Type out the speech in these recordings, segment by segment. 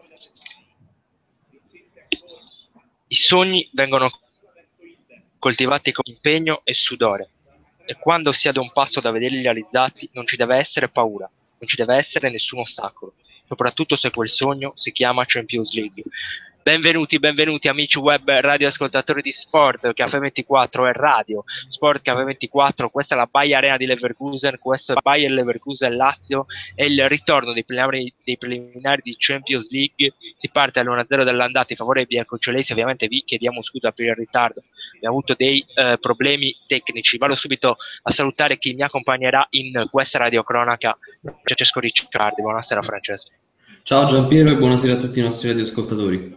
I sogni vengono coltivati con impegno e sudore, e quando si è ad un passo da vederli realizzati non ci deve essere paura, non ci deve essere nessun ostacolo, soprattutto se quel sogno si chiama Champions League. Benvenuti amici web radioascoltatori di Sport. Caffè 24 è radio, Sport Caffè 24, questa è la Bayer Arena di Leverkusen, questo è Bayer Leverkusen Lazio, è il ritorno dei preliminari di Champions League. Si parte all'1-0 dell'andata in favore dei biancocelesti. Ovviamente vi chiediamo scusa per il ritardo, abbiamo avuto dei problemi tecnici. Vado subito a salutare chi mi accompagnerà in questa radiocronaca, Francesco Ricciardi. Buonasera Francesco. Ciao Giampiero e buonasera a tutti i nostri radioascoltatori.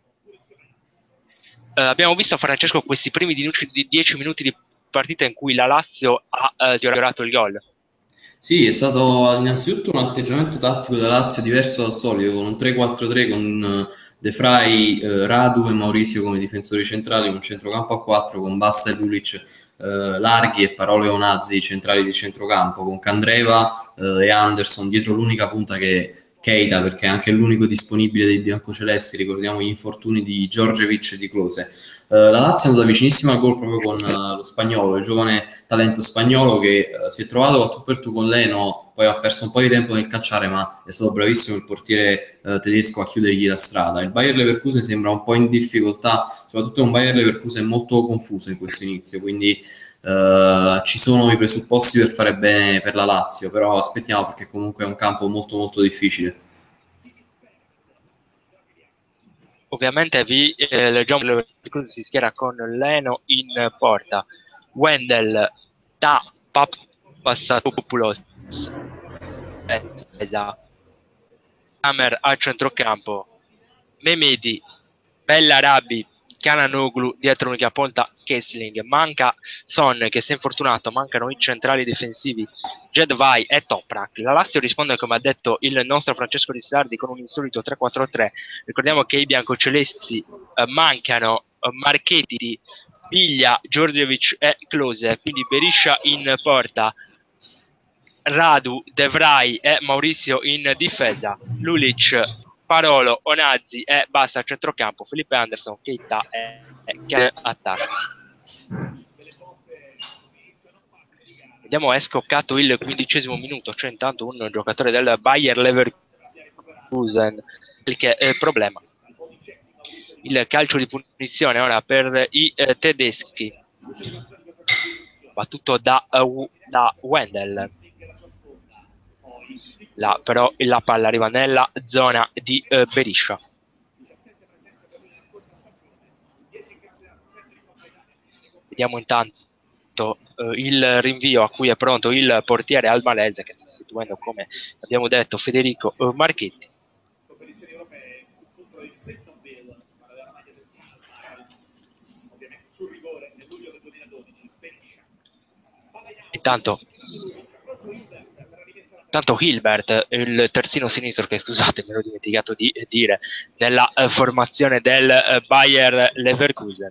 Abbiamo visto, Francesco, questi primi 10 minuti di partita in cui la Lazio ha sfiorato il gol. Sì, è stato innanzitutto un atteggiamento tattico da Lazio diverso dal solito, con un 3-4-3 con De Vrij, Radu e Maurizio come difensori centrali, un centrocampo a 4 con Bassa e Lulic larghi e Parolo e Onazzi centrali di centrocampo, con Candreva e Anderson dietro l'unica punta che Keita, perché è anche l'unico disponibile dei biancocelesti. Ricordiamo gli infortuni di Djordjevic e di Klose. La Lazio è andata vicinissima al gol proprio con lo spagnolo, il giovane talento spagnolo che si è trovato a tu per tu con Leno, poi ha perso un po' di tempo nel calciare, ma è stato bravissimo il portiere tedesco a chiudergli la strada. Il Bayer Leverkusen sembra un po' in difficoltà, soprattutto un Bayer Leverkusen molto confuso in questo inizio, quindi ci sono i presupposti per fare bene per la Lazio, però aspettiamo, perché comunque è un campo molto molto difficile. Ovviamente vi leggiamo che Leverkusen si schiera con Leno in porta, Wendel da Papastathopoulos, Hammer a centrocampo, Memedi, Bellarabi, Cananoglu dietro l'unica punta, Kessling, manca Son che si è infortunato, mancano i centrali difensivi Jedvai e Toprak. La Lazio risponde, come ha detto il nostro Francesco Ricciardi, con un insolito 3-4-3. Ricordiamo che i biancocelesti mancano Marchetti, Biglia, Djordjevic e Klose, quindi Beriscia in porta, Radu, De Vrij e Maurizio in difesa, Lulic, Parolo, Onazzi e Bassa a centrocampo, Felipe Anderson, Keita e attacco. Vediamo, è scoccato il 15° minuto, c'è intanto un giocatore del Bayer Leverkusen, il che è il problema. Il calcio di punizione ora per i tedeschi, battuto da Wendel. Però la palla arriva nella zona di Beriscia. Vediamo intanto il rinvio a cui è pronto il portiere albanese, che sta sostituendo, come abbiamo detto, Federico Marchetti. Intanto Hilbert, il terzino sinistro, che scusate, me l'ho dimenticato di dire, nella formazione del Bayer Leverkusen.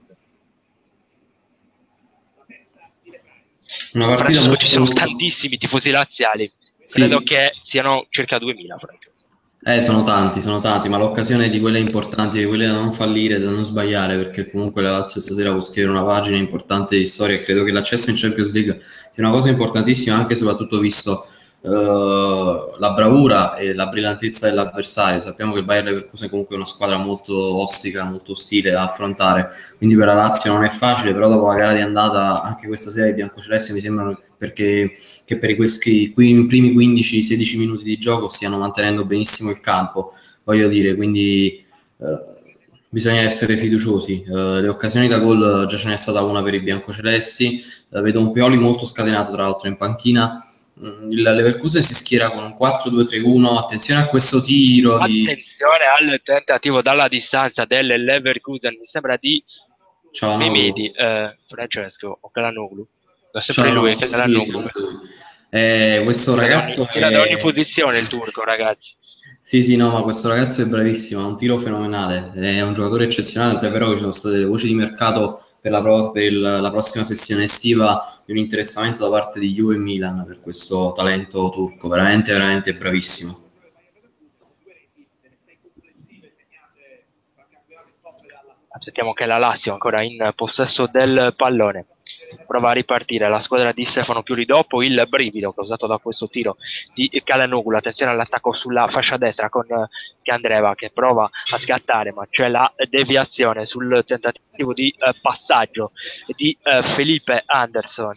Una partita Francesco, molto... ci sono tantissimi tifosi laziali, Sì. credo che siano circa 2000, Francesco. Sono tanti, ma l'occasione di quelle importanti, di quelle da non fallire, da non sbagliare, perché comunque la Lazio stasera può scrivere una pagina importante di storia, e credo che l'accesso in Champions League sia una cosa importantissima, anche e soprattutto visto la bravura e la brillantezza dell'avversario. Sappiamo che il Bayer Leverkusen comunque è una squadra molto ostica, molto ostile da affrontare, quindi per la Lazio non è facile, però dopo la gara di andata anche questa sera i biancocelesti mi sembrano che per questi primi 15-16 minuti di gioco stiano mantenendo benissimo il campo, voglio dire, quindi bisogna essere fiduciosi. Le occasioni da gol già ce n'è stata una per i biancocelesti, vedo un Pioli molto scatenato tra l'altro in panchina. Il Leverkusen si schiera con un 4-2-3-1. Attenzione a questo tiro attenzione al tentativo dalla distanza del Leverkusen, mi sembra di Memedi, Francesco o Calhanoglu. È sempre lui, Calhanoglu. Questo ragazzo tira da ogni posizione il turco, ragazzi. Sì, no, ma questo ragazzo è bravissimo, ha un tiro fenomenale, è un giocatore eccezionale, però ci sono state delle voci di mercato per la prossima sessione estiva di un interessamento da parte di Juve e Milan per questo talento turco, veramente, veramente bravissimo. Sentiamo che la Lazio è ancora in possesso del pallone. Prova a ripartire la squadra di Stefano Pioli dopo il brivido causato da questo tiro di Calhanoglu. Attenzione all'attacco sulla fascia destra con Candreva che prova a scattare, ma c'è la deviazione sul tentativo di passaggio di Felipe Anderson.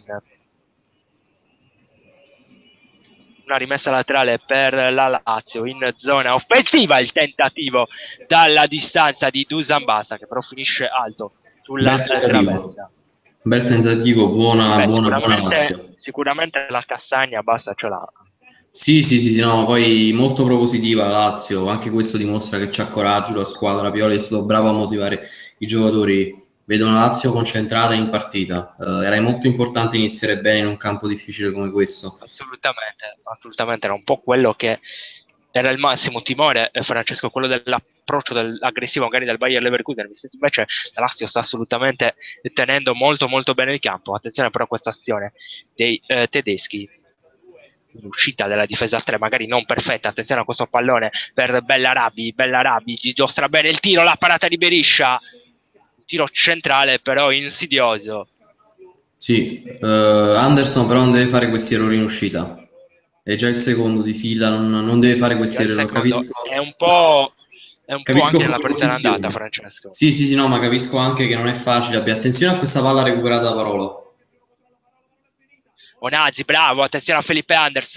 Una rimessa laterale per la Lazio in zona offensiva, il tentativo dalla distanza di Dusan Bassa che però finisce alto sulla traversa. Bel tentativo, buona Lazio. Sicuramente la Cassagna Bassa ce l'ha. Sì, no, poi molto propositiva la Lazio, anche questo dimostra che c'ha coraggio la squadra, Pioli è stato bravo a motivare i giocatori, vedo una Lazio concentrata in partita, era molto importante iniziare bene in un campo difficile come questo. Assolutamente, era un po' quello che era il massimo timore, Francesco, quello dell'approccio aggressivo magari del Bayer Leverkusen, invece la Lazio sta assolutamente tenendo molto molto bene il campo. Attenzione però a questa azione dei tedeschi, l'uscita della difesa 3 magari non perfetta, attenzione a questo pallone per Bellarabi dimostra bene il tiro, la parata di Beriscia, un tiro centrale però insidioso. Sì, Anderson però non deve fare questi errori in uscita, è già il secondo di fila, non deve fare questi errori, capisco. È un po' Capisco anche nella fuori partita andata, posizione. Francesco. Sì, no, ma capisco anche che non è facile. Abbia attenzione a questa palla recuperata da Parolo. Onazzi, bravo, attenzione a Felipe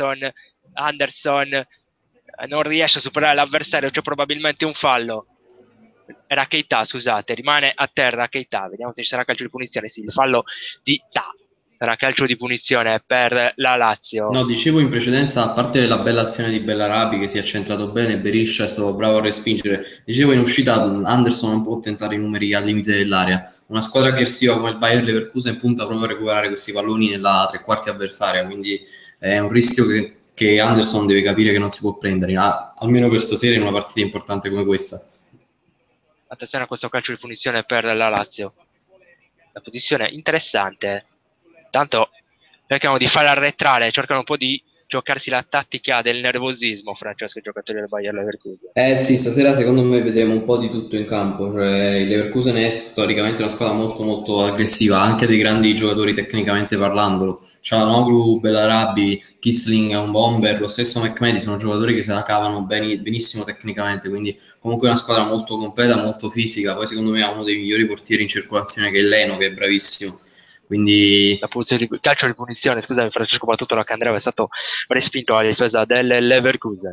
Anderson non riesce a superare l'avversario, c'è probabilmente un fallo. Era Keita, scusate, rimane a terra Keita, vediamo se ci sarà calcio di punizione. Sì, il fallo di Ta. Era calcio di punizione per la Lazio. No, dicevo in precedenza, a parte la bella azione di Bellarabi che si è centrato bene, Beriscia è stato bravo a respingere. Dicevo in uscita Anderson non può tentare i numeri al limite dell'area. Una squadra aggressiva come il Bayer Leverkusen punta proprio a recuperare questi palloni nella tre quarti avversaria, quindi è un rischio che Anderson deve capire che non si può prendere, almeno per stasera in una partita importante come questa. Attenzione a questo calcio di punizione per la Lazio. La posizione interessante. Tanto cercano di far arretrare, cercano un po' di giocarsi la tattica del nervosismo, Francesco, i giocatori del Bayer Leverkusen. Sì, stasera secondo me vedremo un po' di tutto in campo, cioè il Leverkusen è storicamente una squadra molto molto aggressiva, anche dei grandi giocatori tecnicamente parlando. Çalhanoğlu, Bellarabi, Kisling è un bomber, lo stesso McMahon sono giocatori che se la cavano benissimo tecnicamente, quindi comunque è una squadra molto completa, molto fisica, poi secondo me ha uno dei migliori portieri in circolazione che è Leno, che è bravissimo. Quindi calcio di punizione, scusami Francesco, battuto da Candreva, è stato respinto alla difesa del Leverkusen.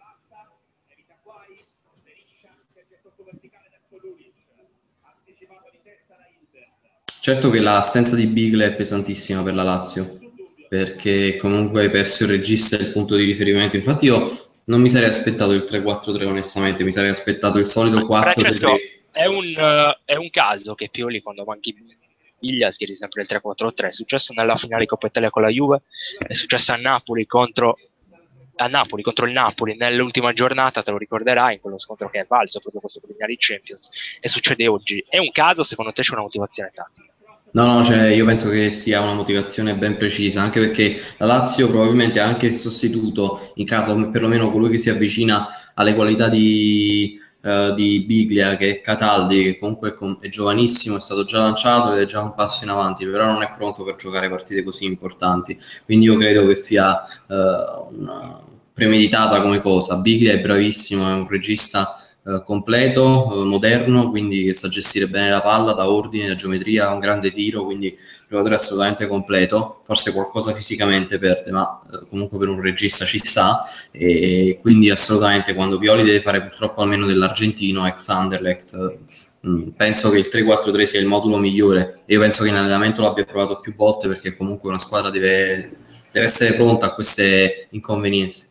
certo che l'assenza di Bigle è pesantissima per la Lazio, perché comunque hai perso il regista e il punto di riferimento. Infatti io non mi sarei aspettato il 3-4-3 onestamente, mi sarei aspettato il solito 4-3-3. Francesco, è un caso che Pioli quando manchi Biglia schieri sempre il 3-4-3, è successo nella finale di Coppa Italia con la Juve, è successo a Napoli contro il Napoli nell'ultima giornata, te lo ricorderai, in quello scontro che è valso proprio questo preliminare di Champions, e succede oggi. È un caso, secondo te c'è una motivazione tattica? No, cioè io penso che sia una motivazione ben precisa, anche perché la Lazio probabilmente ha anche il sostituto, in caso perlomeno colui che si avvicina alle qualità di Biglia, che è Cataldi, che comunque è giovanissimo, è stato già lanciato ed è già un passo in avanti, però non è pronto per giocare partite così importanti. Quindi io credo che sia una premeditata come cosa. Biglia è bravissimo, è un regista completo, moderno, quindi che sa gestire bene la palla, da ordine, da geometria, ha un grande tiro, quindi giocatore assolutamente completo, forse qualcosa fisicamente perde, ma comunque per un regista ci sta, e quindi assolutamente quando Pioli deve fare purtroppo almeno dell'argentino, ex Anderlecht, penso che il 3-4-3 sia il modulo migliore. Io penso che in allenamento l'abbia provato più volte perché comunque una squadra deve essere pronta a queste inconvenienze.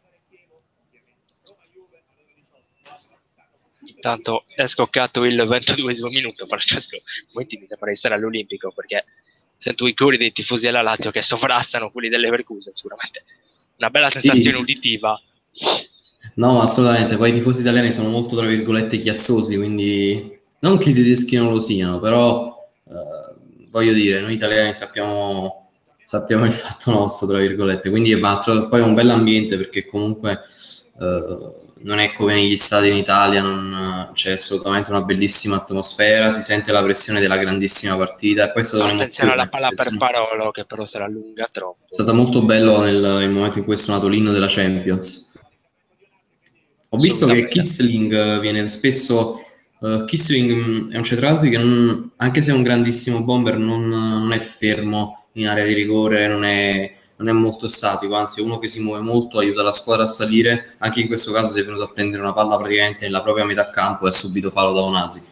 Intanto è scoccato il 22esimo minuto, Francesco, momenti mi sembra di stare all'Olimpico, perché sento i cori dei tifosi della Lazio che sovrastano quelli del Leverkusen, sicuramente una bella sensazione uditiva. No, ma assolutamente, poi i tifosi italiani sono molto, tra virgolette, chiassosi, quindi non che i tedeschi non lo siano, però voglio dire, noi italiani sappiamo il fatto nostro, tra virgolette, quindi poi è un bel ambiente perché comunque non è come negli stadi in Italia, c'è assolutamente una bellissima atmosfera, si sente la pressione della grandissima partita e poi è stata Attenzione alla un'emozione. palla per Parolo che però se la allunga troppo. È stato molto bello nel momento in cui è suonato l'inno della Champions. Ho visto che Kissling viene spesso. Kissling è un centravanti che, anche se è un grandissimo bomber, non è fermo in area di rigore, non è molto statico, anzi è uno che si muove molto, aiuta la squadra a salire. Anche in questo caso si è venuto a prendere una palla praticamente nella propria metà campo e ha subito fallo da Onazi.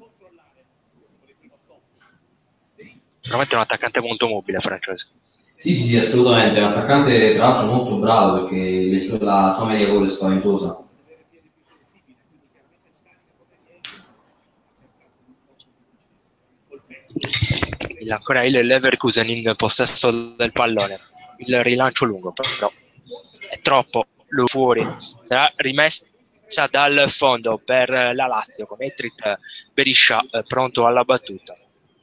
Veramente è un attaccante molto mobile, Francesco. Sì, assolutamente. È un attaccante, tra l'altro, molto bravo perché la sua media gol è spaventosa. Ancora il Leverkusen in possesso del pallone. Il rilancio lungo, però è troppo fuori. Sarà rimessa dal fondo per la Lazio con Etrit Beriscia pronto alla battuta.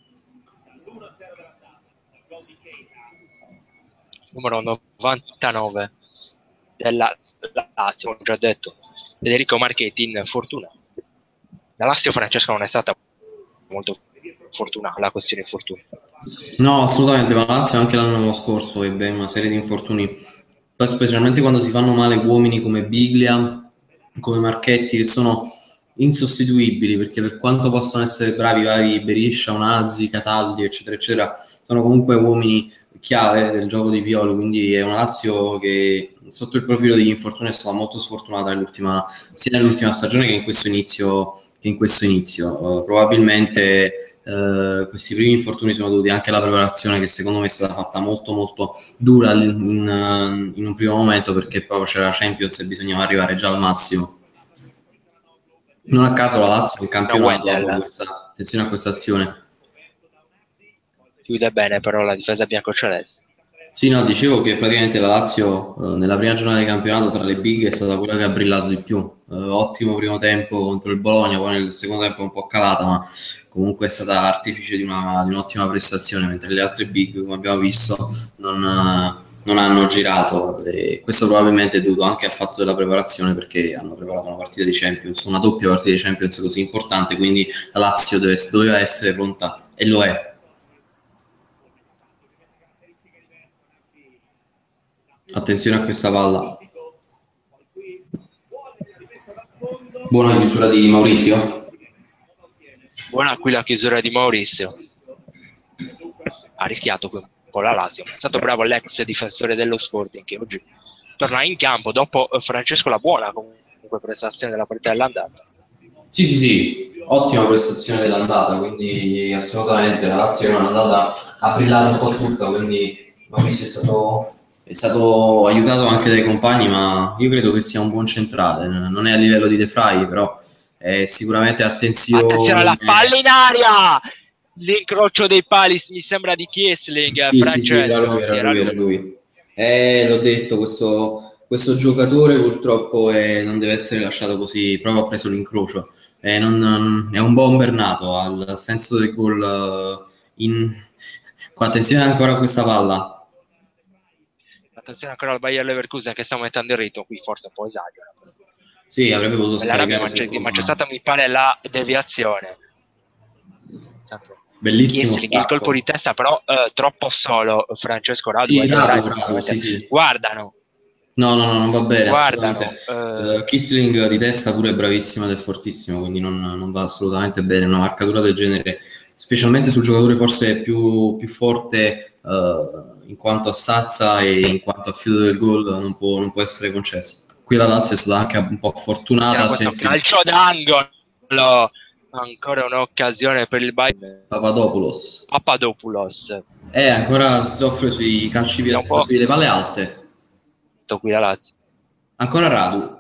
Numero 99 della Lazio, ho già detto, Federico Marchetti in fortuna. La Lazio, Francesco, non è stata molto fortunata la questione infortuni. No, assolutamente, ma la Lazio anche l'anno scorso ebbe una serie di infortuni, poi specialmente quando si fanno male uomini come Biglia, come Marchetti, che sono insostituibili, perché per quanto possano essere bravi vari Beriscia, Onazzi, Cataldi, eccetera, eccetera, sono comunque uomini chiave del gioco di Pioli, quindi è una Lazio che sotto il profilo degli infortuni è stata molto sfortunata sia nell'ultima stagione che in questo inizio. Probabilmente questi primi infortuni sono dovuti anche alla preparazione, che secondo me è stata fatta molto molto dura in un primo momento, perché poi c'era la Champions e bisognava arrivare già al massimo. Non a caso la Lazio in campionato ha questa attenzione a questa azione. Chiude bene però la difesa biancoceleste. Sì, no, dicevo che praticamente la Lazio nella prima giornata di campionato tra le big è stata quella che ha brillato di più. Ottimo primo tempo contro il Bologna, poi nel secondo tempo è un po' calata, ma comunque è stata artefice di un'ottima prestazione, mentre le altre big, come abbiamo visto, non hanno girato. E questo probabilmente è dovuto anche al fatto della preparazione, perché hanno preparato una partita di Champions, una doppia partita di Champions così importante, quindi la Lazio doveva essere pronta, e lo è. Attenzione a questa palla. Buona chiusura di Maurizio. Buona qui la chiusura di Maurizio. Ha rischiato con la Lazio. È stato bravo l'ex difensore dello Sporting, che oggi torna in campo dopo Francesco la buona comunque prestazione della partita dell'andata. Sì, ottima prestazione dell'andata, quindi assolutamente la Lazio è un'andata a brillare un po' tutta, quindi Maurizio è stato aiutato anche dai compagni, ma io credo che sia un buon centrale, non è a livello di De Vrij, però è sicuramente attenzione alla palla in aria, l'incrocio dei pali mi sembra di Kiesling. Francesco, era lui. L'ho detto, questo giocatore purtroppo non deve essere lasciato così, proprio ha preso l'incrocio. È un bomber nato, al senso del gol. Attenzione ancora a questa palla. Attenzione ancora al Bayer Leverkusen che sta aumentando il ritmo, qui forse un po' esagera. Sì, avrebbe potuto scaricare ma c'è stata, mi pare, la deviazione. Bellissimo il colpo di testa, però troppo solo. Francesco Radu, sì, Radu, sì. Guardano. No, non va bene, assolutamente. Kissling di testa pure è bravissimo ed è fortissimo, quindi non va assolutamente bene. Una marcatura del genere, specialmente sul giocatore forse più forte in quanto a stazza e in quanto a fiuto del gol, non può essere concesso. Qui la Lazio è stata anche un po' fortunata. Questo calcio d'angolo, ancora un'occasione per il Bayern. Papadopoulos. Ancora si soffre sui calci piazza, sulle palle alte. Qui la Lazio. Ancora Radu,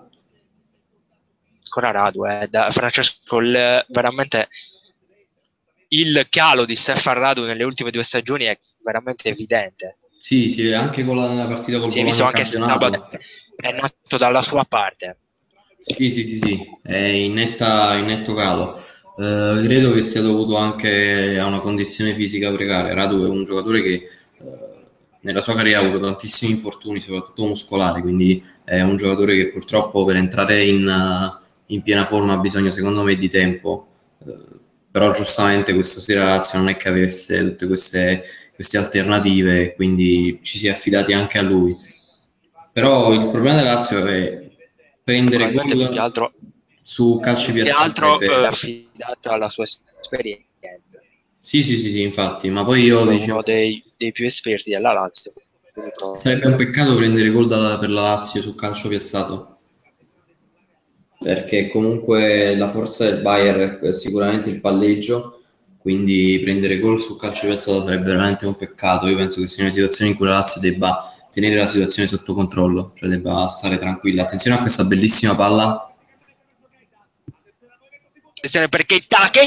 Francesco, veramente il calo di Stefan Radu nelle ultime 2 stagioni è veramente evidente. Sì, anche con la partita col Bologna anche sabato è nato dalla sua parte. Sì, è in netto calo. Credo che sia dovuto anche a una condizione fisica precaria. Radu è un giocatore che nella sua carriera ha avuto tantissimi infortuni, soprattutto muscolari, quindi è un giocatore che purtroppo per entrare in piena forma ha bisogno, secondo me, di tempo. Però giustamente questa sera la Lazio non è che avesse tutte queste alternative, quindi ci si è affidati anche a lui. Però il problema della Lazio è prendere Probabilmente gol su calci più che piazzati altro sarebbe... affidato alla sua esperienza. Sì, sì, sì, sì, infatti, ma poi io Comunque dicevo, uno dei più esperti della Lazio. Quindi sarebbe un peccato prendere gol per la Lazio su calcio piazzato, perché comunque la forza del Bayern è sicuramente il palleggio, quindi prendere gol su calcio piazzato sarebbe veramente un peccato. Io penso che sia una situazione in cui la Lazio debba tenere la situazione sotto controllo, cioè debba stare tranquilla. Attenzione a questa bellissima palla. perché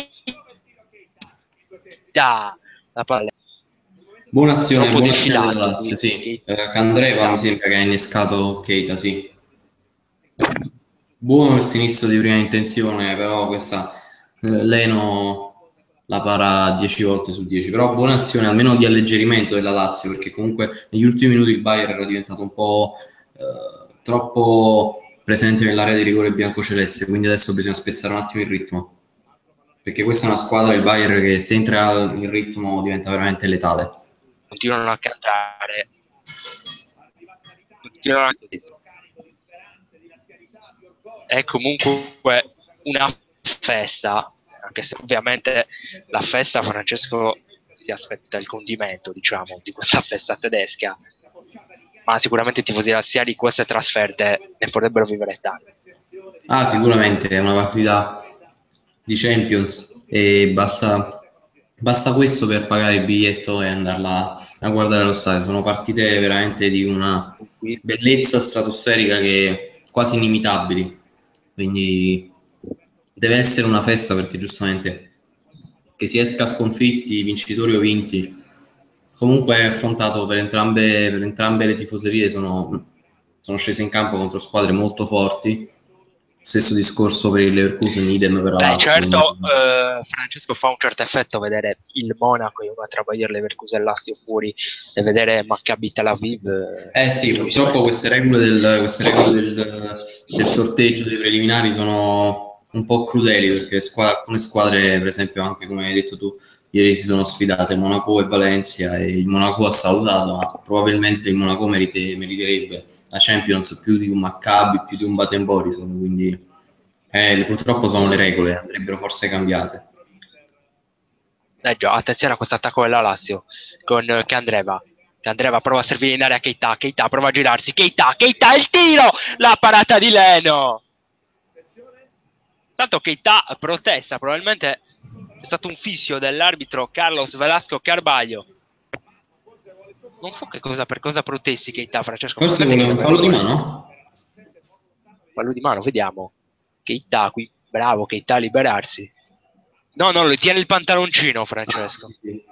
la palla troppo Buona azione della defilato Lazio, qui. sì. Candreva mi sembra che ha innescato Keita, sì. Buono il sinistro di prima intenzione, però questa Leno la para 10 volte su 10. Però buona azione, almeno di alleggerimento della Lazio, perché comunque negli ultimi minuti il Bayern era diventato un po' troppo presente nell'area di rigore biancoceleste, quindi adesso bisogna spezzare un attimo il ritmo. Perché questa è una squadra, il Bayern, che se entra in ritmo diventa veramente letale. Continuano a cantare. Continuano a... È comunque una festa, anche se ovviamente la festa Francesco si aspetta il condimento, diciamo, di questa festa tedesca, ma sicuramente i tifosi razziali di queste trasferte ne vorrebbero vivere tante. Ah, sicuramente è una partita di Champions e basta questo per pagare il biglietto e andarla a guardare allo stadio. Sono partite veramente di una Qui bellezza stratosferica che quasi inimitabili. Quindi deve essere una festa perché giustamente che si esca sconfitti, vincitori o vinti, comunque è affrontato per entrambe le tifoserie, sono scese in campo contro squadre molto forti. Stesso discorso per il Leverkusen, idem per la beh, Lazio. certo, Francesco, fa un certo effetto vedere il Monaco e un'altra Bayer Leverkusen Lazio fuori e vedere Maccabi Tel Aviv, Eh sì, tutto purtroppo rispetto. queste regole del sorteggio dei preliminari sono un po' crudeli perché alcune squadre, per esempio, anche come hai detto tu, ieri si sono sfidate Monaco e Valencia e il Monaco ha salutato, ma probabilmente il Monaco meriterebbe la Champions più di un Maccabi, più di un Baten Borisov, quindi purtroppo sono le regole, andrebbero forse cambiate. Già, attenzione a questo attacco della Lazio con Candreva. Candreva prova a servire in area Keita. Keita prova a girarsi. Keita il tiro! La parata di Leno. Tanto Keita protesta. Probabilmente è stato un fischio dell'arbitro Carlos Velasco Carballo. Non so per cosa protesti Keita, Francesco. Ma Forse cos'è che vuole gli un deve fallo di rigore? mano? Fallo di mano, vediamo. Keita qui. Bravo Keita a liberarsi. No, no, lui tiene il pantaloncino, Ah, sì, Francesco. sì, sì.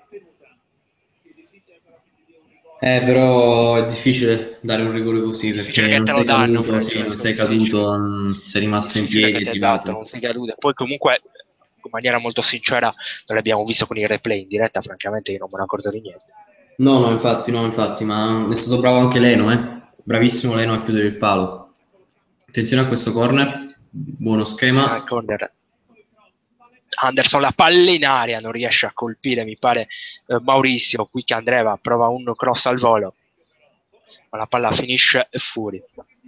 Però è difficile dare un rigore così Difficile perché che non te lo sei danno, caduto, sì, non Francesco. sei caduto, sei rimasto in Difficile che piedi e te esatto, tirato. non sei caduto. Poi comunque, in maniera molto sincera, non l'abbiamo visto con i replay in diretta, francamente io non me ne accorgo di niente. No, infatti, ma è stato bravo anche Leno, eh? Bravissimo Leno a chiudere il palo. Attenzione a questo corner, buono Attenzione al schema. corner. Anderson la palla in aria, non riesce a colpire, mi pare Maurizio, qui che Andreva prova un cross al volo, ma la palla finisce fuori.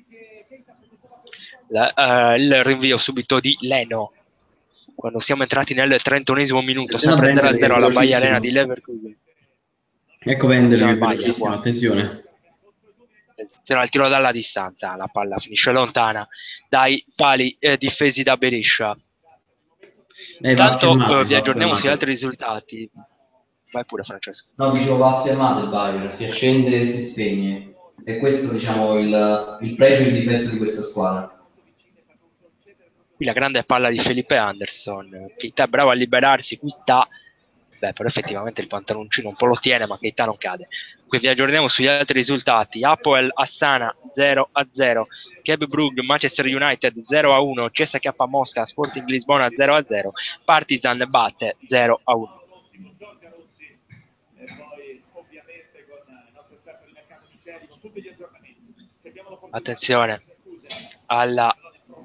Il rinvio subito di Leno, quando siamo entrati nel 31esimo minuto, Attenzione a sempre Bender che è 0-0 alla Baia Arena di velocissimo. Leverkusen. Ecco Bender che Attenzione è al Baia velocissimo, qua. attenzione. Attenzione al tiro dalla distanza, la palla finisce lontana dai pali difesi da Beriscia. Intanto vi Va aggiorniamo sugli fermato. altri risultati. Vai pure Francesco. No, dicevo, va fermato il Bayern, si accende e si spegne. E questo, diciamo, il pregio e il difetto di questa squadra. Qui la grande palla di Felipe Anderson. Keita è bravo a liberarsi, qui sta. Beh, però effettivamente il pantaloncino un po' lo tiene, ma Keita non cade. Qui vi aggiorniamo sugli altri risultati. Apoel Astana 0-0, Keb Brugge Manchester United 0-1, CSK Mosca Sporting Lisbona 0-0, Partizan batte 0-1. Attenzione, alla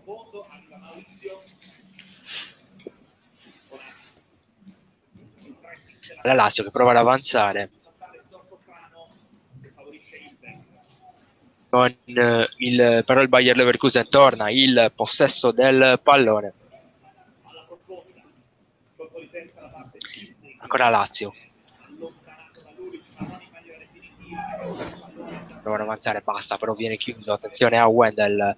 Lazio, che prova ad avanzare con però il Bayer Leverkusen torna il possesso del pallone. Ancora Lazio, provano ad avanzare, basta, però viene chiuso. Attenzione a Wendel,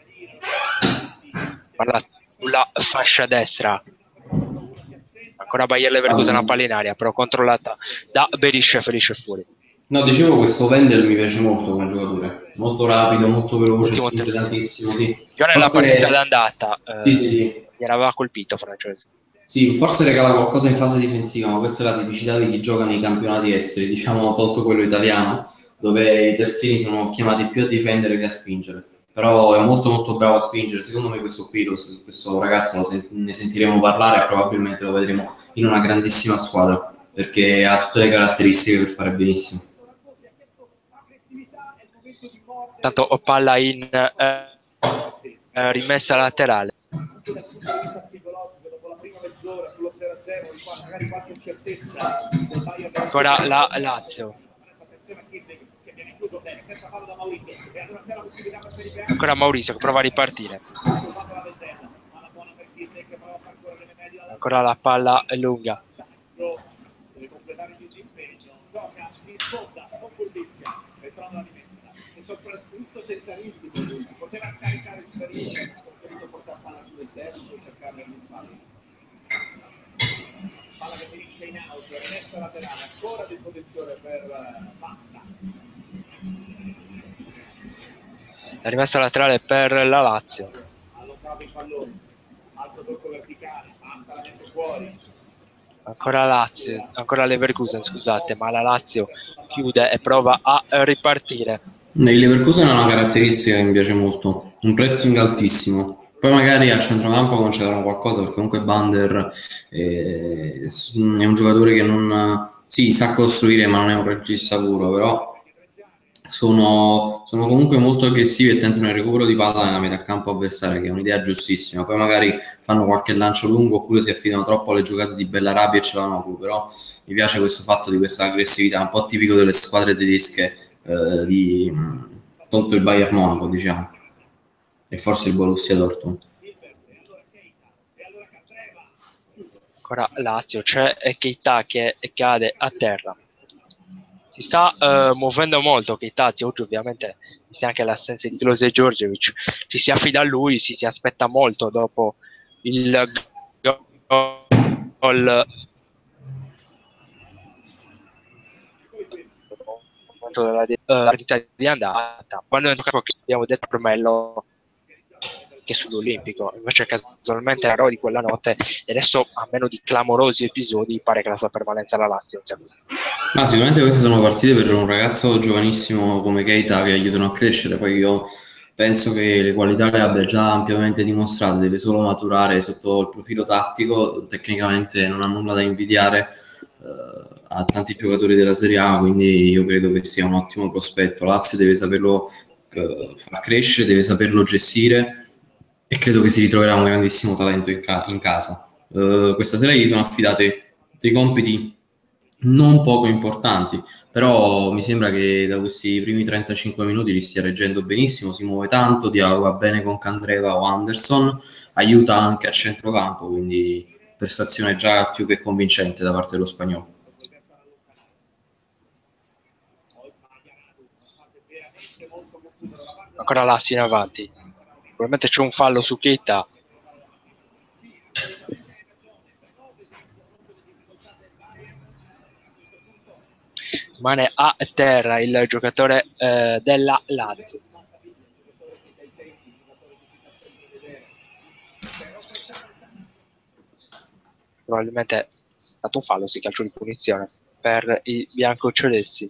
palla sulla fascia destra, ancora Bayer Leverkusen a palla in aria, però controllata da Berisha, ferisce fuori. No, dicevo, questo Wendel mi piace molto come giocatore, molto rapido, molto veloce, Ultimo spinge terzino. tantissimo, sì. Già nella partita d'andata Sì. gli aveva colpito francese. Sì, forse regala qualcosa in fase difensiva, ma questa è la tipicità di chi gioca nei campionati esteri, diciamo tolto quello italiano, dove i terzini sono chiamati più a difendere che a spingere. Però è molto molto bravo a spingere. Secondo me questo qui, questo ragazzo, ne sentiremo parlare e probabilmente lo vedremo in una grandissima squadra, perché ha tutte le caratteristiche per fare benissimo. Tanto palla in rimessa laterale. Ancora la Lazio, ancora Maurizio che prova a ripartire, ancora la palla è lunga, la rimessa laterale per la Lazio. Ancora Lazio, ancora Leverkusen, scusate, ma la Lazio chiude e prova a ripartire. Il Leverkusen ha una caratteristica che mi piace molto, un pressing altissimo. Poi magari a centrocampo concedono qualcosa, perché comunque Bander è un giocatore che non, sì, sa costruire, ma non è un regista puro, però sono comunque molto aggressivi e tentano il recupero di palla nella metà campo avversaria, che è un'idea giustissima. Poi magari fanno qualche lancio lungo oppure si affidano troppo alle giocate di Bellarabi e Çalhanoğlu, però mi piace questo fatto di questa aggressività, un po' tipico delle squadre tedesche, tolto il Bayern Monaco, diciamo, e forse il Borussia Dortmund. Ancora Lazio, c'è Keita che cade a terra. Si sta muovendo molto Keita, oggi ovviamente c'è anche l'assenza di Miloš Djordjevic, ci si affida a lui, si aspetta molto dopo il gol della partita di andata, quando è toccato, che abbiamo detto Promello che sull'Olimpico, invece casualmente eroi di quella notte, e adesso a meno di clamorosi episodi pare che la sua permanenza alla Lazio sia così. Ma sicuramente queste sono partite per un ragazzo giovanissimo come Keita che aiutano a crescere. Poi io penso che le qualità le abbia già ampiamente dimostrate, deve solo maturare sotto il profilo tattico. Tecnicamente non ha nulla da invidiare a tanti giocatori della Serie A, quindi io credo che sia un ottimo prospetto. Lazio deve saperlo far crescere, deve saperlo gestire e credo che si ritroverà un grandissimo talento in casa. Questa sera gli sono affidate dei compiti non poco importanti, però mi sembra che da questi primi 35 minuti li stia reggendo benissimo, si muove tanto, dialoga bene con Candreva o Anderson, aiuta anche a centrocampo, quindi prestazione già più che convincente da parte dello spagnolo. Ancora Lassi in avanti, probabilmente c'è un fallo su Keita. Rimane a terra il giocatore della Lazio. Probabilmente è stato un fallo, sì, calcio di punizione per i biancocelesti.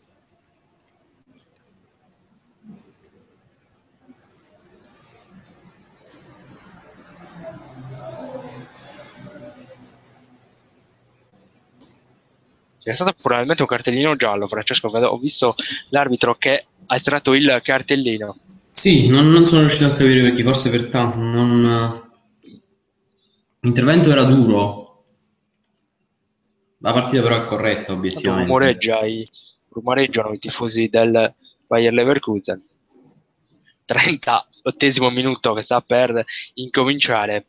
C'è stato probabilmente un cartellino giallo, Francesco, ho visto l'arbitro che ha estratto il cartellino. Sì, non sono riuscito a capire perché, forse per tanto l'intervento era duro, la partita però è corretta Tanto obiettivamente. rumoreggiano i tifosi del Bayer Leverkusen. 38esimo minuto che sta per incominciare.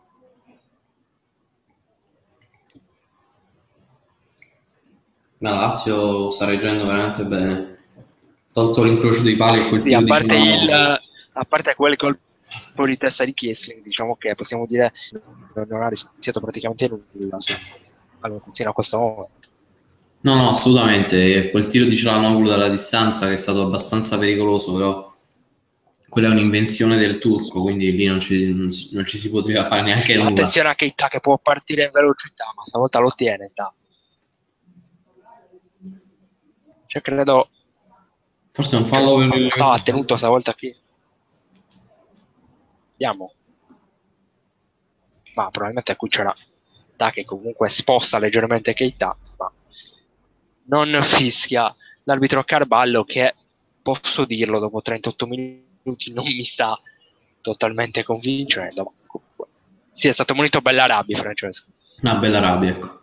La Lazio sta reggendo veramente bene. Tolto l'incrocio dei pali e quel Sì, tiro di Cialanoglu. a parte quel colpo di testa di Kiesling, diciamo che possiamo dire non ha rischiato praticamente nulla fino a questo momento. No, no, assolutamente. Quel tiro di Cialanoglu dalla distanza che è stato abbastanza pericoloso, però quella è un'invenzione del turco, quindi lì non ci si poteva fare neanche nulla. Attenzione a Keita che può partire in velocità, ma stavolta lo tiene. Cioè, credo Forse è un che fallo per il stava Leverkusen. tenuto stavolta qui. Vediamo. Ma probabilmente qui c'era Da che comunque sposta leggermente Keita, ma non fischia l'arbitro Carballo che, posso dirlo, dopo 38 minuti non mi sta totalmente convincendo. Ma comunque. Sì, è stato munito Bellarabi, Francesco. Una bella rabbia, ecco.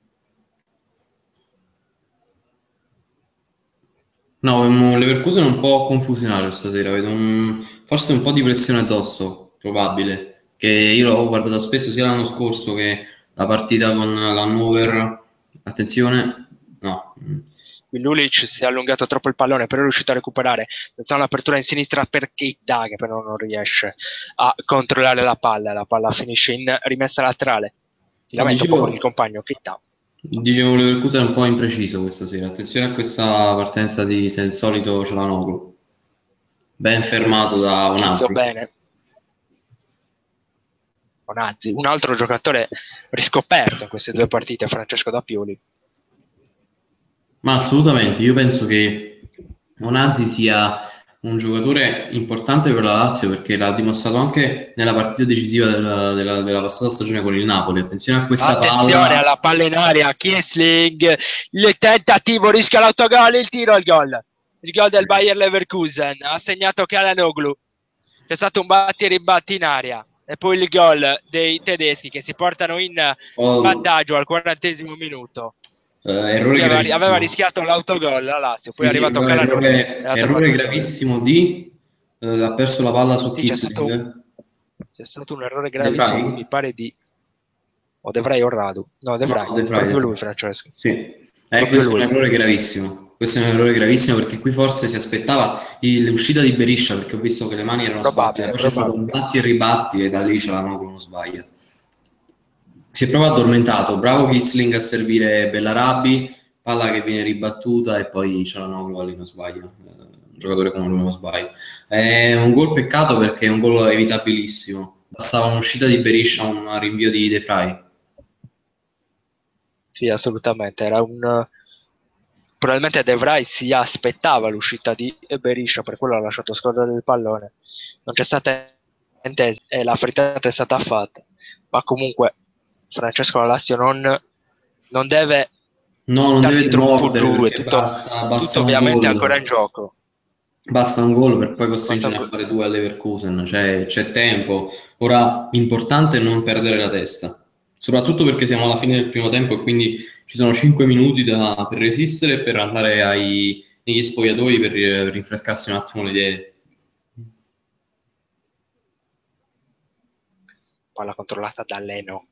No, un Leverkusen un po' confusionario stasera, vedo forse un po' di pressione addosso, probabile, che io l'ho guardato spesso sia l'anno scorso che la partita con l'Hannover. Attenzione, no, Lulic si è allungato troppo il pallone, però è riuscito a recuperare. Senza un'apertura in sinistra per Keita, che però non riesce a controllare la palla. La palla finisce in rimessa laterale. Si no, lamenta un po' con il compagno Keita. dicevo Leverkusen è un po' impreciso questa sera, attenzione a questa partenza di se il solito Cialanoglu, ben fermato da Inizio Onazzi. bene. Onazzi, un altro giocatore riscoperto in queste due partite, Francesco Da Pioli. Ma assolutamente, io penso che Onazzi sia un giocatore importante per la Lazio perché l'ha dimostrato anche nella partita decisiva della passata stagione con il Napoli. Attenzione a questa Attenzione palla. alla palla in aria, Kiesling, il tentativo, rischia l'autogol, il tiro al gol. Il gol del Bayer Leverkusen, ha segnato Çalhanoğlu. C'è stato un batti e ribatti in aria. E poi il gol dei tedeschi che si portano in Oh, vantaggio al 40° minuto. errore Aveva gravissimo. rischiato l'autogol la Lazio, poi Sì, è sì, arrivato proprio Çalhanoğlu e ha errore trovato il gol. gravissimo di ha perso la palla su Sì, Kisling. c'è stato un errore De gravissimo, Vrij? qui mi pare di o De Vrij o Radu. No, De No, Vrij, De Vrij, De proprio lui, Vrij. Francesco. Sì, Proprio questo è un lui. errore gravissimo. Questo è un errore gravissimo perché qui forse si aspettava l'uscita di Beriscia perché ho visto che le mani erano sbagliate. Probabile, Poi c'è stato un probabile. batti e ribatti e da lì ce l'hanno non sbaglia. Si è proprio addormentato. Bravo Kisling a servire Bellarabi, palla che viene ribattuta e poi ce l'hanno lì non sbaglia. Un giocatore come lui non sbaglia. È un gol peccato perché è un gol evitabilissimo. Bastava un'uscita di Beriscia, un rinvio di De Vrij. Sì, assolutamente. Probabilmente De Vrij si aspettava l'uscita di Beriscia, per quello ha lasciato scorrere il pallone. Non c'è stata intesa e la frittata è stata fatta. Ma comunque, Francesco Lazio non deve No, non darsi deve troppo mordere giù, è perché tutto, basta tutto un ovviamente ancora in gol. gioco. Basta un gol per poi Basta costringere a un- fare due alle Leverkusen, cioè c'è tempo. Ora l'importante è non perdere la testa, soprattutto perché siamo alla fine del primo tempo e quindi ci sono 5 minuti per resistere e per andare negli spogliatoi per rinfrescarsi un attimo le idee. Palla controllata da Leno.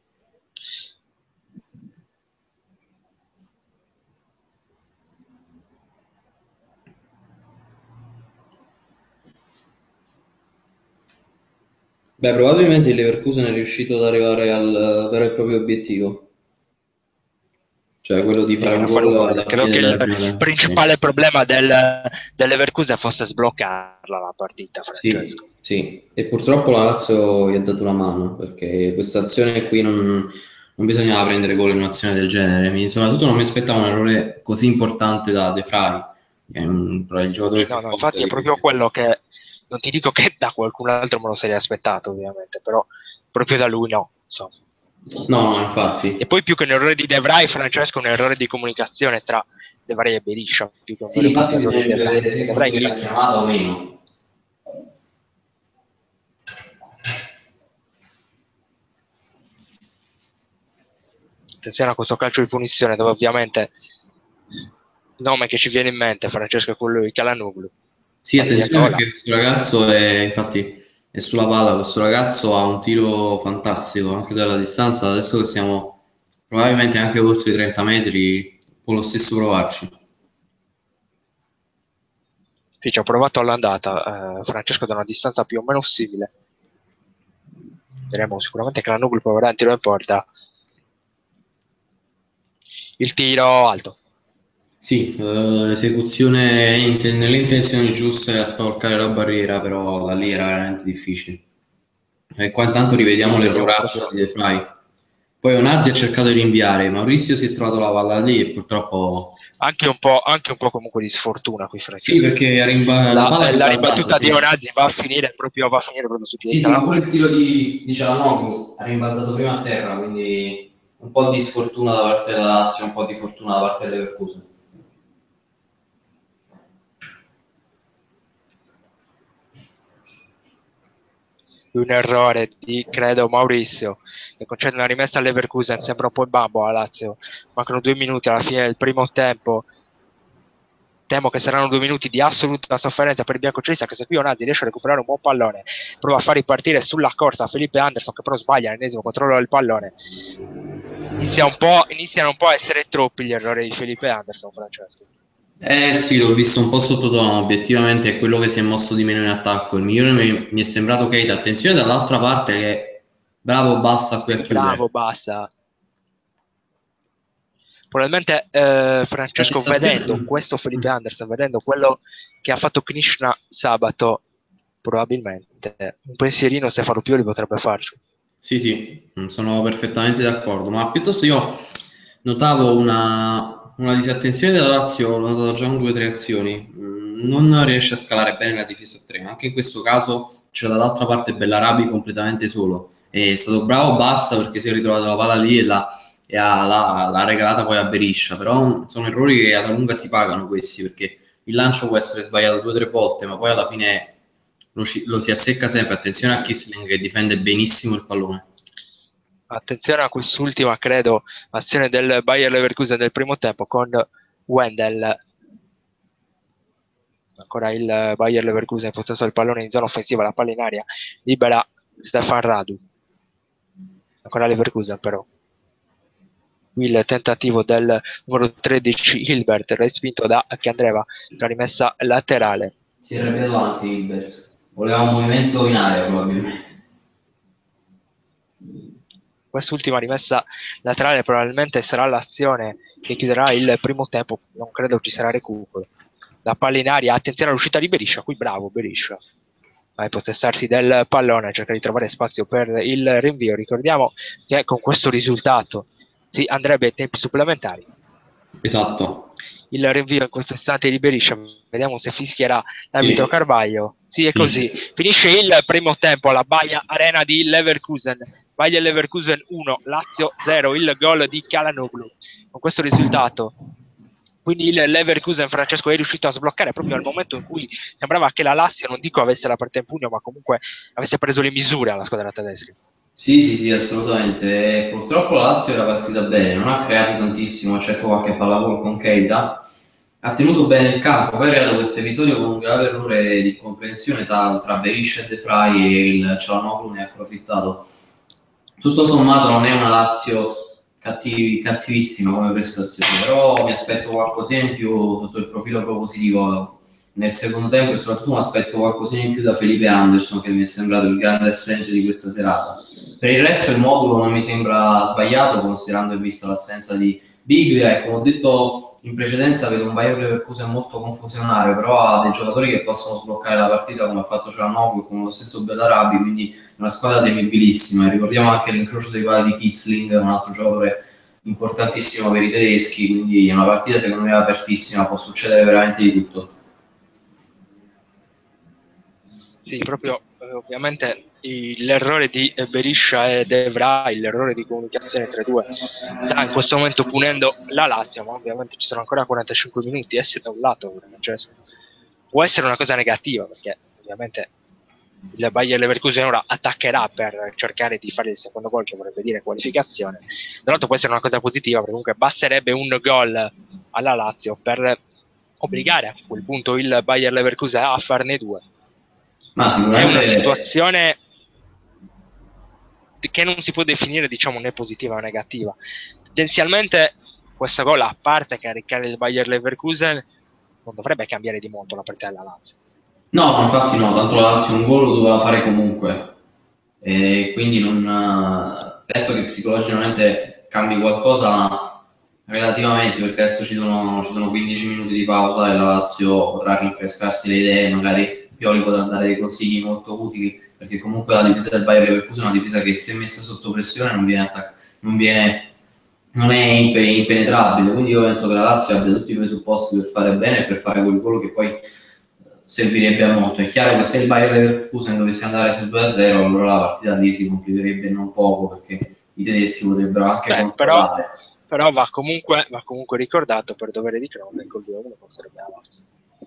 Beh, probabilmente il Leverkusen è riuscito ad arrivare al vero e proprio obiettivo, cioè quello di Sì, fare un a fare un gol gol. alla Credo fine che il del primo tempo. Sì. principale problema dell'Leverkusen fosse sbloccarla la partita, Sì, Francesco. sì, e purtroppo la Lazio gli ha dato una mano perché questa azione qui non bisognava prendere gol in un'azione del genere. Soprattutto non mi aspettavo un errore così importante da De Vrij, che è il giocatore più No, no, forte infatti è di proprio questi. quello che non ti dico che da qualcun altro me lo sarei aspettato, ovviamente, però proprio da lui no. Insomma. No, no, E infatti. poi più che un errore di De Vrij, Francesco, un errore di comunicazione tra De Vrij e Beriscia, più che un Sì, vero e infatti proprio errore di De bisognerebbe Vrij. vedere Perché se De Vrij continua lì la chiamata o meno. Attenzione a questo calcio di punizione dove ovviamente il nome che ci viene in mente, Francesco, è quello di Calhanoglu. Sì, attenzione Gola. perché questo ragazzo è, infatti, è sulla palla, questo ragazzo ha un tiro fantastico anche dalla distanza, adesso che siamo probabilmente anche oltre i 30 metri, può lo stesso provarci. Sì, ci ho provato all'andata, Francesco da una distanza più o meno simile. Vedremo sicuramente Calhanoglu proverà il tiro in porta. Il tiro alto. Sì, esecuzione nelle intenzioni giuste a scavalcare la barriera, però da lì era veramente difficile. E qua intanto rivediamo Vediamo l'erroraccio proprio di De Vrij. Poi Onazzi ha cercato di rinviare, Maurizio si è trovato la palla lì e purtroppo... anche un po' comunque di sfortuna qui, Sì, Francesco. perché la palla è La rimbalzata, ribattuta di sì. Onazzi va a finire proprio su piede Sì, sì, ma pure Calhanoglu. il tiro di Cialanoglu ha rimbalzato prima a terra, quindi un po' di sfortuna da parte della Lazio, un po' di fortuna da parte dell'Leverkusen. Un errore di, credo, Maurizio, che concede una rimessa all'Leverkusen, sembra un po' in bambo a Lazio. Mancano 2 minuti alla fine del primo tempo. Temo che saranno 2 minuti di assoluta sofferenza per il biancoceleste, anche se qui Onazzi riesce a recuperare un buon pallone, prova a far ripartire sulla corsa Felipe Anderson, che però sbaglia l'ennesimo controllo del pallone. Iniziano un po' a essere troppi gli errori di Felipe Anderson, Francesco. Eh sì, l'ho visto un po' sottotono, obiettivamente è quello che si è mosso di meno in attacco. Il migliore mi è sembrato Keita. Attenzione dall'altra parte che bravo, basta qui a chiudere. Bravo, basta. Probabilmente La Francesco, sensazione... vedendo questo Felipe Anderson, vedendo quello che ha fatto Knishna sabato, probabilmente un pensierino Stefano Pioli potrebbe farci. Sì, sì, sono perfettamente d'accordo, ma piuttosto io notavo una disattenzione della Lazio, l'ho notato già in 2 o 3 azioni. Non riesce a scalare bene la difesa a 3. Anche in questo caso c'è dall'altra parte Bellarabi completamente solo. È stato bravo Bassa perché si è ritrovato la palla lì l'ha regalata poi a Beriscia, però sono errori che alla lunga si pagano questi, perché il lancio può essere sbagliato 2 o 3 volte, ma poi alla fine lo si azzecca sempre. Attenzione a Kissling che difende benissimo il pallone. Attenzione a quest'ultima, credo, azione del Bayer Leverkusen del primo tempo con Wendel. Ancora il Bayer Leverkusen in possesso del pallone in zona offensiva, la palla in aria, libera Stefan Radu. Ancora Leverkusen però. Il tentativo del numero 13 Hilbert, respinto da Chiandreva, la rimessa laterale. Si è arrabbiato anche Hilbert. Voleva un movimento in area probabilmente. Quest'ultima rimessa laterale probabilmente sarà l'azione che chiuderà il primo tempo, non credo ci sarà recupero. La palla in aria, attenzione all'uscita di Beriscia, qui bravo Beriscia a impossessarsi del pallone, cerca di trovare spazio per il rinvio. Ricordiamo che con questo risultato si andrebbe ai tempi supplementari. Esatto. Il rinvio in questo istante di Beriscia, vediamo se fischierà l'arbitro Sì, Carvaglio. Sì, è così. finisce. Finisce il primo tempo alla Baia Arena di Leverkusen. Baia Leverkusen 1, Lazio 0, il gol di Calhanoglu. Con questo risultato, quindi il Leverkusen, Francesco, è riuscito a sbloccare proprio al momento in cui sembrava che la Lazio, non dico avesse la partita in pugno, ma comunque avesse preso le misure alla squadra tedesca. Sì, sì, sì, assolutamente. E purtroppo la Lazio era partita bene, non ha creato tantissimo, ha certo qualche pallavolo con Keita, ha tenuto bene il campo, poi è arrivato questo episodio con un grave errore di comprensione tra Berisha e De Vrij e il Cialanoglu ne ha approfittato. Tutto sommato non è una Lazio cattivissima come prestazione, però mi aspetto qualcosina in più sotto il profilo propositivo nel secondo tempo e soprattutto mi aspetto qualcosina in più da Felipe Anderson che mi è sembrato il grande assente di questa serata. Per il resto il modulo non mi sembra sbagliato considerando e vista l'assenza di Biglia e come ho detto in precedenza vedo un Bayer Leverkusen molto confusionario, però ha dei giocatori che possono sbloccare la partita come ha fatto Cialanoglu e come lo stesso Bellarabi, quindi è una squadra temibilissima. E ricordiamo anche l'incrocio dei pali di Kitzling, un altro giocatore importantissimo per i tedeschi, quindi è una partita secondo me apertissima, può succedere veramente di tutto. Sì, proprio ovviamente l'errore di Beriscia e De Vrij, l'errore di comunicazione tra i due, sta in questo momento punendo la Lazio, ma ovviamente ci sono ancora 45 minuti, essere da un lato, Francesco, può essere una cosa negativa, perché ovviamente il Bayer Leverkusen ora attaccherà per cercare di fare il secondo gol, che vorrebbe dire qualificazione. Dall'altro può essere una cosa positiva, perché comunque basterebbe un gol alla Lazio per obbligare a quel punto il Bayer Leverkusen a farne due. Ma È una sicuramente situazione che non si può definire, diciamo, né positiva né negativa. Tendenzialmente questo gol, a parte caricare il Bayer Leverkusen, non dovrebbe cambiare di molto la partita della Lazio. no, ma infatti no, tanto la Lazio un gol lo doveva fare comunque, e quindi non penso che psicologicamente cambi qualcosa relativamente, perché adesso ci sono 15 minuti di pausa e la Lazio potrà rinfrescarsi le idee, magari Pioli potrà dare dei consigli molto utili, perché comunque la difesa del Bayern Leverkusen è una difesa che se messa sotto pressione non viene, non è impenetrabile, quindi io penso che la Lazio abbia tutti i presupposti per fare bene e per fare quel gol che poi servirebbe a molto. È chiaro che se il Bayern Leverkusen dovesse andare sul 2-0, allora la partita lì si complicherebbe non poco, perché i tedeschi potrebbero anche controllare. Però va comunque ricordato, per dovere di cronaca, che il 2-1 non sarebbe la Lazio.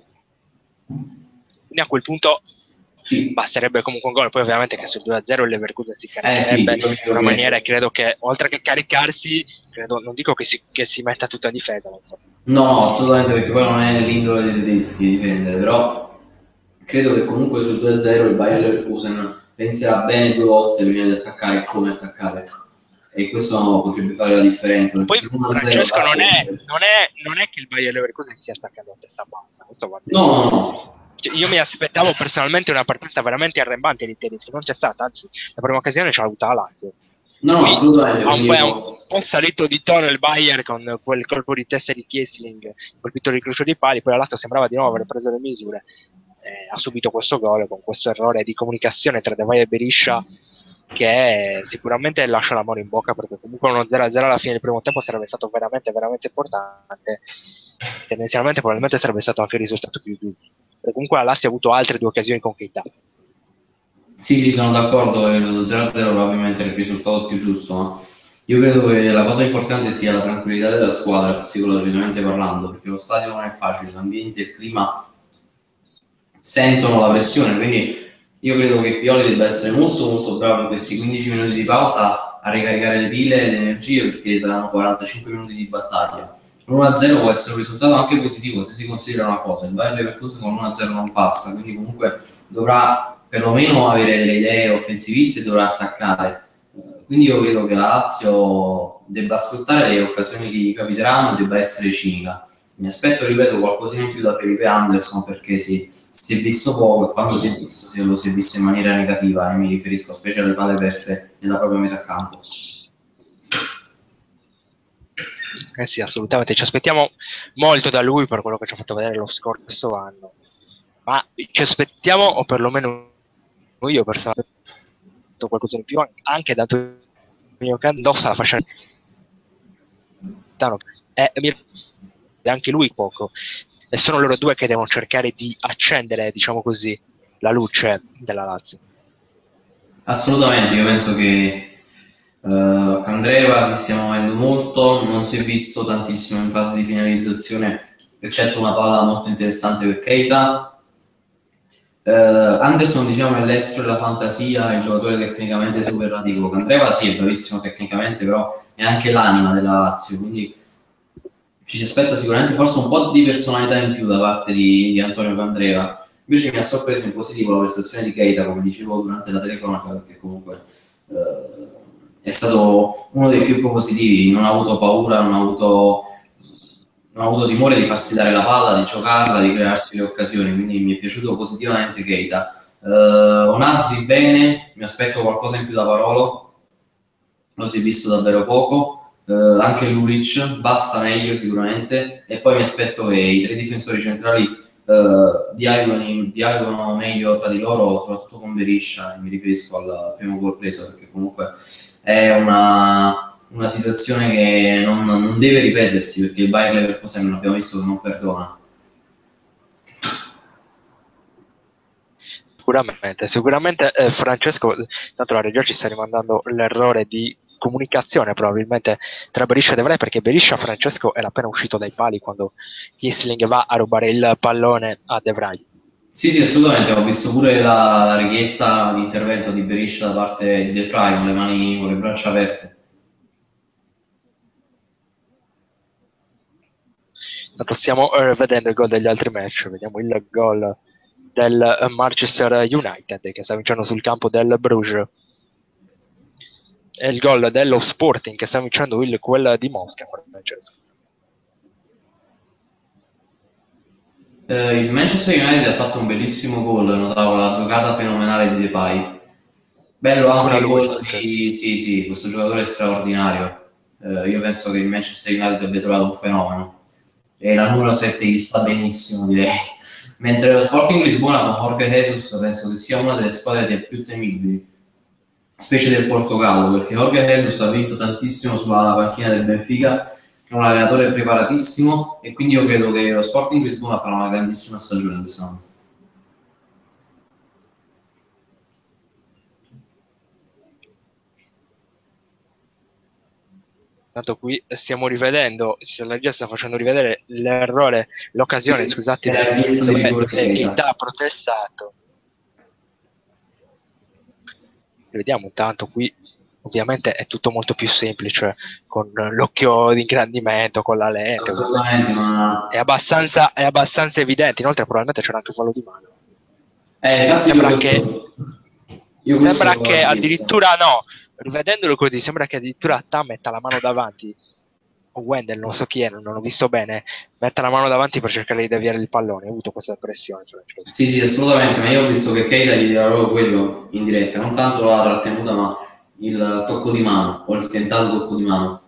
Quindi a quel punto sì, basterebbe comunque un gol. Poi ovviamente che sul 2-0 il Leverkusen si caricherebbe in una maniera, e credo che oltre che caricarsi, non dico che si metta tutta a difesa, non so. No, assolutamente, perché poi non è nell'indole dei tedeschi difendere, però credo che comunque sul 2-0 il Bayern Leverkusen penserà bene due volte prima di attaccare e come attaccare, e questo potrebbe fare la differenza. Poi Francesco, non è che il Bayern Leverkusen stia attaccando a testa bassa, no. Io mi aspettavo personalmente una partenza veramente arrembante di tedeschi, non c'è stata, anzi la prima occasione ce l'ha avuta la Lazio. No, assolutamente. Ha un po' salito di tono il Bayern con quel colpo di testa di Kiesling, colpito di incrocio di pali, poi la Lazio sembrava di nuovo aver preso le misure. Ha subito questo gol con questo errore di comunicazione tra De Vrij e Berisha, che sicuramente lascia l'amore in bocca, perché comunque uno 0-0 alla fine del primo tempo sarebbe stato veramente veramente importante. Tendenzialmente probabilmente sarebbe stato anche il risultato più giusto, perché comunque la Lazio ha avuto altre due occasioni con Keita. Sì, sono d'accordo, lo 0-0 probabilmente è il risultato più giusto, ma io credo che la cosa importante sia la tranquillità della squadra, psicologicamente parlando, perché lo stadio non è facile, l'ambiente e il clima sentono la pressione, quindi io credo che Pioli debba essere molto molto bravo in questi 15 minuti di pausa a ricaricare le pile e le energie, perché saranno 45 minuti di battaglia. L'1-0 può essere un risultato anche positivo se si considera una cosa: il Bayern Leverkusen con 1-0 non passa, quindi comunque dovrà perlomeno avere delle idee offensiviste e dovrà attaccare. Quindi io credo che la Lazio debba sfruttare le occasioni che gli capiteranno, debba essere cinica. Mi aspetto, ripeto, qualcosina in più da Felipe Anderson, perché si è visto poco, e quando si è visto lo si è visto in maniera negativa, e mi riferisco specie alle palle perse nella propria metà campo. Sì, assolutamente, ci aspettiamo molto da lui per quello che ci ha fatto vedere lo scorso anno, ma ci aspettiamo, o perlomeno io personalmente, qualcosa in più anche da Antonio Candossa, la fascia e anche lui poco, e sono loro due che devono cercare di accendere, diciamo così, la luce della Lazio. Assolutamente, io penso che Candreva si stia muovendo molto, non si è visto tantissimo in fase di finalizzazione, eccetto una palla molto interessante per Keita. Anderson, diciamo, è l'estro della fantasia, il giocatore tecnicamente superlativo. Candreva sì, è bravissimo tecnicamente, però è anche l'anima della Lazio, quindi ci si aspetta sicuramente forse un po' di personalità in più da parte di Antonio Candreva. Invece mi ha sorpreso in positivo la prestazione di Keita, come dicevo durante la telecronaca, perché comunque è stato uno dei più propositivi, non ha avuto paura, non ha avuto timore di farsi dare la palla, di giocarla, di crearsi le occasioni, quindi mi è piaciuto positivamente Keita. Onazzi bene, mi aspetto qualcosa in più da Parolo, lo si è visto davvero poco. Anche Lulic basta meglio sicuramente, e poi mi aspetto che i tre difensori centrali dialogano meglio tra di loro, soprattutto con Berisha, e mi riferisco al primo gol preso, perché comunque è una situazione che non deve ripetersi, perché il Bayern Leverkusen abbiamo visto che non perdona. Sicuramente Francesco, tanto la regia ci sta rimandando l'errore di comunicazione probabilmente tra Berisha e De Vrij, perché Berisha, Francesco, era appena uscito dai pali quando Kiesling va a rubare il pallone a De Vrij. Sì, sì, assolutamente, ho visto pure la richiesta di intervento di Berisha da parte di De Vrij con le mani, con le braccia aperte. Tanto stiamo vedendo il gol degli altri match, vediamo il gol del Manchester United che sta vincendo sul campo del Bruges e il gol dello Sporting che sta vincendo quel di Mosca, Francesco. Il Manchester United ha fatto un bellissimo gol, notavo la giocata fenomenale di Depay. Bello anche Pure a il lui, gol Francesco. di... Sì, sì, questo giocatore è straordinario. Io penso che il Manchester United abbia trovato un fenomeno. E la numero 7 gli sta benissimo, direi. Mentre lo Sporting Lisbona con Jorge Jesus penso che sia una delle squadre più temibili, specie del Portogallo, perché Jorge Jesus ha vinto tantissimo sulla panchina del Benfica, è un allenatore preparatissimo e quindi io credo che lo Sporting Lisbona farà una grandissima stagione quest'anno. Tanto qui stiamo rivedendo, la regia sta facendo rivedere l'errore, Sì, l'occasione, scusate, è la richiesta di dove rigore di Keita Keita. ha protestato. Vediamo intanto qui, ovviamente è tutto molto più semplice, con l'occhio di ingrandimento, con la lente, ovviamente Assolutamente, ma è abbastanza evidente, inoltre probabilmente c'era anche un fallo di mano. infatti Sembra che, io questo sembra l'ho che chiesto. addirittura no, rivedendolo così, sembra che addirittura Tam metta la mano davanti, o Wendell, non so chi è, non ho visto bene, metta la mano davanti per cercare di deviare il pallone, ho avuto questa impressione. Sì, sì, assolutamente, ma io ho visto che Keita gli dava proprio quello in diretta, non tanto la trattenuta, ma il tocco di mano, o il tentato tocco di mano.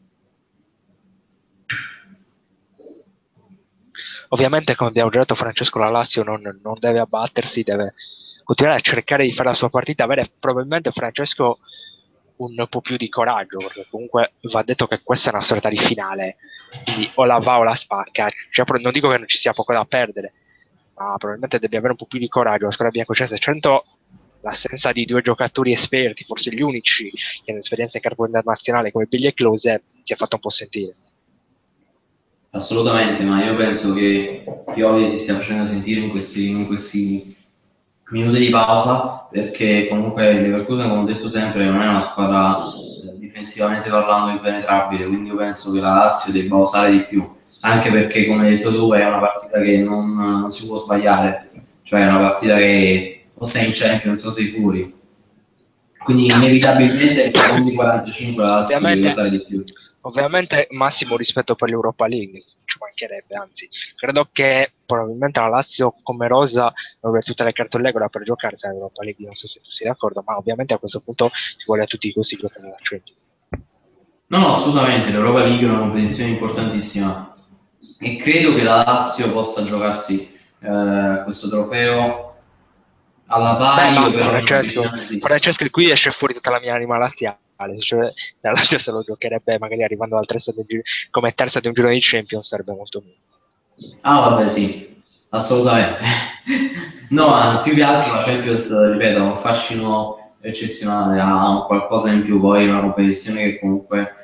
Ovviamente, come abbiamo già detto, Francesco la Lazio non deve abbattersi, deve continuare a cercare di fare la sua partita, avere probabilmente Francesco un po' più di coraggio, perché comunque va detto che questa è una sorta di finale, quindi o la va o la spacca. Cioè, non dico che non ci sia poco da perdere, ma probabilmente devi avere un po' più di coraggio. La squadra biancoceleste, certo, l'assenza di due giocatori esperti, forse gli unici che hanno esperienza in campo internazionale come Billy e Close, si è fatto un po' sentire. Assolutamente, ma io penso che Pioli si stia facendo sentire in questi minuti di pausa, perché comunque il Leverkusen, come ho detto sempre, non è una squadra difensivamente parlando impenetrabile, quindi io penso che la Lazio debba usare di più, anche perché, come hai detto tu, è una partita che non si può sbagliare, cioè è una partita che o sei in Champions o sei fuori, quindi inevitabilmente nei secondi 45 la Lazio deve Ovviamente, usare di più. ovviamente massimo rispetto per l'Europa League, ci mancherebbe, anzi, credo che probabilmente la Lazio come rosa avrebbe tutte le carte in regola per giocarsi all'Europa League, non so se tu sei d'accordo, ma ovviamente a questo punto si vuole a tutti i costi giocare alla Champions. No, no, assolutamente, l'Europa League è una competizione importantissima e credo che la Lazio possa giocarsi questo trofeo alla Beh, pari ma o perlomeno Francesco, vicino così. Francesco qui esce fuori tutta la mia anima laziale, cioè la Lazio se lo giocherebbe magari arrivando al terza come terza di un giro di Champions sarebbe molto meglio. Ah, vabbè, sì, assolutamente. No, ma più che altro la Champions, ripeto, ha un fascino eccezionale, ha un qualcosa in più, poi è una competizione che comunque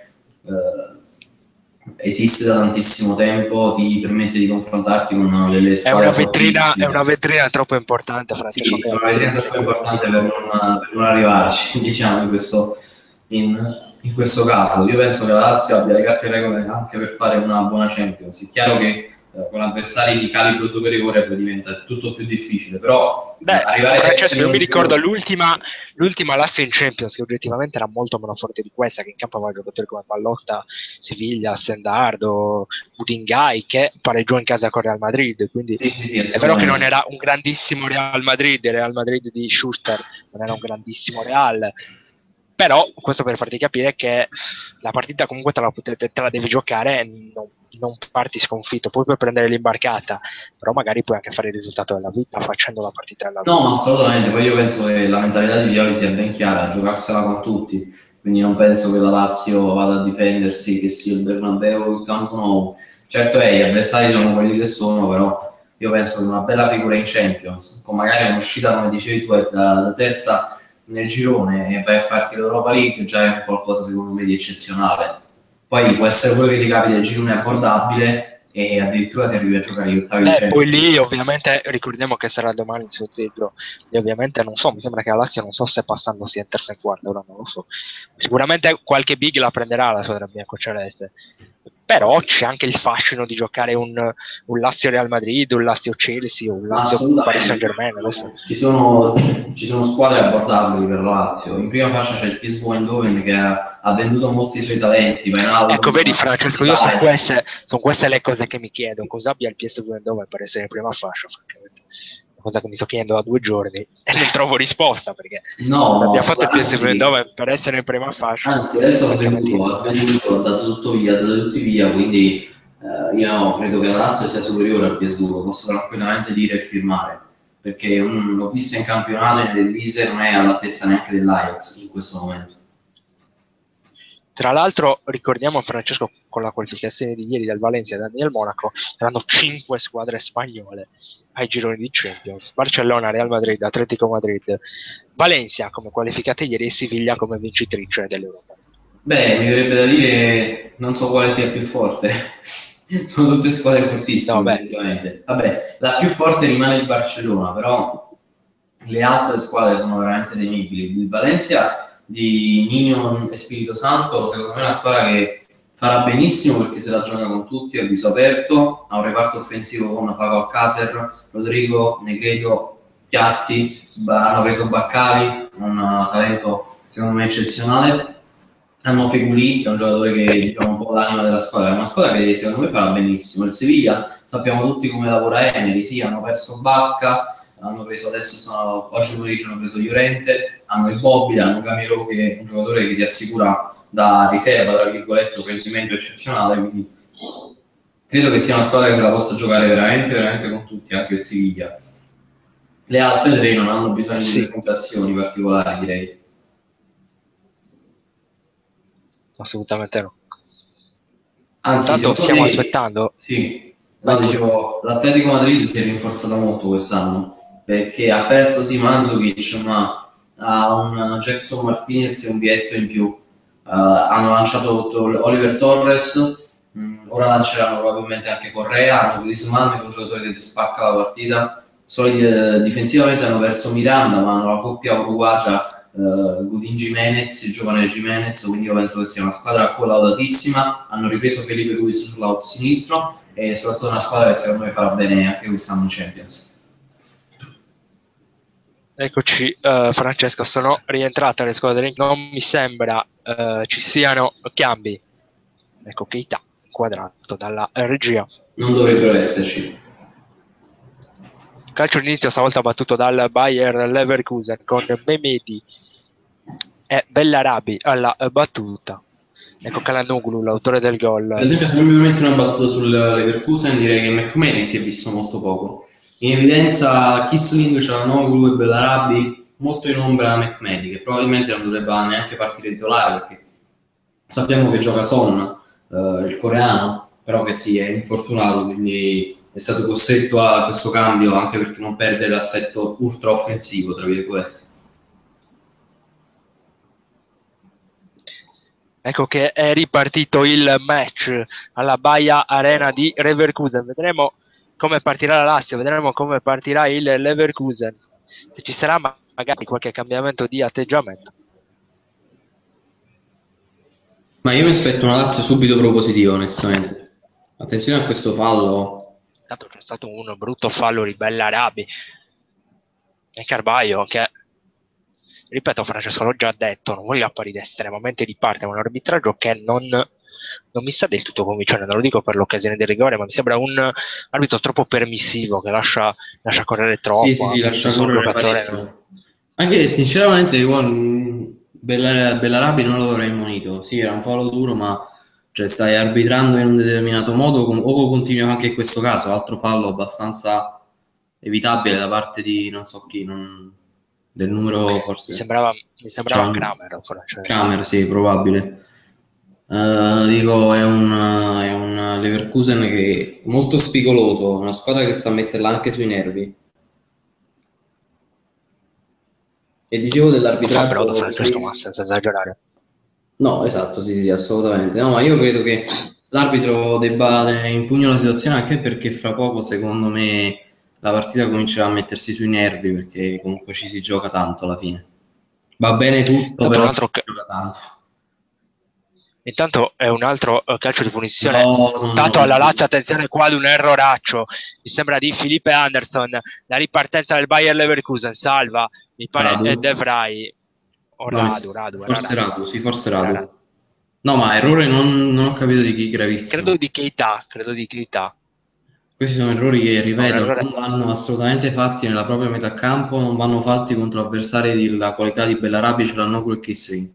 esiste da tantissimo tempo, ti permette di confrontarti con delle squadre È una fortissime. vetrina troppo importante, Francesco, Sì, che è la una Champions vetrina sia troppo qualcosa di importante per nuovo. non arrivarci, diciamo, in questo caso. Io penso che la Lazio abbia le carte in regola anche per fare una buona Champions. È chiaro che con avversari di calibro superiore poi diventa tutto più difficile, però Beh, arrivare terzo Francesco, in io uno mi ricordo girone. l'ultima Lazio in Champions, che oggettivamente era molto meno forte di questa, che in campo aveva giocatori come Pallotta, Siviglia, Sendardo, Budingai, che pareggiò in casa con Real Madrid, quindi Sì, sì, sì, è vero che non assolutamente. era un grandissimo Real Madrid, il Real Madrid di Schuster non era un grandissimo Real, però questo per farti capire che la partita comunque te la devi giocare e non parti sconfitto, poi puoi prendere l'imbarcata, però magari puoi anche fare il risultato della vita facendo la partita della No, vita. ma assolutamente, poi io penso che la mentalità di Pioli sia ben chiara, giocarsela con tutti, quindi non penso che la Lazio vada a difendersi, che sia il Bernabeu o il Camp Nou. Certo è, gli avversari sono quelli che sono, però io penso che una bella figura in Champions, con magari un'uscita, come dicevi tu, da terza nel girone e vai a farti l'Europa League, già è qualcosa secondo me di eccezionale. Poi può essere quello che ti capita il girone abbordabile, e addirittura ti arrivi a giocare gli ottavi di Poi Champions. lì ovviamente ricordiamo che sarà domani il sorteggio e ovviamente non so, mi sembra che la Lazio non so se passando sia in terza e in quarta, ora non lo so. Sicuramente qualche big la prenderà la squadra biancoceleste, però c'è anche il fascino di giocare un Lazio Real Madrid, un Lazio Chelsea, un Ma Lazio Paris Saint assolutamente, Germain adesso. ci sono squadre abbordabili per la Lazio. In prima fascia c'è il PSV Eindhoven che ha venduto molti suoi talenti, Ecco, Wijnaldum, vedi Francesco, io Dybala. sono queste le cose che mi chiedo, cosa abbia il PSV Eindhoven per essere in prima fascia, francamente. Una cosa che mi sto chiedendo da 2 giorni e non trovo risposta, perché cosa No, abbia fatto il assolutamente PSV sì. Eindhoven per essere in prima fascia, Anzi, adesso francamente. ha svenduto, ha dato tutto via, ha dato tutti via, quindi io credo che la Lazio sia superiore al PSV, lo posso tranquillamente dire e firmare, perché l'ho vista in campionato e nelle divise non è all'altezza neanche dell'Ajax in questo momento. Tra l'altro, ricordiamo Francesco, con la qualificazione di ieri del Valencia e del Monaco, saranno 5 squadre spagnole ai gironi di Champions: Barcellona, Real Madrid, Atletico Madrid, Valencia come qualificate ieri e Siviglia come vincitrice dell'Europa. Beh, mi verrebbe da dire, non so quale sia più forte, sono tutte squadre No, fortissime beh, effettivamente. Vabbè, la più forte rimane il Barcellona, però le altre squadre sono veramente temibili. Il Valencia di Nino e Spirito Santo, secondo me è una squadra che farà benissimo perché se la gioca con tutti, a viso aperto, ha un reparto offensivo con Paco Alcácer, Rodrigo, Negredo, Piatti, hanno preso Baccali, un talento secondo me eccezionale. Hanno Feguli, che è un giocatore che è diciamo, un po' l'anima della squadra, è una squadra che secondo me farà benissimo. Il Sevilla sappiamo tutti come lavora Emery, sì, hanno perso Bacca, hanno preso adesso oggi pomeriggio hanno preso Llorente, hanno il Bobby, hanno Camero che è un giocatore che ti assicura da riserva, tra virgolette, un rendimento eccezionale, quindi credo che sia una squadra che se la possa giocare veramente, veramente con tutti, anche il Siviglia. Le altre tre non hanno bisogno di sì, presentazioni particolari, direi. assolutamente no. Anzi, Intanto secondo stiamo te, aspettando. sì, Vai no, pure. dicevo, l'Atletico Madrid si è rinforzata molto quest'anno perché ha perso sì Mandzukic, ma ha un Jackson Martinez e un bietto in più. Hanno lanciato Oliver Torres, ora lanceranno probabilmente anche Correa, hanno Griezmann che è un giocatore che ti spacca la partita. Difensivamente hanno perso Miranda, ma hanno la coppia uruguagia Godin Jimenez, il giovane Jimenez, quindi io penso che sia una squadra collaudatissima. Hanno ripreso Felipe Luis sul lato sinistro e soprattutto una squadra che secondo me farà bene anche quest'anno in Champions. Eccoci, Francesco, sono rientrate le squadre. Non mi sembra ci siano cambi. Ecco, Keita inquadrato dalla regia. Non dovrebbero esserci. Calcio d'inizio stavolta battuto dal Bayer Leverkusen con Mehmedi e Bellarabi alla battuta. Ecco Calhanoglu, l'autore del Per gol. esempio, se mi permette una battuta sul Leverkusen, direi che McMahon si è visto molto poco. In evidenza Kitzling, Cialanoglu e Bellarabi molto in ombra McMahon, che probabilmente non dovrebbe neanche partire titolare perché sappiamo che gioca Son, il coreano, però che si è infortunato, quindi è stato costretto a questo cambio anche perché non perde l'assetto ultra offensivo, tra virgolette. Ecco che è ripartito il match alla Baia Arena di Leverkusen. Vedremo come partirà la Lazio, vedremo come partirà il Leverkusen. Se ci sarà magari qualche cambiamento di atteggiamento. Ma io mi aspetto una Lazio subito propositiva, onestamente. Attenzione a questo fallo. Intanto c'è stato un brutto fallo di Bellarabi e Carbaio che, ripeto Francesco, l'ho già detto, non voglio apparire estremamente di parte, ma un arbitraggio che non mi sta del tutto convincente, non lo dico per l'occasione del rigore, ma mi sembra un arbitro troppo permissivo che lascia correre Sì, troppo, sì, ha sì, punito lascia su un correre giocatore. parecchio. Anche sinceramente, io, Bellarabi non lo avrei ammonito. Sì, era un fallo duro, ma cioè, stai arbitrando in un determinato modo, o continui anche in questo caso, altro fallo abbastanza evitabile da parte di non so chi, del numero forse. Mi sembrava C'era Kramer, Francesco. Kramer, sì, probabile. Dico, è un Leverkusen che è molto spigoloso, una squadra che sa metterla anche sui nervi. E dicevo Lo fa però dell'arbitraggio Francesco, ma inglese. senza esagerare. No, esatto, sì, sì, assolutamente. No, ma io credo che l'arbitro debba impugnare la situazione, anche perché fra poco, secondo me, la partita comincerà a mettersi sui nervi, perché comunque ci si gioca tanto alla fine. Va bene tutto, Tanto un però ci altro si gioca tanto. Intanto è un altro calcio di punizione No, no, dato no, alla Lazio, sì. attenzione qua ad un erroraccio, mi sembra di Felipe Anderson, la ripartenza del Bayer Leverkusen, salva, mi pare Radu? De Vrij, o No, Radu, era forse Radu, Radu, sì, forse era Radu. Radu. No, ma errore non ho capito di chi gravissimo. Credo di Keita, Questi sono errori che, ma un ripeto, errore, non vanno assolutamente fatti nella propria metà campo, non vanno fatti contro avversari della qualità di Bellarabi, Cialanoglu e Kissing.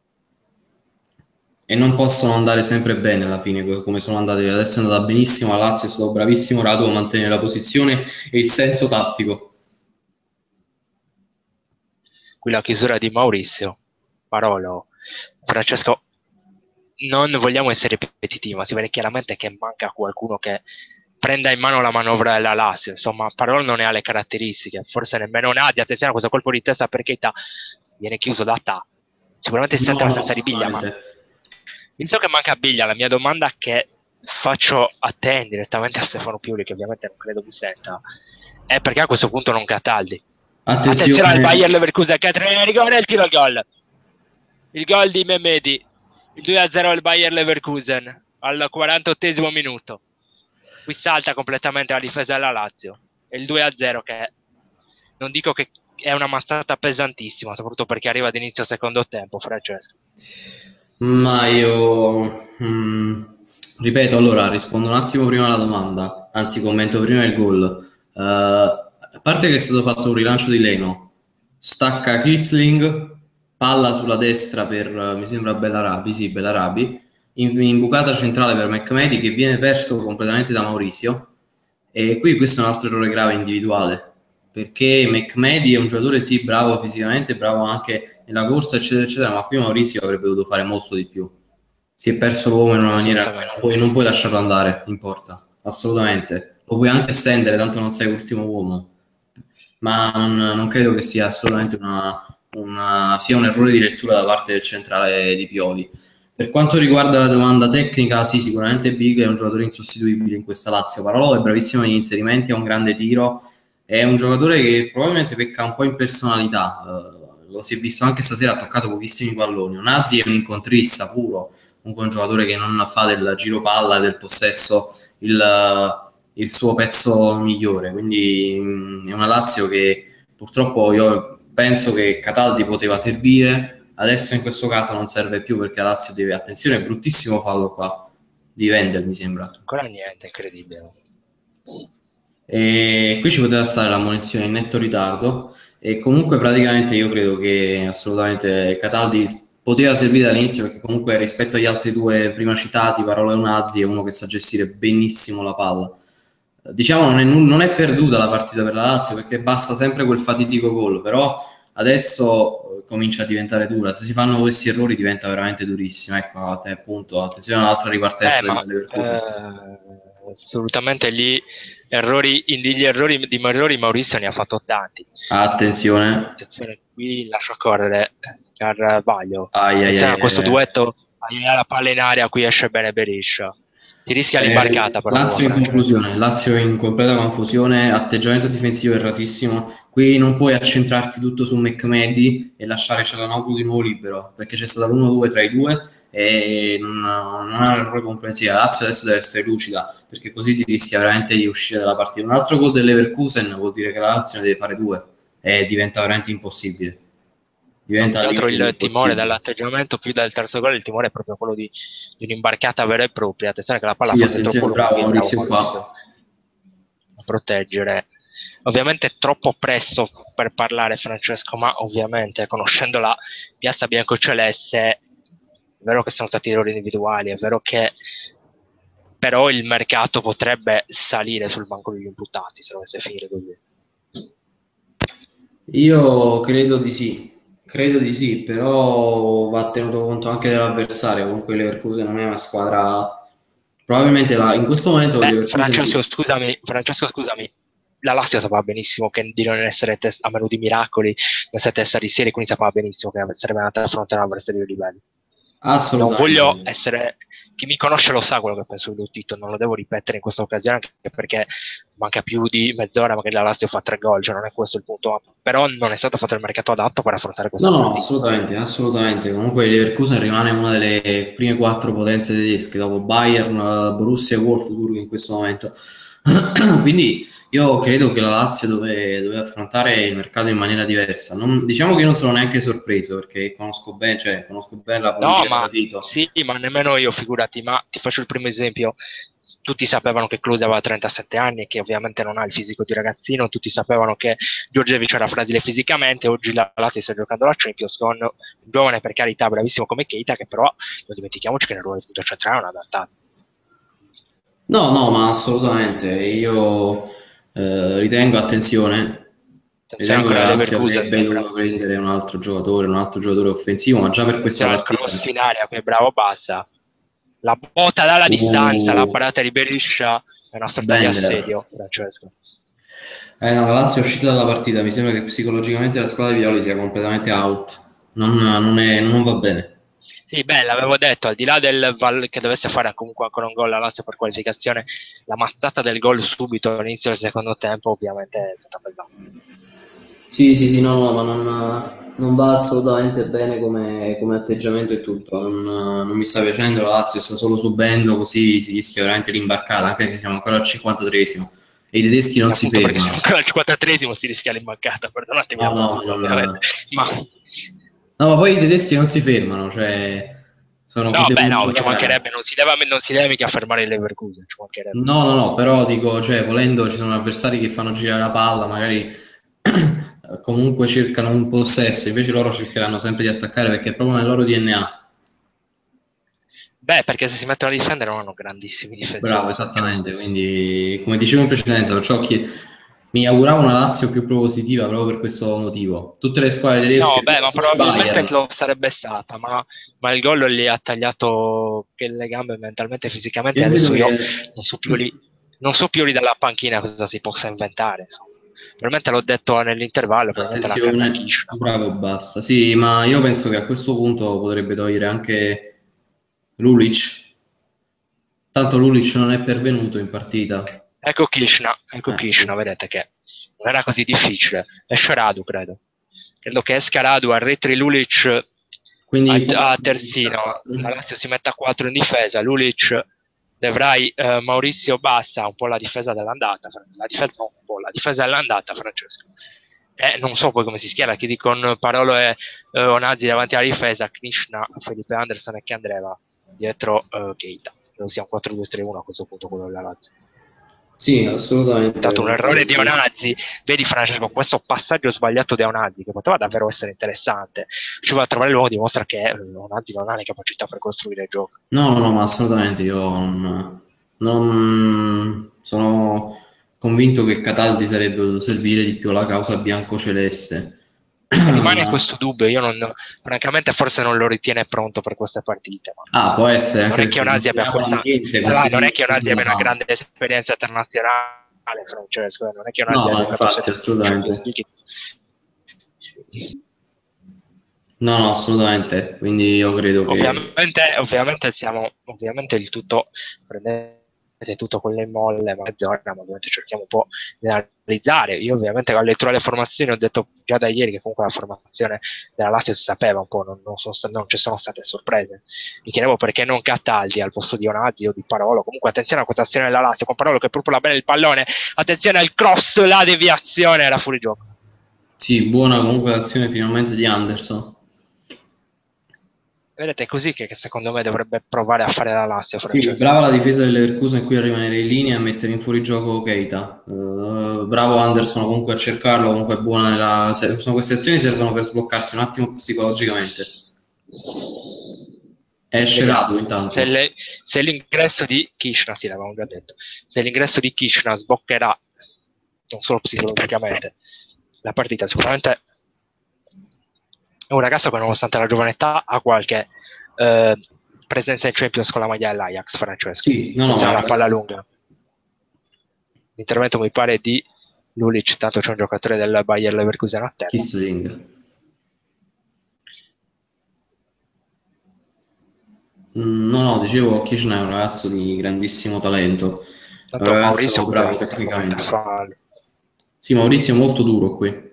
E non possono andare sempre bene alla fine, come sono andate. Adesso è andata benissimo, la Lazio è stato bravissimo Radu a mantenere la posizione e il senso tattico. qui la chiusura di Maurizio, Parolo, Francesco, non vogliamo essere ripetitivi, ma si vede chiaramente che manca qualcuno che prenda in mano la manovra della Lazio. Insomma, Parolo non ne ha le caratteristiche, forse nemmeno Nadia. Attenzione a questo colpo di testa perché Keita viene chiuso da Ta. Sicuramente si sente No, no, l'assenza di Biglia, ma assolutamente. visto che manca Biglia, la mia domanda che faccio a te indirettamente a Stefano Piuli, che ovviamente non credo mi senta, è perché a questo punto non Cataldi. Attenzione al Attenzione, Bayer Leverkusen che tre rigore e il tiro al gol. Il gol di Mehmedi, il 2-0 al Bayer Leverkusen al 48esimo minuto. Qui salta completamente la difesa della Lazio. E il 2-0 che non dico che è una mazzata pesantissima, soprattutto perché arriva ad inizio secondo tempo, Francesco. ma io ripeto, allora rispondo un attimo prima alla domanda, anzi commento prima il gol. A parte che è stato fatto un rilancio di Leno, stacca Kisling, palla sulla destra per, mi sembra Bellarabi, sì, Bellarabi, in bucata centrale per McMahon che viene perso completamente da Maurizio. E qui questo è un altro errore grave individuale, perché McMahon è un giocatore sì bravo fisicamente, bravo anche nella corsa, eccetera, eccetera, ma qui Maurizio avrebbe dovuto fare molto di più. Si è perso l'uomo in una maniera che Assolutamente. non puoi lasciarlo andare in porta, assolutamente. Lo puoi anche stendere, tanto non sei l'ultimo uomo, ma non credo che sia assolutamente sia un errore di lettura da parte del centrale di Pioli. Per quanto riguarda la domanda tecnica, sì, sicuramente Big è un giocatore insostituibile in questa Lazio. Parolo è bravissimo negli inserimenti, ha un grande tiro, è un giocatore che probabilmente pecca un po' in personalità. Lo si è visto anche stasera, ha toccato pochissimi palloni. Onazzi è un incontrista puro, comunque un giocatore che non fa del giro palla e del possesso il suo pezzo migliore. Quindi è una Lazio che purtroppo io penso che Cataldi poteva servire, adesso in questo caso non serve più perché la Lazio deve, attenzione, bruttissimo fallo qua di Wendel mi sembra. Ancora niente, incredibile. E qui ci poteva stare la munizione in netto ritardo e comunque praticamente io credo che assolutamente Cataldi poteva servire dall'inizio perché comunque rispetto agli altri due prima citati, Parolo e Unazzi, è uno che sa gestire benissimo la palla. Diciamo non è perduta la partita per la Lazio perché basta sempre quel fatidico gol, però adesso comincia a diventare dura. Se si fanno questi errori diventa veramente durissima. Ecco, a te, appunto, attenzione all'altra ripartenza del Ma Leverkusen. assolutamente gli errori di Maurizio ne ha fatto tanti. Attenzione. Attenzione, qui lascio correre Carvaglio. Ai, ai, Attenzione ai, a questo ai, ai. duetto, la palla in aria, qui esce bene Beriscia. Ti rischia l'imbarcata però tua, Lazio in Francesco. confusione, Lazio in completa confusione, atteggiamento difensivo erratissimo. Qui non puoi accentrarti tutto su McMahon e lasciare Cialanoglu di nuovo libero, perché c'è stato l'1-2 tra i due e non è un errore comprensivo. La Lazio adesso deve essere lucida, perché così si rischia veramente di uscire dalla partita. Un altro gol dell'Leverkusen vuol dire che la Lazio ne deve fare due e diventa veramente impossibile. No, Diventa più che al altro limite il timore dell'impossibile. dall'atteggiamento più del terzo gol, il timore è proprio quello di un'imbarcata vera e propria. Attenzione che la palla Sì, forse è troppo attenzione, lunga, bravo qui è bravo Maurizio Maurizio qua. a proteggere. Ovviamente è troppo presto per parlare Francesco, ma ovviamente conoscendo la piazza biancoceleste è vero che sono stati errori individuali, è vero che però il mercato potrebbe salire sul banco degli imputati se dovesse finire così. Io credo di sì, però va tenuto conto anche dell'avversario. Comunque il Leverkusen non è una squadra. Probabilmente in questo momento il Beh, Leverkusen. Francesco, scusami, la Lazio sapeva benissimo che di non essere a meno di miracoli, non essere testa di serie, quindi sapeva benissimo che sarebbe andata a affrontare un avversario di livello. Non voglio Assolutamente. essere chi mi conosce lo sa quello che penso di Lotito, non lo devo ripetere in questa occasione, anche perché manca più di mezz'ora, magari la Lazio fa 3 gol, cioè non è questo il punto, però non è stato fatto il mercato adatto per affrontare No, questa no, partita. assolutamente, assolutamente. Comunque il Leverkusen rimane una delle prime quattro potenze tedesche, dopo Bayern, Borussia e Wolfsburg in questo momento. Quindi io credo che la Lazio dove affrontare il mercato in maniera diversa. Diciamo che io non sono neanche sorpreso perché conosco bene la No, politica di ma Tito. sì, ma nemmeno io, figurati, ma ti faccio il primo esempio. Tutti sapevano che Klose aveva 37 anni e che ovviamente non ha il fisico di ragazzino, tutti sapevano che Djordjevic era fragile fisicamente, oggi la Lazio sta giocando la Champions con un giovane, per carità, bravissimo come Keita, che però non dimentichiamoci che nel ruolo di punto centrale non è adattato. No, no, ma assolutamente. Io Attenzione ritengo che ancora a la Lazio Leverkusen, avrebbe sembra. dovuto prendere un altro giocatore offensivo, ma già per questa Attenzione al partita. cross in aria, che bravo Bassa. La botta dalla distanza, la Uh, parata di Beriscia è una sorta di Bender. assedio, Francesco. No, la Lazio è uscita dalla partita, mi sembra che psicologicamente la squadra di Violi sia completamente out. Non va bene. Sì, beh, l'avevo detto, al di là che dovesse fare comunque ancora un gol la Lazio per qualificazione, la mazzata del gol subito all'inizio del secondo tempo ovviamente è stata pesante. Sì, sì, sì, no, no, ma non va assolutamente bene come atteggiamento e tutto. Non mi sta piacendo, la Lazio sta solo subendo, così si rischia veramente l'imbarcata, anche che siamo ancora al 53esimo. E i tedeschi E non si appunto perché siamo fermano. ancora al 53esimo si rischia l'immancata, perdonatemi la No, no, battuta ovviamente, ma no, ma poi i tedeschi non si fermano, cioè no, beh devono no, ci giocare. mancherebbe, non si deve mica fermare il Leverkusen, ci mancherebbe. No, no, no, però dico, cioè, volendo ci sono avversari che fanno girare la palla, magari comunque cercano un possesso, invece loro cercheranno sempre di attaccare perché è proprio nel loro DNA. Beh, perché se si mettono a difendere non hanno grandissimi Bravo, difensori, esattamente. Francesco. Quindi, come dicevo in precedenza, mi auguravo una Lazio più propositiva proprio per questo motivo. Tutte le squadre No, tedesche, beh, forse ma solo il probabilmente Bayern. lo sarebbe stata, ma il gol gli ha tagliato che le gambe mentalmente e fisicamente. Io credo Adesso io che non so più lì dalla panchina cosa si possa inventare. Insomma. Probabilmente l'ho detto nell'intervallo, probabilmente la cambia attenzione, Kishna. bravo, basta. Sì, ma io penso che a questo punto potrebbe togliere anche Lulic. Tanto Lulic non è pervenuto in partita. Ecco Sì. Kishna, vedete che non era così difficile. Esce Radu, credo. Credo che esca Radu, arretri Lulic Quindi a 4 terzino, la Lazio si mette a 4 in difesa, Lulic, De Vrij, Maurizio Bassa, un po' la difesa dell'andata, la difesa dell'andata, Francesco. E non so poi come si schiera, chi con Parolo e Onazzi davanti alla difesa, Krishna, Felipe Anderson e Chiandreva dietro Keita. Credo sia un 4-2-3-1 a questo punto quello della Lazio. Sì, assolutamente, Stato un penso errore che di sì. Onazzi, vedi Francesco, questo passaggio sbagliato di Onazzi che poteva davvero essere interessante, ci va a trovare l'uomo, dimostra che Onazzi non ha le capacità per costruire il gioco. No, no, no, ma assolutamente io sono convinto che Cataldi sarebbe dovuto servire di più alla causa biancoceleste. Rimane questo dubbio, io non, francamente forse non lo ritiene pronto per queste partite, ma Ah, può essere non anche è che perché non Onazzi abbia speriamo questa, l'ambiente con dai, non è 16 che anni Onazzi sulla abbia una panca. grande esperienza internazionale, Francesco, non è che No, Onazzi ha no, giocato infatti, 7 anni in Champions assolutamente. League. No, no, assolutamente. Quindi io credo che Ovviamente il tutto prendete tutto con le molle, ma mezz'ora, ma ovviamente cerchiamo un po' di analizzare. Io ovviamente alla lettura delle formazioni ho detto già da ieri che comunque la formazione della Lazio si sapeva un po', non ci sono state sorprese. Mi chiedevo perché non Cataldi al posto di Onazzi o di Parolo. Comunque attenzione a questa azione della Lazio con Parolo che propola bene il pallone, attenzione al cross, la deviazione era fuori gioco. sì, buona comunque l'azione finalmente di Anderson. Vedete, è così che secondo me dovrebbe provare a fare la Lazio, Sì, Francesco. brava la difesa del Leverkusen qui a rimanere in linea e a mettere in fuorigioco Keita. Bravo Anderson comunque a cercarlo, comunque è buona sono queste azioni servono per sbloccarsi un attimo psicologicamente. Esce Radu Vediamo. intanto. Se l'ingresso di Kishna, sì, l'avevamo già detto, se l'ingresso di Kishna sboccherà non solo psicologicamente la partita, sicuramente è un ragazzo che nonostante la giovane età ha qualche eh, presenza in Champions con la maglia dell'Ajax, Francesco. Sì, no, no, Attenzione ma alla palla ragazzi, lunga. L'intervento mi pare di Lulic, tanto c'è un giocatore del Bayer Leverkusen a terra. Kisling. No, no, dicevo, Kishna è un ragazzo di grandissimo talento, è un Tanto Maurizio ragazzo qui bravo per momento tecnicamente. fa... Sì, Maurizio è molto duro qui.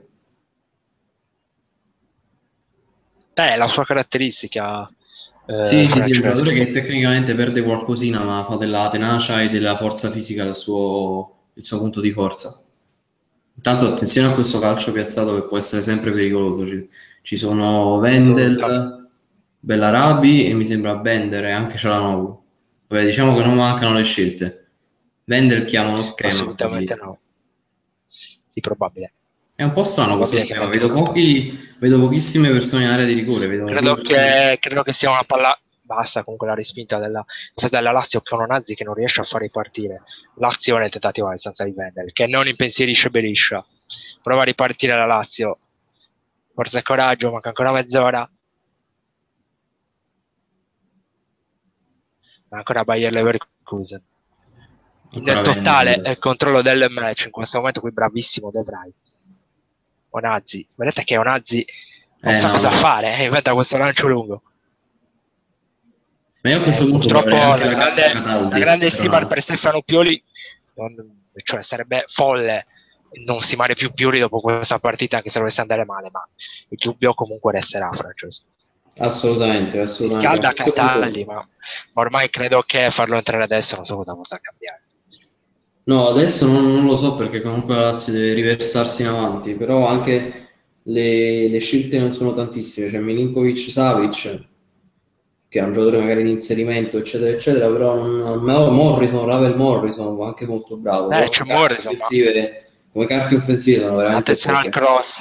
È la sua caratteristica, Sì, sì, sì, è un giocatore Francesco. che tecnicamente perde qualcosina, ma fa della tenacia e della forza fisica il suo punto di forza. Intanto attenzione a questo calcio piazzato che può essere sempre pericoloso. Ci sono Assolutamente, Wendel, Bellarabi e mi sembra Bender e anche Cialanoglu. Vabbè, diciamo che non mancano le scelte. Wendel chiama lo schema, assolutamente quindi no. Sì, probabile. è un po' strano questo Probabile che schema. metti una palla. Vedo pochissime persone in area di rigore, vedo due persone. Credo che sia una palla. Basta comunque la respinta della Lazio con Onazzi che non riesce a fare ripartire l'azione e il tentativo abbastanza di Wendel, che non impensierisce Beriscia. Prova a ripartire la Lazio. Forza e coraggio, manca ancora mezz'ora. Ma ancora Bayer Leverkusen. In Ancora totale Wendel. controllo del match in questo momento qui bravissimo De Vrij. Onazzi, vedete che Onazzi non sa No, cosa no. fare, inventa questo lancio lungo. Ma io a questo punto Purtroppo proverei anche la Cataldi grande per stima per Onazzi. Stefano Pioli, cioè sarebbe folle non stimare più Pioli dopo questa partita, anche se dovesse andare male, ma il dubbio comunque resterà, Francesco. Assolutamente, Si assolutamente. A scalda questo punto. Cataldi, ma ormai credo che farlo entrare adesso non so cosa possa cambiare. No, adesso non lo so perché comunque la Lazio deve riversarsi in avanti, però anche le scelte non sono tantissime. C'è Milinkovic-Savic, che è un giocatore magari di inserimento, eccetera, eccetera, però no, Morrison, Ravel Morrison, anche molto bravo, però C'è Morrison, ma come carte offensive sono veramente attenzione al poche. cross.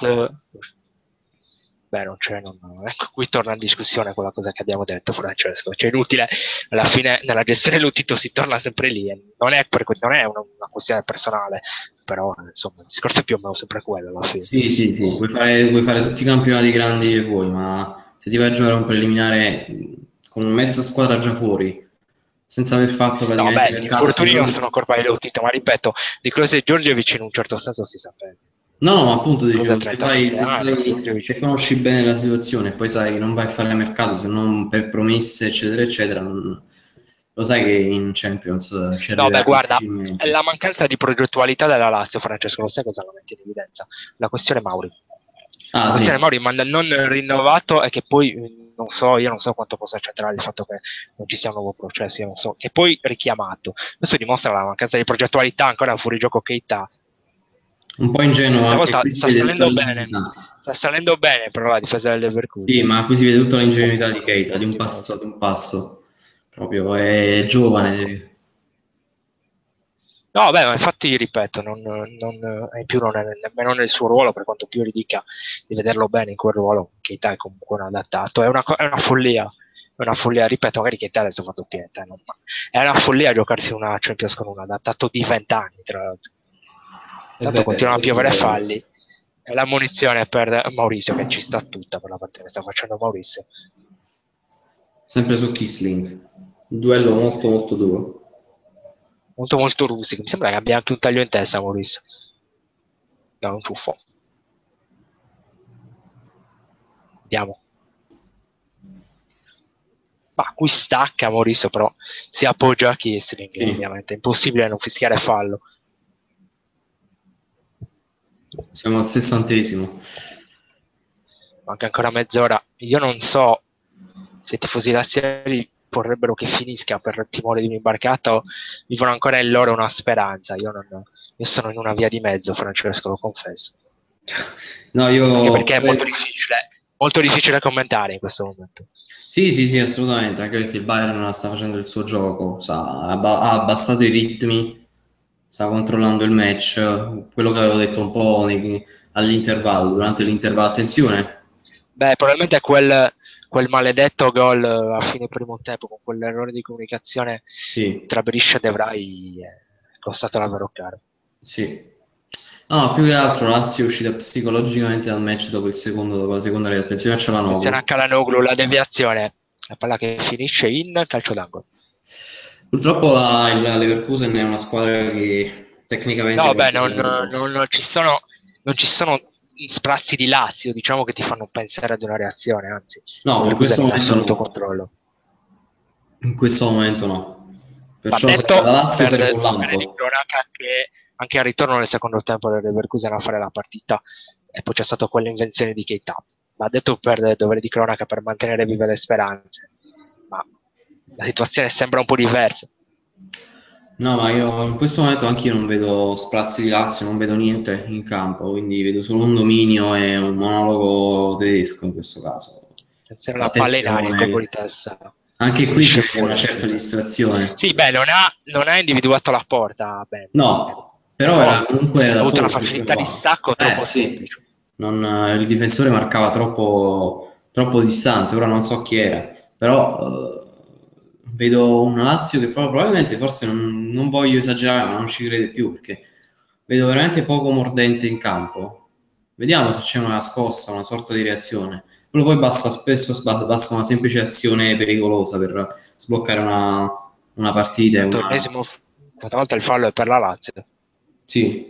Beh, non c'è, ecco, qui torna in discussione quella cosa che abbiamo detto, Francesco. Cioè, inutile, alla fine, nella gestione dell'utito si torna sempre lì. Non è una questione personale, però, insomma, il discorso è più o meno sempre quello alla fine. Sì, sì, sì, puoi fare tutti i campionati grandi che vuoi, ma se ti vai a giocare un preliminare con mezza squadra già fuori, senza aver fatto No, praticamente beh, gli mercato, infortuni non sono sicuramente. colpa dell'utito, ma ripeto, di Klose e Giorgiovic in un certo senso si sapeva. No, no, ma appunto Klose ha dicevo, se vai, 37 anni, se Giorgiovic. conosci bene la situazione e poi sai che non vai a fare mercato se non per promesse, eccetera, eccetera, lo sai che in Champions ci No, beh, arriverai guarda, difficilmente. la mancanza di progettualità della Lazio, Francesco, lo sai cosa la mette in evidenza? La questione Mauri. La Ah, questione sì. Mauri manda il non rinnovato e che poi non so, io non so quanto possa centrare il fatto che non ci sia un nuovo processo, io non so, che poi richiamato. Questo dimostra la mancanza di progettualità, ancora fuori gioco Keita. Un po' ingenuo, Questa anche volta qui si vede tutta l'ingenuità. sta salendo bene però la difesa del Sì, Leverkusen. ma qui si vede tutta l'ingenuità di Un Keita, po' di un di passo volta. ad un passo. Proprio è Ecco. giovane. No, beh, ma infatti, ripeto, in più non è nemmeno nel suo ruolo, per quanto più dica di vederlo bene in quel ruolo, Keita è comunque un adattato. È una follia, ripeto, magari Keita adesso fa doppietta, ma è una follia giocarsi una Champions con un adattato di 20 anni, tra l'altro. È Tanto vero, continuano a questo è piovere vero. falli, e la munizione per Maurizio, che ci sta tutta per la partita che sta facendo Maurizio. Sempre su Kisling. Un duello molto molto duro. Molto molto rustico, mi sembra che abbia anche un taglio in testa Maurizio, da un ciuffo. Vediamo. Ma qui stacca Maurizio, però si appoggia a Kiesling, Sì, ovviamente. È impossibile non fischiare fallo. siamo al 60°. Manca ancora mezz'ora. Io non so se i tifosi laziali vorrebbero che finisca per timore di un'imbarcata o vivono ancora in loro una speranza. Io sono in una via di mezzo, Francesco, lo confesso. No, Anche io perché è penso. molto difficile commentare in questo momento. Sì, sì, sì, assolutamente, anche perché il Bayern sta facendo il suo gioco, ha abbassato i ritmi, sta controllando il match, quello che avevo detto un po' all'intervallo, durante l'intervallo, attenzione, Beh, probabilmente quel maledetto gol a fine primo tempo, con quell'errore di comunicazione sì, tra Beriscia e De Vrij, è costato davvero caro. sì. No, più che altro Lazio è uscita psicologicamente dal match dopo la seconda rete, attenzione a Attenzione a Cialanoglu. Calhanoglu, la deviazione, la palla che finisce in calcio d'angolo. Purtroppo la Leverkusen è una squadra che tecnicamente No, può beh, giocare poco. non ci sono sprazzi di Lazio, diciamo, che ti fanno pensare ad una reazione, anzi, No, in Leverkusen questo in momento assoluto no. controllo. In questo momento no. Va Perciò detto la Lazio per serve un bene di lampo. cronaca che anche al ritorno nel secondo tempo del Leverkusen a fare la partita e poi c'è stata quell'invenzione di Keita. Va detto per dovere di cronaca per mantenere vive le speranze, ma la situazione sembra un po' diversa. No, ma io in questo momento anche io non vedo sprazzi di Lazio, non vedo niente in campo, quindi vedo solo un dominio e un monologo tedesco in questo caso. Attenzione alla palla in aria, il colpo di Attenzione, testa anche qui esce si vede una fuori certa subito. distrazione. Sì, beh, non ha individuato la porta, bene, No, però però era comunque ha da avuto una solo sul primo facilità di palo. stacco troppo Sì, semplice. il difensore marcava troppo distante, ora non so chi era, però vedo una Lazio che probabilmente, forse non voglio esagerare, ma non ci crede più, perché vedo veramente poco mordente in campo. Vediamo se c'è una scossa, una sorta di reazione. Quello poi basta una semplice azione pericolosa per sbloccare una partita. Ventunesimo, questa volta il fallo è per la Lazio. Sì.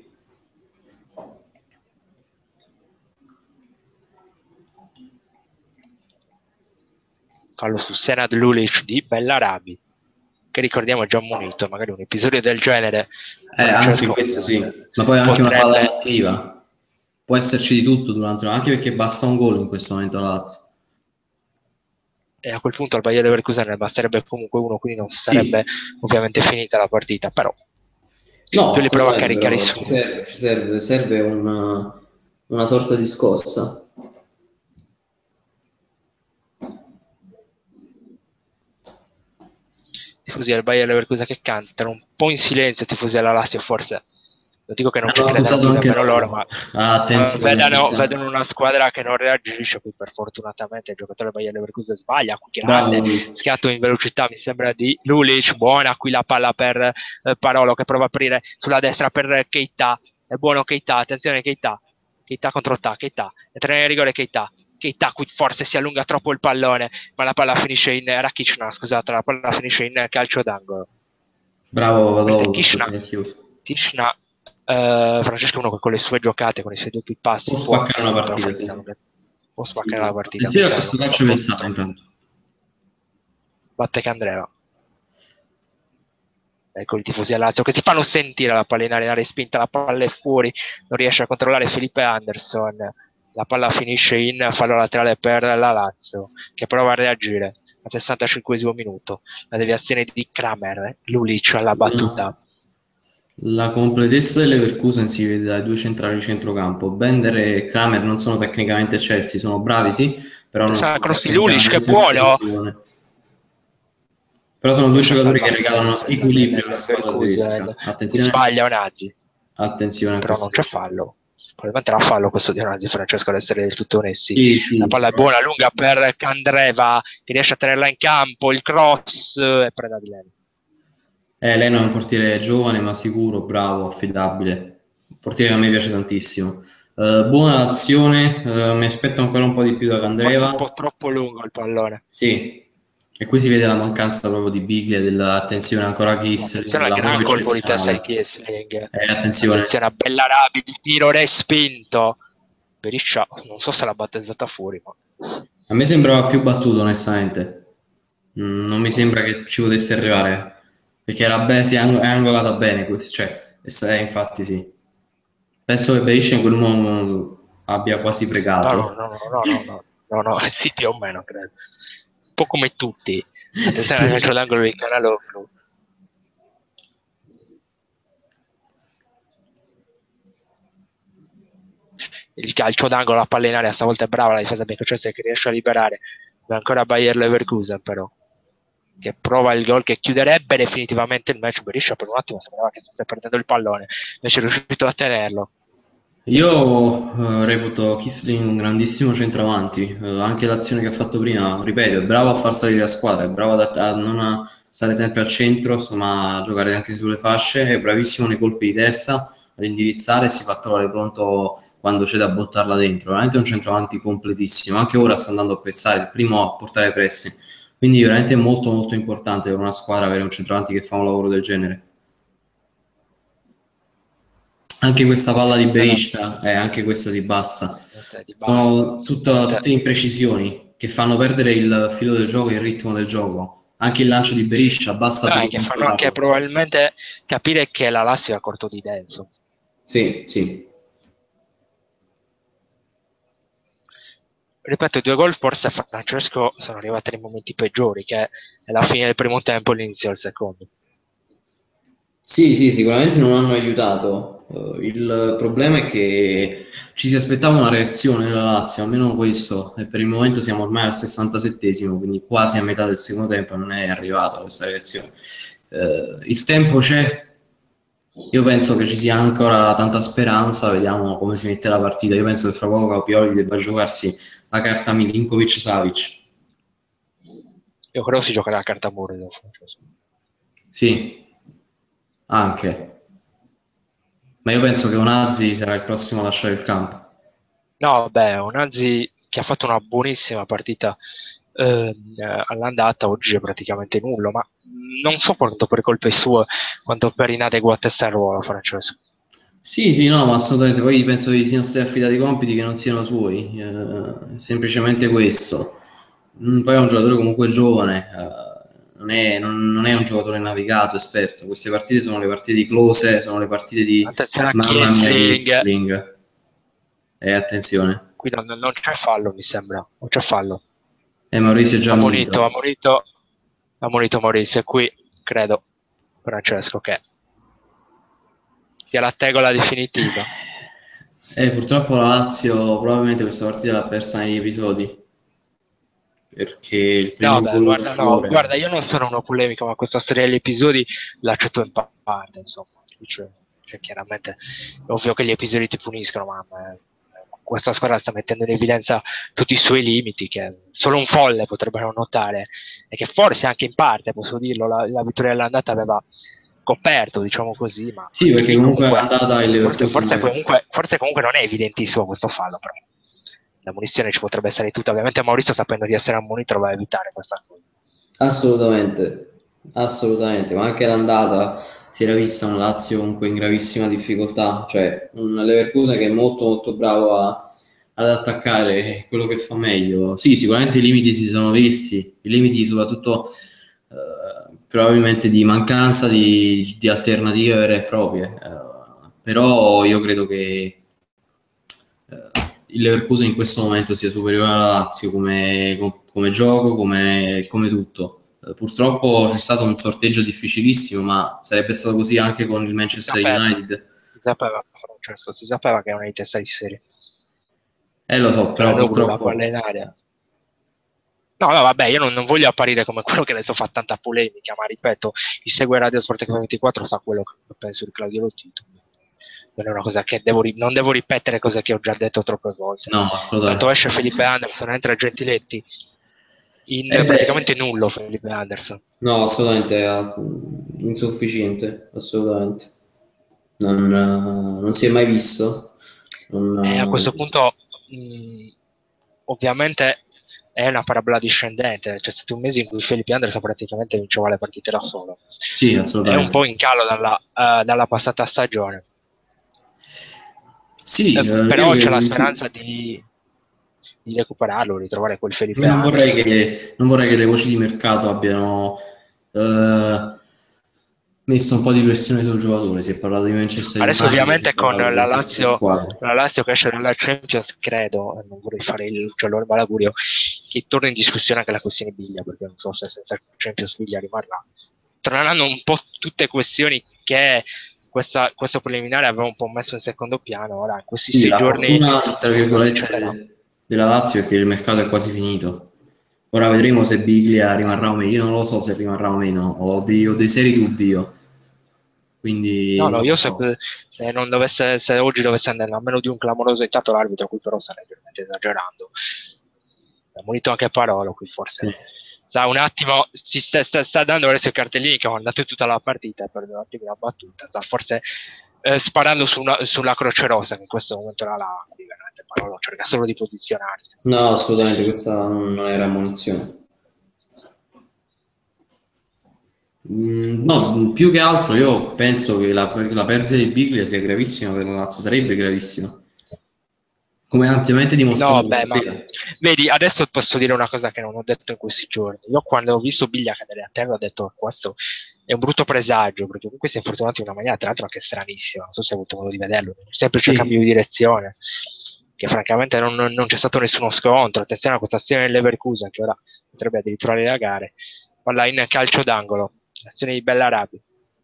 Fallo su Senad Lulic di Bellarabi, che ricordiamo è già munito. Magari un episodio del genere, Anche Francesco, questo sì, ovviamente, ma poi anche una palla potrebbe. inattiva. Può esserci di tutto anche perché basta un gol in questo momento alla Lazio. E a quel punto al Bayer Leverkusen ne basterebbe comunque uno, quindi non sarebbe Sì, ovviamente finita la partita. Però no, io li provo a assolutamente, caricare però su. serve una sorta di scossa. Tifosi del Bayer Leverkusen che cantano un po' in silenzio, tifosi della Lazio, forse non dico che non ci Hanno credano accusato più anche nemmeno loro, loro. ma Attenzione, vedono una squadra che non reagisce. Qui per fortunatamente il giocatore del Bayer Leverkusen sbaglia, qui bravo grande Lulic. schiatto in velocità, mi sembra di Lulic, buona qui la palla per Parolo che prova a aprire sulla destra per Keita, è buono Keita, attenzione Keita, Keita contro Ta, Keita, entra nel rigore Keita, Keita qui forse si allunga troppo il pallone, ma la palla finisce in Rakicna, scusate, la palla finisce in calcio d'angolo. Bravo Vedete Vadovus Kishna, che ha chiuso. Kishna Francesco è uno che con le sue giocate, con i suoi doppi Può passi spaccare una però partita, sì. può spaccare la Sì. partita. Attenzione a Questo è questo un calcio piazzato proposito. intanto. Batte Candreva. Ecco i tifosi a Lazio che si fanno sentire la palla in area spinta, la palla è fuori, non riesce a controllare Felipe Anderson. La palla finisce in fallo laterale per la Lazio che prova a reagire al 65esimo minuto. La deviazione di Kramer, Lulic alla battuta. La completezza delle Leverkusen si vede dai due centrali di centrocampo. Bender e Kramer non sono tecnicamente eccelsi, sono bravi sì, però non sono Cross di Lulic, che tecnicamente buono! attenzione. Però sono due Riesce a giocatori che salvarsi la regalano difesa del equilibrio alla squadra Leverkusen. tedesca. Qui Attenzione, sbaglia Onazzi, attenzione a però non questo. c'è fallo. Probabilmente era fallo questo di Onazzi, Francesco, ad essere del tutto onesti. Sì, La sì. palla è buona, lunga per Candreva, che riesce a tenerla in campo, il cross è preda di Leno. Leno è un portiere giovane ma sicuro, bravo, affidabile. Un portiere che a me piace tantissimo. Buona l'azione, mi aspetto ancora un po' di più da Forse un po' Candreva. troppo lungo il pallone. Sì, e qui si vede la mancanza proprio di Biglia, dell'attenzione ancora a Kiss, Attenzione un al lavoro gran colpo di testa di eccezionale. Kiesling. Attenzione, Attenzione a Bellarabi, il tiro respinto. Beriscia, non so se l'ha battezzata fuori, ma a me sembrava più battuto onestamente. Non mi sembra che ci potesse arrivare, perché era bene, è angolata bene, cioè, infatti sì. Penso che Berisha in quel modo abbia quasi no, pregato. no, no, no, no, no, no, no, no, sì, più o meno, credo. Un po' come tutti. Attenzione al calcio Sì. d'angolo di Canaloglu. Il calcio d'angolo, la palla in aria, stavolta è brava la difesa biancoceleste che riesce a liberare. Ma ancora Bayer Leverkusen, però, che prova il gol che chiuderebbe definitivamente il match. Beriscia per un attimo sembrava che stesse perdendo il pallone, invece è riuscito a tenerlo. Io reputo Kisling un grandissimo centravanti, anche l'azione che ha fatto prima, ripeto, è bravo a far salire la squadra, è bravo a non stare sempre al centro, ma a giocare anche sulle fasce, è bravissimo nei colpi di testa, ad indirizzare e si fa trovare pronto quando c'è da buttarla dentro, veramente un centravanti completissimo, anche ora sta andando a pessare, il primo a portare pressing, quindi veramente molto molto importante per una squadra avere un centravanti che fa un lavoro del genere. Anche questa palla di Beriscia e anche questa di Bassa Di bassa, sono assolutamente. tutte imprecisioni che fanno perdere il filo del gioco e il ritmo del gioco. Anche il lancio di Beriscia, basta No, è poco che fanno anche controllarlo. probabilmente capire che la Lazio è a corto di Denso. Sì, sì. Ripeto, i 2 gol forse a Francesco sono arrivati nei momenti peggiori, che è la fine del primo tempo e l'inizio del secondo. Sì, sì, sicuramente non hanno aiutato. Il problema è che ci si aspettava una reazione della Lazio, almeno questo, e per il momento siamo ormai al 67esimo, quindi quasi a metà del secondo tempo e non è arrivata questa reazione. Il tempo c'è, io penso che ci sia ancora tanta speranza, vediamo come si mette la partita. Io penso che fra poco Capioli debba giocarsi la carta Milinkovic-Savic. Io credo si giocherà a carta bordo. Francesco. Sì, anche. Ma io penso che Onazzi sarà il prossimo a lasciare il campo. No, vabbè, Onanzi che ha fatto una buonissima partita all'andata, oggi è praticamente nullo, ma non so quanto per colpe sue, quanto per inadeguatezza al ruolo, Francesco. Sì, sì, no, ma assolutamente. Poi penso che gli siano stati affidati compiti che non siano suoi, semplicemente questo. Poi è un giocatore comunque giovane, non è un giocatore navigato, esperto. Queste partite sono le partite di Klose, sono le partite di Attenzione a mamma mia Kiesling, Kissling. E attenzione, qui non c'è fallo, mi sembra, non c'è fallo. Maurizio è già Ammonito, munito. ammonito, ammonito Maurizio, e qui credo, Francesco, che sia la tegola definitiva. Purtroppo la Lazio probabilmente questa partita l'ha persa negli episodi, perché il No, primo beh, gol con guarda, no, rigore. guarda, io non sono uno polemico, ma questa storia degli episodi l'accetto in parte, insomma. Cioè, chiaramente è ovvio che gli episodi ti puniscono, ma questa squadra sta mettendo in evidenza tutti i suoi limiti, che solo un folle potrebbe non notare, e che forse anche in parte, posso dirlo, la vittoria dell'andata aveva coperto, diciamo così, ma Sì, anche perché lì comunque è comunque, andata il Leverkusen. forse comunque non è evidentissimo questo fallo, però la munizione ci potrebbe essere di tutto. Ovviamente Maurizio, sapendo di essere ammonito, va a evitare questa cosa. Assolutamente, assolutamente, ma anche l'andata si era vista un Lazio comunque in gravissima difficoltà, cioè un Leverkusen che è molto molto bravo ad attaccare, è quello che fa meglio. Sì, sicuramente i limiti si sono visti, i limiti soprattutto probabilmente di mancanza di alternative vere e proprie, però io credo che il Leverkusen in questo momento sia superiore alla Lazio come gioco, come tutto. Purtroppo c'è stato un sorteggio difficilissimo, ma sarebbe stato così anche con il Si Manchester sapeva, United. si sapeva, Francesco, si sapeva che era una di testa di serie. Lo so, però Calhanoglu, la palla purtroppo in aria. No, no, vabbè, io non voglio apparire come quello che adesso fa tanta polemica, ma ripeto, chi segue Radio Sport 24 sa quello che penso di Claudio Lotito. Non è una cosa che non devo ripetere cose che ho già detto troppe volte. no, Tanto assolutamente. esce Felipe Anderson, entra Gentiletti, E in beh, praticamente nullo Felipe Anderson. no, assolutamente insufficiente, assolutamente. Non si è mai visto. E a questo Non, punto, mh, ovviamente, è una parabola discendente. C'è stato un mese in cui Felipe Anderson praticamente vinceva le partite da solo. sì, È un assolutamente. po' in calo dalla passata stagione. Sì, io Però c'è credo la di sì. speranza di recuperarlo, ritrovare quel Io Felipe Anderson. non vorrei che le voci di mercato abbiano eh, messo un po' di pressione sul giocatore. Si è parlato di Manchester Adesso United, si è ovviamente con parlato di tantissime squadre. La Lazio che esce dalla Champions, credo, e non vorrei fare il giallore malagurio, che torna in discussione anche la questione Biglia, perché non so se senza Champions Biglia rimarrà. Torneranno un po' tutte questioni che questo preliminare aveva un po' messo in secondo piano. Ora, in questi Sì, 6 giorni tra qualcosa succederà. virgolette, della Lazio è che il mercato è quasi finito. Ora vedremo se Biglia rimarrà o meno. Io non lo so se rimarrà o meno, ho dei seri dubbi io, quindi No, no, non io lo se, so. se non dovesse, se oggi dovesse andare a meno di un clamoroso intanto l'arbitro, qui però sta leggermente esagerando. Ha munito anche Parolo, qui Sì. forse. Sa, un attimo, sta dando verso i cartellini che hanno andato tutta la partita per un attimo una battuta. Sta forse sparando sulla Croce Rosa, che in questo momento era là, qui veramente Parolo cerca solo di posizionarsi. No, assolutamente, questa non era ammonizione. No, più che altro io penso che la perdita di Biglia sia gravissima per la Lazio, sarebbe gravissima. come ampiamente dimostrato No, beh, questa ma sera. vedi, adesso posso dire una cosa che non ho detto in questi giorni. Io quando ho visto Biglia cadere a terra ho detto questo è un brutto presagio, perché comunque si è infortunato in una maniera tra l'altro anche stranissima, non so se hai avuto modo di vederlo, un semplice cambio Sì, di direzione, che francamente non c'è stato nessuno scontro. Attenzione a questa azione del Leverkusen, che ora potrebbe addirittura rilegare, palla in calcio d'angolo, azione di Bellarabi.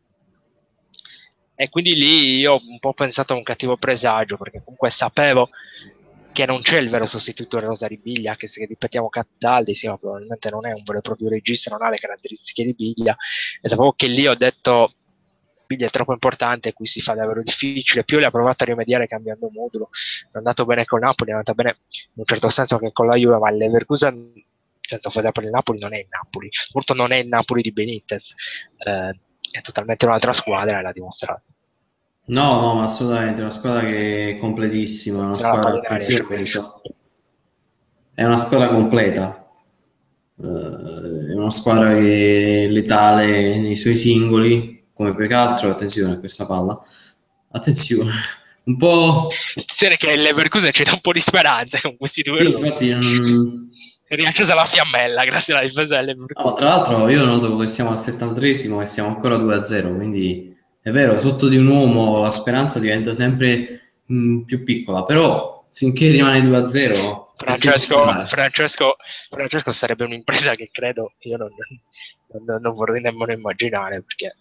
E quindi lì io ho un po' pensato a un cattivo presagio, perché comunque sapevo che non c'è il vero sostituto di Rosa Biglia, anche se ripetiamo Cataldi, sì, ma probabilmente non è un vero e proprio regista, non ha le caratteristiche di Biglia, e sapevo che lì ho detto Biglia è troppo importante, qui si fa davvero difficile, più le ha provato a rimediare cambiando modulo, è andato bene con Napoli, è andato bene in un certo senso anche con la Juve, ma il Leverkusen senza fare per il Napoli non è il Napoli, molto non è il Napoli di Benitez, è totalmente un'altra squadra e l'ha dimostrato. no, no, ma assolutamente, è una squadra che è completissima, è una Se la squadra, pallina attenzione riesce a benissimo. questo, è una squadra completa. È una squadra che è letale nei suoi singoli, come peraltro, attenzione a questa palla, attenzione, un po'... Attenzione che il Leverkusen c'è un po' di speranza con questi due Sì, errori. infatti, È riaccesa la fiammella grazie alla difesa del no, Leverkusen. tra l'altro io noto che siamo al 73esimo e siamo ancora 2-0, quindi è vero, sotto di un uomo la speranza diventa sempre più piccola, però finché rimane 2-0, perché non Francesco, sperare? Francesco, Francesco sarebbe un'impresa che credo io non vorrei nemmeno immaginare perché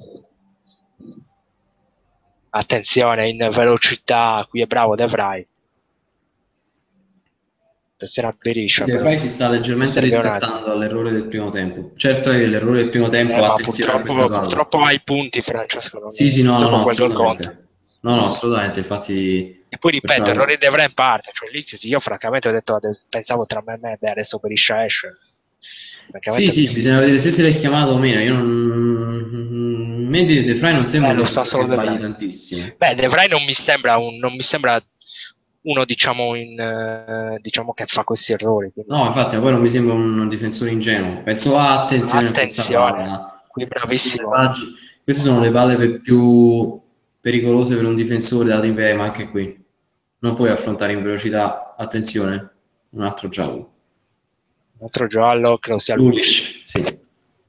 attenzione in velocità, qui è bravo De Vrij, attenzione a Sì, Beriscia De però, Vrij si sta ne leggermente serve un altro. riscattando dall'errore del primo tempo. Certo che l'errore del primo tempo, Ma attenzione a questa palla. purtroppo ha i punti Francesco, Sì, sì, no, no, purtroppo no, quel gol conta. assolutamente. No, no, assolutamente, infatti E poi ripeto, facciamo... errore di Evra in parte, cioè lì sì, io francamente ho detto, pensavo tra me e me, beh adesso Beriscia esce. Sì, Francamente, sì, bisogna vedere se l'è chiamato o meno. Io non... A me De Vrij non sembra un lo sa difensore che solo De sbagli Vrij. tantissimo. Beh, De Vrij non mi sembra uno diciamo, diciamo che fa questi errori, quindi No, infatti, ma poi non mi sembra un difensore ingenuo. Penso, attenzione a questa attenzione, palla. qui Queste bravissimo. queste sono le palle più pericolose per un difensore da in ma anche qui. Non puoi affrontare in velocità. Attenzione, un altro giallo. Un altro giallo, credo sia Lulic. Lulic, sì.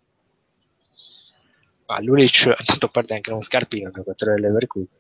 Ma Lulic, tanto perde anche uno scarpino, il giocatore dell'Everkusen.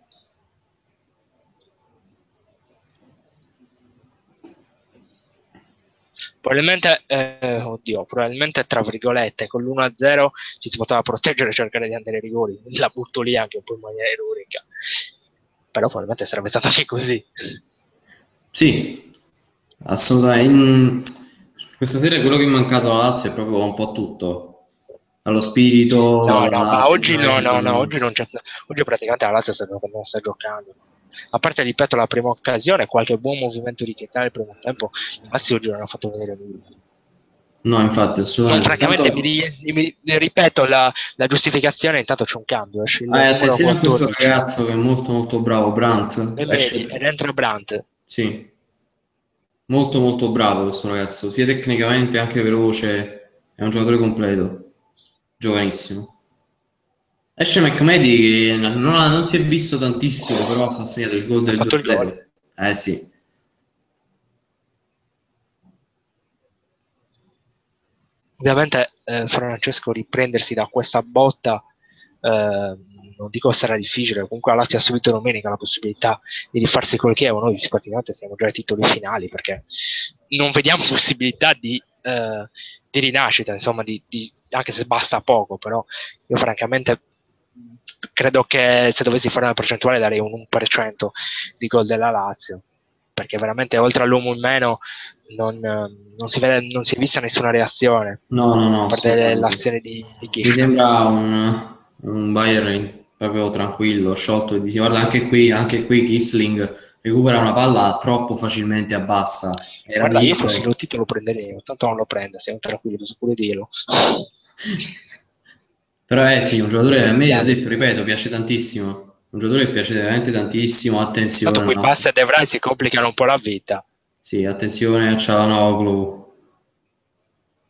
Probabilmente, oddio, probabilmente tra virgolette con l'1-0 ci si poteva proteggere e cercare di andare ai rigori. La butto lì anche un po' in maniera ironica. Però probabilmente sarebbe stato anche così. Sì, assolutamente. Questa sera quello che è mancato alla Lazio è proprio un po' tutto. Dallo spirito, No, no, ma oggi no, dall'atteggiamento. no, no, oggi non c'è. Oggi praticamente la Lazio non sta giocando. A parte, ripeto, la prima occasione, qualche buon movimento di Keita nel primo tempo, la Lazio oggi non ha fatto vedere nulla. No, infatti, Non, assolutamente. francamente, Tanto, ripeto la giustificazione, intanto c'è un cambio, esce il numero attenzione a questo 14, ragazzo che è molto molto bravo, Brandt. e vedi, ed entra Brandt. Sì, molto molto bravo questo ragazzo, sia tecnicamente anche veloce, è un giocatore completo, giovanissimo. Esce McMahdy che non si è visto tantissimo, però ha segnato il gol Ha del fatto il gol. 2-0. Eh sì, Ovviamente Francesco riprendersi da questa botta, non dico sarà difficile, comunque la Lazio ha subito domenica la possibilità di rifarsi quel che è, noi praticamente siamo già ai titoli finali perché non vediamo possibilità di rinascita, insomma, anche se basta poco, però io francamente credo che se dovessi fare una percentuale darei un 1% di gol della Lazio, perché veramente oltre all'uomo in meno non si è vista nessuna reazione, no, no, a no, parte assolutamente. l'azione di Mi Kirchner. sembra un Bayern proprio tranquillo, sciolto, e dice, guarda, anche qui Kisling recupera una palla troppo facilmente a bassa, era Guarda, io fossi dietro. lo titolo lo prenderei, tanto non lo prende, siamo tranquilli, posso pure dirlo. Però sì, un giocatore a me, ho Vediamo. detto, ripeto, piace tantissimo. Un giocatore che piace veramente tantissimo, Tanto attenzione, poi no? Basta e De Vrij si complicano un po' la vita. Sì, attenzione a Çalhanoğlu.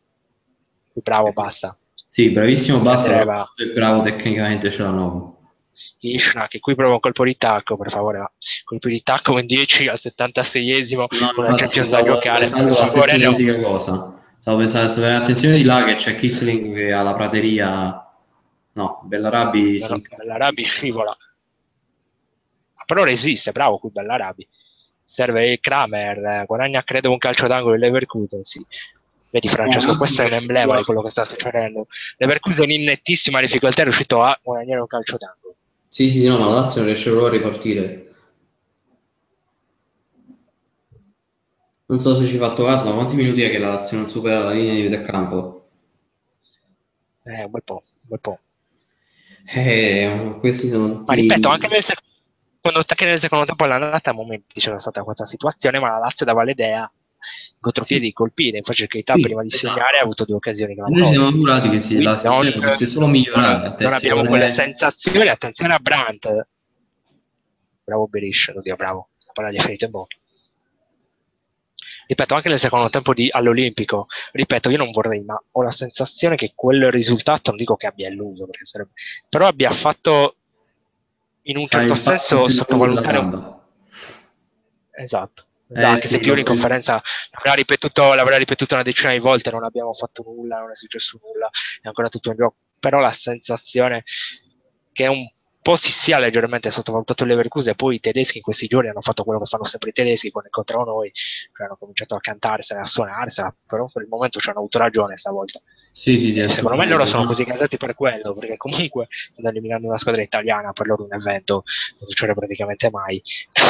Bravo, basta. Sì, bravissimo Mi Bassa, però andrebbe. quanto è bravo tecnicamente Çalhanoğlu. Ishna, che qui prova un colpo di tacco, per favore, colpo di tacco in 10 al 76esimo, No, con la infatti Champions da stavo giocare, per pensando la stessa favore no. identica cosa. Stavo pensando, sto avere attenzione di là che c'è Kissling che ha la prateria. No, Bellarabi No, si no, incazza. Bellarabi scivola. Però resiste, bravo qui Bellarabi. Serve Kramer, guadagna credo un calcio d'angolo il Leverkusen, sì. Vedi No, Francesco, Lazio questo è un riesce emblema proprio di quello che sta succedendo. Leverkusen in nettissima difficoltà è riuscito a guadagnare un calcio d'angolo. Sì, sì, no, ma la Lazio non riesce proprio a ripartire. Non so se ci hai fatto caso, ma quanti minuti è che la Lazio non supera la linea di metà campo? Un bel po', un bel po'. Questi sono Ma ripeto, anche tutti. nel secondo tempo all'andata a momenti c'era stata questa situazione, ma la Lazio dava l'idea in Sì, contropiede di colpire, infatti Keita sì, prima di segnare ha esatto. avuto 2 occasioni E noi siamo clamorose. augurati che sì, la Qui situazione potesse solo migliorare. non abbiamo quelle Attenzione. sensazioni, attenzione a Brandt, bravo Berisha, oddio bravo, la palla gli è finita in bocca. Ripeto, anche nel secondo tempo all'Olimpico, ripeto, io non vorrei, ma ho la sensazione che quel risultato, non dico che abbia illuso, però abbia fatto in un Fai certo il passo senso più lungo della sottovalutare un. gamba. Esatto, esatto, anche se Sì, Pioli in conferenza l'avrà ripetuto una decina di volte, non abbiamo fatto nulla, non è successo nulla, è ancora tutto in gioco, però la sensazione che un po' si sia leggermente sottovalutato il Leverkusen, e poi i tedeschi in questi giorni hanno fatto quello che fanno sempre i tedeschi quando incontrano noi, cioè hanno cominciato a cantarsela, a suonarsela, però per il momento ci hanno avuto ragione stavolta. sì, sì, sì, E secondo me loro assolutamente. sono così gasati per quello, perché comunque stanno eliminando una squadra italiana, per loro un evento non succede praticamente mai.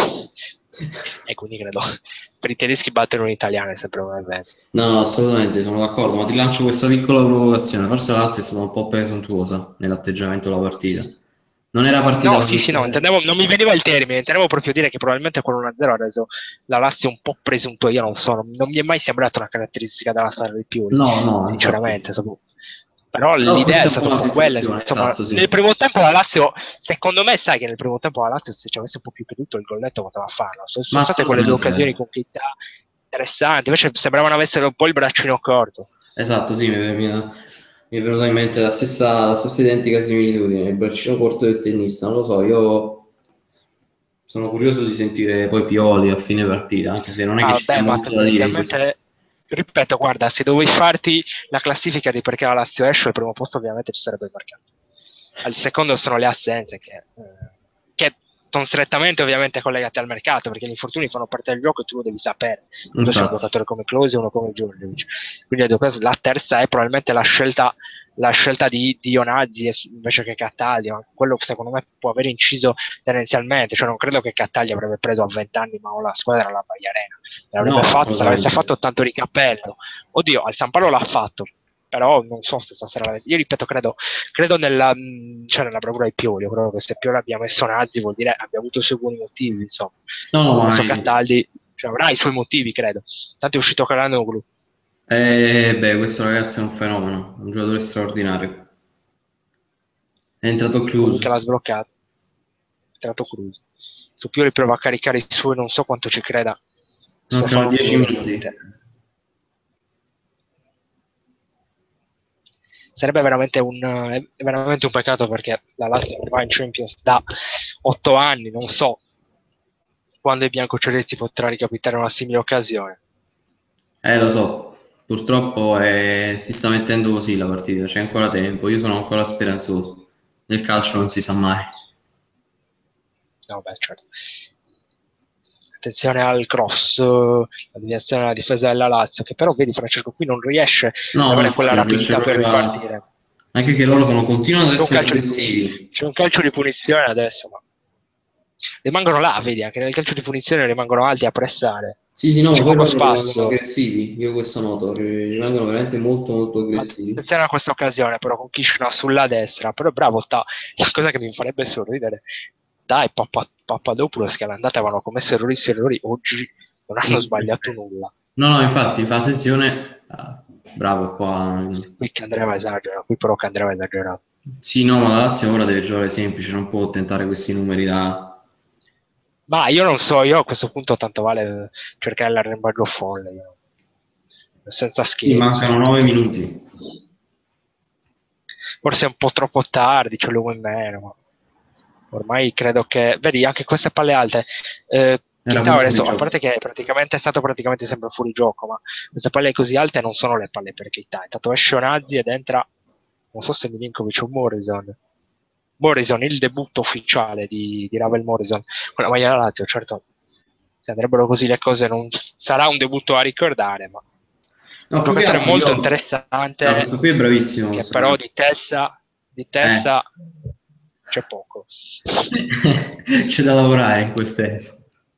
E quindi credo per i tedeschi battere un italiano è sempre un evento. No, no, assolutamente, sono d'accordo, ma ti lancio questa piccola provocazione. Forse la Lazio è stata un po' presuntuosa nell'atteggiamento della partita. Non era partita No, per sì, sì, no, essere. intendevo, non mi veniva il termine, intendevo proprio dire che probabilmente con 1-0 ha reso la Lazio un po' presuntuosa, io non so, non mi è mai sembrata una caratteristica della squadra di Pioli, No, no, infatti. sinceramente, però Però l'idea questa è è un po' stata un una po' quella, sensazione, insomma, esatto, nel sì. primo tempo la Lazio, secondo me, sai che nel primo tempo la Lazio se ci avesse un po' più creduto il golletto poteva farlo, Ma sono state quelle due assolutamente. occasioni con Keita interessanti, invece sembravano avessero un po' il braccino corto. Esatto, sì, mi è venuta in mente la stessa identica similitudine, il braccino corto del tennista, non lo so, io sono curioso di sentire poi Pioli a fine partita, anche se non è che Ah, ci sia beh, ma molto da dire in questo. tendenzialmente, ripeto, guarda, se dovevi farti la classifica di perché la Lazio esce, al primo posto ovviamente ci sarebbe il mercato. Al secondo sono le assenze che sono strettamente ovviamente collegate al mercato, perché gli infortuni fanno parte del gioco e tu lo devi sapere. Tu sei un Infatti, giocatore come Klose e uno come Djurdjevic. Quindi la terza è probabilmente la scelta di Ionazzi invece che Cataldi, ma quello che secondo me può aver inciso tendenzialmente, cioè non credo che Cataldi avrebbe preso a 20 anni ma la squadra alla Baia Arena, l'avrebbe no, fatto, se l'avesse assolutamente. fatto tanto di cappello. Oddio, al San Paolo l'ha fatto, però non so se stasera io ripeto, credo nella bravura di Pioli. Io credo che se Pioli abbia messo Nazzi vuol dire abbia avuto i suoi buoni motivi, insomma. No, no, Se ha ma messo Cataldi, cioè, avrà i suoi motivi, credo. Tanto è uscito Calhanoglu, beh, questo ragazzo è un fenomeno, un giocatore straordinario. È entrato colui che Cruz. l'ha sbloccato, è entrato Cruz. Su Pioli prova a caricare i suoi, non so quanto ci creda Mancano Stefano 10 Pioli minuti. all'Inter. Sarebbe è veramente un peccato perché la Lazio non va in Champions da 8 anni, non so quando i biancocelesti potrà ricapitare una simile occasione. Lo so, purtroppo si sta mettendo così la partita, c'è ancora tempo, io sono ancora speranzoso. Nel calcio non si sa mai. No, beh, certo. Attenzione al cross, la deviazione alla difesa della Lazio, che però vedi Francesco qui non riesce ad No, no, avere quella infatti non riesce rapidità per proprio a. ripartire. Anche che loro continuano ad C'è un essere calcio di, aggressivi. c'è un calcio di punizione adesso, ma rimangono là, vedi, anche nel calcio di punizione rimangono alti a pressare. Sì, sì, no, ma C'è poi poco loro rimangono spazio. aggressivi, io questo noto, rimangono veramente molto molto aggressivi. Attenzione a questa occasione, però con Kishna sulla destra, però bravo, la cosa che mi farebbe sorridere, dai, Papadopoulos che all'andata avevano commesso errori su errori, oggi non hanno sbagliato nulla. No, no, infatti, fa attenzione. Bravo qua. Qui che Andrea esagera, qui però che Andrea esagerato. Sì, no, ma la Lazio ora deve giocare semplice, non può tentare questi numeri da. Ma io non so, io a questo punto tanto vale cercare l'arrembaggio folle, senza Sì, schemi, mancano insomma, 9 tanto. minuti. Forse è un po' troppo tardi, c'è l'uomo in meno. Ormai credo che, vedi, anche queste palle alte, Era Keita pure fuori adesso, a gioco. parte che praticamente è stato praticamente sempre fuori gioco, ma queste palle così alte non sono le palle per Keita. È stato Shionazzi ed entra, non so se Milinkovic o Morrison. Morrison, il debutto ufficiale di Ravel Morrison con la maglia della Lazio, certo, se andrebbero così le cose non sarà un debutto a ricordare, ma No, un più che giocatore altro molto io... No, interessante questo qui è bravissimo, che questo però qua. Eh. di testa c'è poco. C'è da lavorare in quel senso.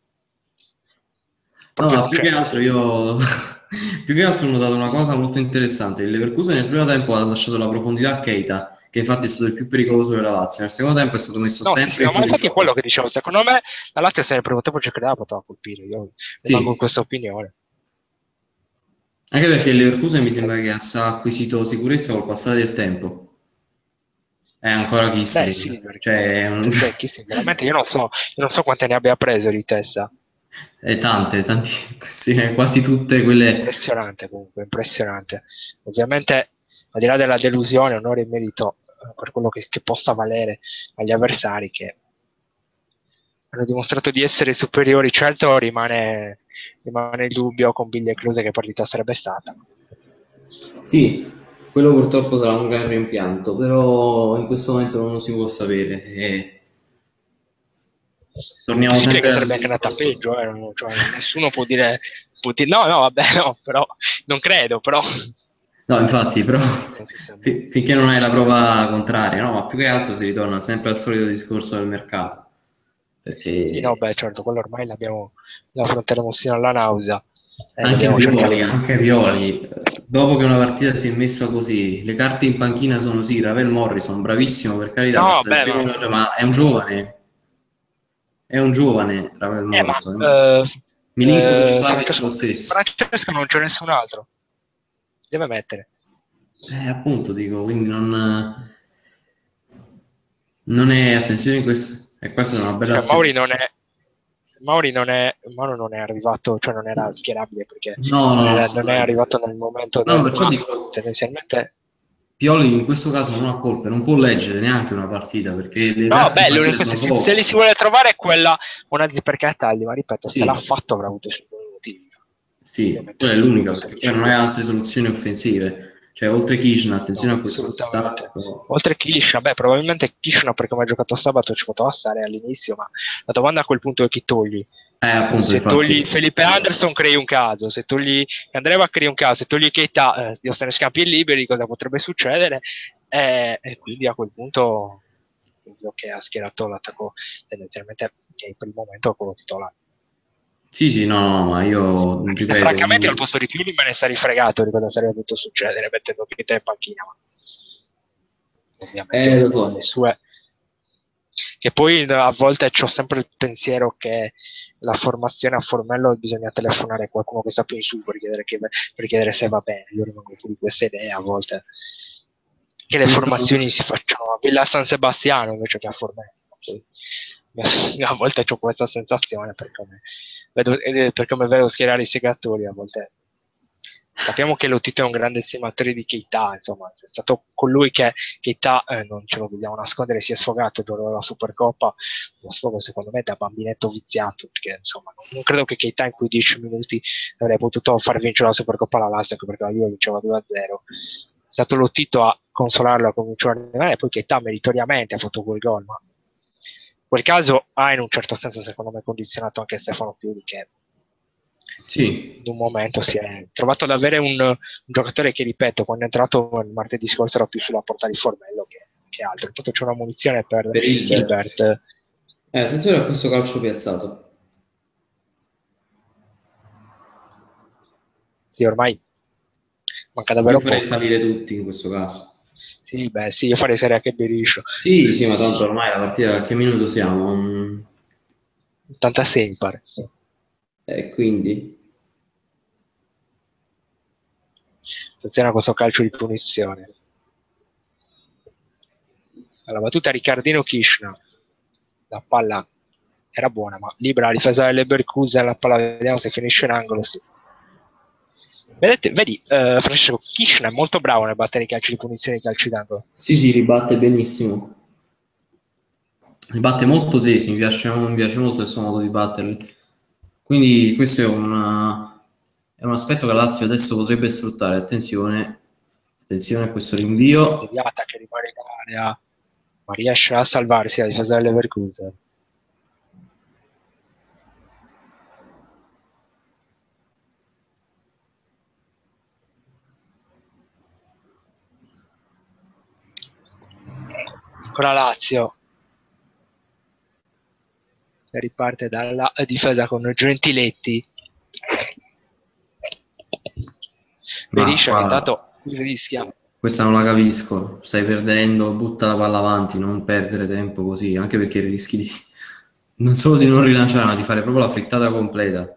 No, Proprio ma non più che c'è, altro sì. io... più che altro ho notato una cosa molto interessante. Il Leverkusen nel primo tempo ha lasciato la profondità a Keita, che infatti è stato il più pericoloso della Lazio. Nel secondo tempo è stato messo No, sì, sì, sempre no, ma fuori infatti è quello gioco. che dicevo. Secondo me la Lazio se nel primo tempo ci credeva poteva colpire. Io rimango in Sì, questa opinione. anche perché il Leverkusen mi Cioè, sembra che ha acquisito sicurezza col passare del tempo. È ancora beh, sì, Kiesling, perché cioè beh, chi sinceramente io non so quante ne abbia preso di testa. è tante, tanti, sì, quasi tutte quelle... Impressionante comunque, impressionante. Ovviamente, al di là della delusione, onore e merito per quello che possa valere agli avversari che hanno dimostrato di essere superiori. Certo, rimane il dubbio con Biglia e Close che partita sarebbe stata. Sì, quello purtroppo sarà un gran rimpianto, però in questo momento non lo si può sapere. E È torniamo possibile che sempre al sarebbe anche andata discorso. peggio, cioè, nessuno può dire no, no, vabbè, no, però non credo, però No, infatti, però non si sa mai. finché non hai la prova contraria, no, ma più che altro si ritorna sempre al solito discorso del mercato, Sì, no, perché beh, certo, quello ormai la affronteremo sino alla nausea e dobbiamo cercare Anche di... Pioli, dopo che una partita si è messa così, le carte in panchina sono sì, Ravel Morrison, bravissimo per carità, No, forse è il beh, primo, ma è un giovane Ravel ma Morrison. Milinkovic Savic lo stesso. Francesco non c'è nessun altro, deve mettere. Appunto dico, quindi non è, attenzione, questo, e questa è una bella Cioè, azione. Mauri non è arrivato, cioè non era schierabile perché No, no, non, no, non è assolutamente. arrivato nel momento No, perciò ma dico, tendenzialmente Pioli in questo caso non ha colpe, non può leggere neanche una partita perché le no, carte in beh, panchina l'unico, sono se li poche. si vuole trovare è quella Onazzi perché a tagli, ma ripeto, se l'ha Sì, fatto avrà avuto i suoi motivi. sì, Ovviamente quella è non l'unica dico perché poi non semplice. hai altre soluzioni offensive. Cioè, oltre Kishna, attenzione No, a questo assolutamente. stacco. Oltre a Kishna, beh, probabilmente Kishna per come ha giocato sabato ci poteva stare all'inizio, ma la domanda a quel punto è chi togli. Appunto, Se togli infatti, Felipe Anderson crei un caso, se togli Andreva crei un caso, se togli Keita, Dio se ne scampi liberi, cosa potrebbe succedere? E quindi a quel punto credo che ha schierato l'attacco tendenzialmente che per il momento è quello titolare. sì, sì, no, no, ma io Anche se ripeto, francamente al posto di Pioli me ne sarei fregato di cosa sarebbe potuto succedere mettendo Keita in panchina, ma ovviamente lo ognuno ha le so. sue. Che poi a volte ho sempre il pensiero che la formazione a Formello bisogna telefonare a qualcuno che sta più in su per chiedere se va bene. Io rimango pure di questa idea a volte che le Questa, formazioni si facciano a Villa San Sebastiano invece che a Formello. Poi, a volte ho questa sensazione per come vedo schierare i segatori, a volte sappiamo che Lotito è un grande estimatore di Keita, insomma, è stato colui che Keita, non ce lo dobbiamo nascondere, si è sfogato dopo la Supercoppa, uno sfogo secondo me da bambinetto viziato, perché insomma non credo che Keita in quei 10 minuti avrebbe potuto far vincere la Supercoppa alla Lazio, anche perché la Juve vinceva 2-0. È stato Lotito a consolarlo, a cominciare a arrivare, e poi Keita meritoriamente ha fatto quel gol, ma in quel caso ha in un certo senso secondo me condizionato anche Stefano Pioli che sì, in un momento si è trovato ad avere un giocatore che, ripeto, quando è entrato il martedì scorso era più sulla porta di Formello che altro. Intanto c'è una munizione per per Hilbert. Hilbert. Attenzione a questo calcio piazzato. Sì, ormai manca Io davvero farei poco. salire tutti in questo caso. Sì, beh, sì, io farei serie anche Beriscio. Sì, sì, ma tanto ormai la partita, a che minuto siamo? 86 mi pare. Quindi, Attenzione a questo calcio di punizione. Alla battuta Riccardino Kishna. La palla era buona, ma libera la difesa del Leverkusen, la palla vediamo se finisce in angolo, sì. Vedi, Francesco Kishna è molto bravo nel battere i calci di punizione e i calci d'angolo. sì, sì, ribatte benissimo. li batte molto tesi, mi piace molto il suo modo di batterli. Quindi questo è un aspetto che la Lazio adesso potrebbe sfruttare. Attenzione, attenzione a questo rinvio. Deviata che rimane in area, ma riesce a salvarsi la difesa del Leverkusen. Con la Lazio che riparte dalla difesa con Gentiletti. Berisha che intanto rischia. Questa non la capisco, stai perdendo, butta la palla avanti, non perdere tempo così, anche perché rischi di non solo di non rilanciare, ma di fare proprio la frittata completa.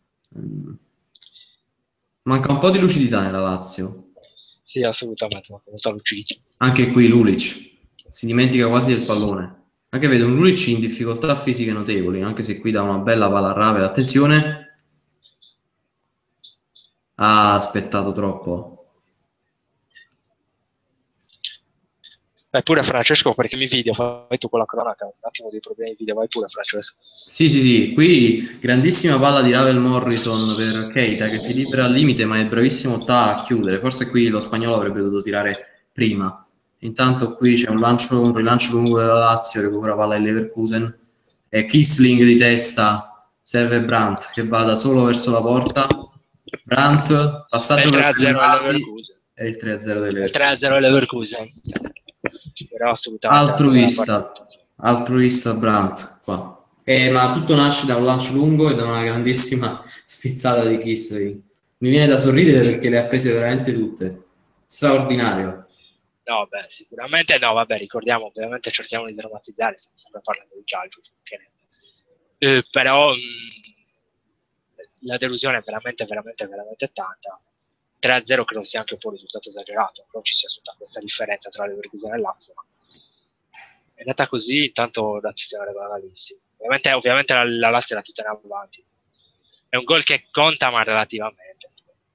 Manca un po' di lucidità nella Lazio. Sì, assolutamente, manca molta lucidità. Anche qui Lulic si dimentica quasi del pallone. Anche vedo un Lulic in difficoltà fisiche notevoli, anche se qui dà una bella palla a Ravel. Attenzione! Ha aspettato troppo. Vai pure Francesco perché mi video, fai tu con la cronaca, un attimo dei problemi di video, vai pure Francesco. Sì, qui grandissima palla di Ravel Morrison per Keita che si libera al limite ma è bravissimo a chiudere, forse qui lo spagnolo avrebbe dovuto tirare prima. Intanto qui c'è un rilancio lungo della Lazio, recupera palla il Leverkusen e Kissling di testa, serve Brandt che va da solo verso la porta. Brandt, passaggio per Leverkusen. È il 3-0 del Leverkusen. 3-0 Leverkusen. Però assolutamente altruista Brandt qua. Ma tutto nasce da un lancio lungo e da una grandissima spizzata di Kissling. Mi viene da sorridere perché le ha prese veramente tutte. Straordinario. No, beh, sicuramente no, vabbè, ricordiamo, ovviamente cerchiamo di drammatizzare, stiamo sempre parlando di calcio, però la delusione è veramente tanta. 3-0 credo sia anche un po' un risultato esagerato, non ci sia stata questa differenza tra Leverkusen e Lazio, ma è andata così, intanto la sistema regolarissima. Ovviamente la Lazio la tutta in avanti. È un gol che conta, ma relativamente.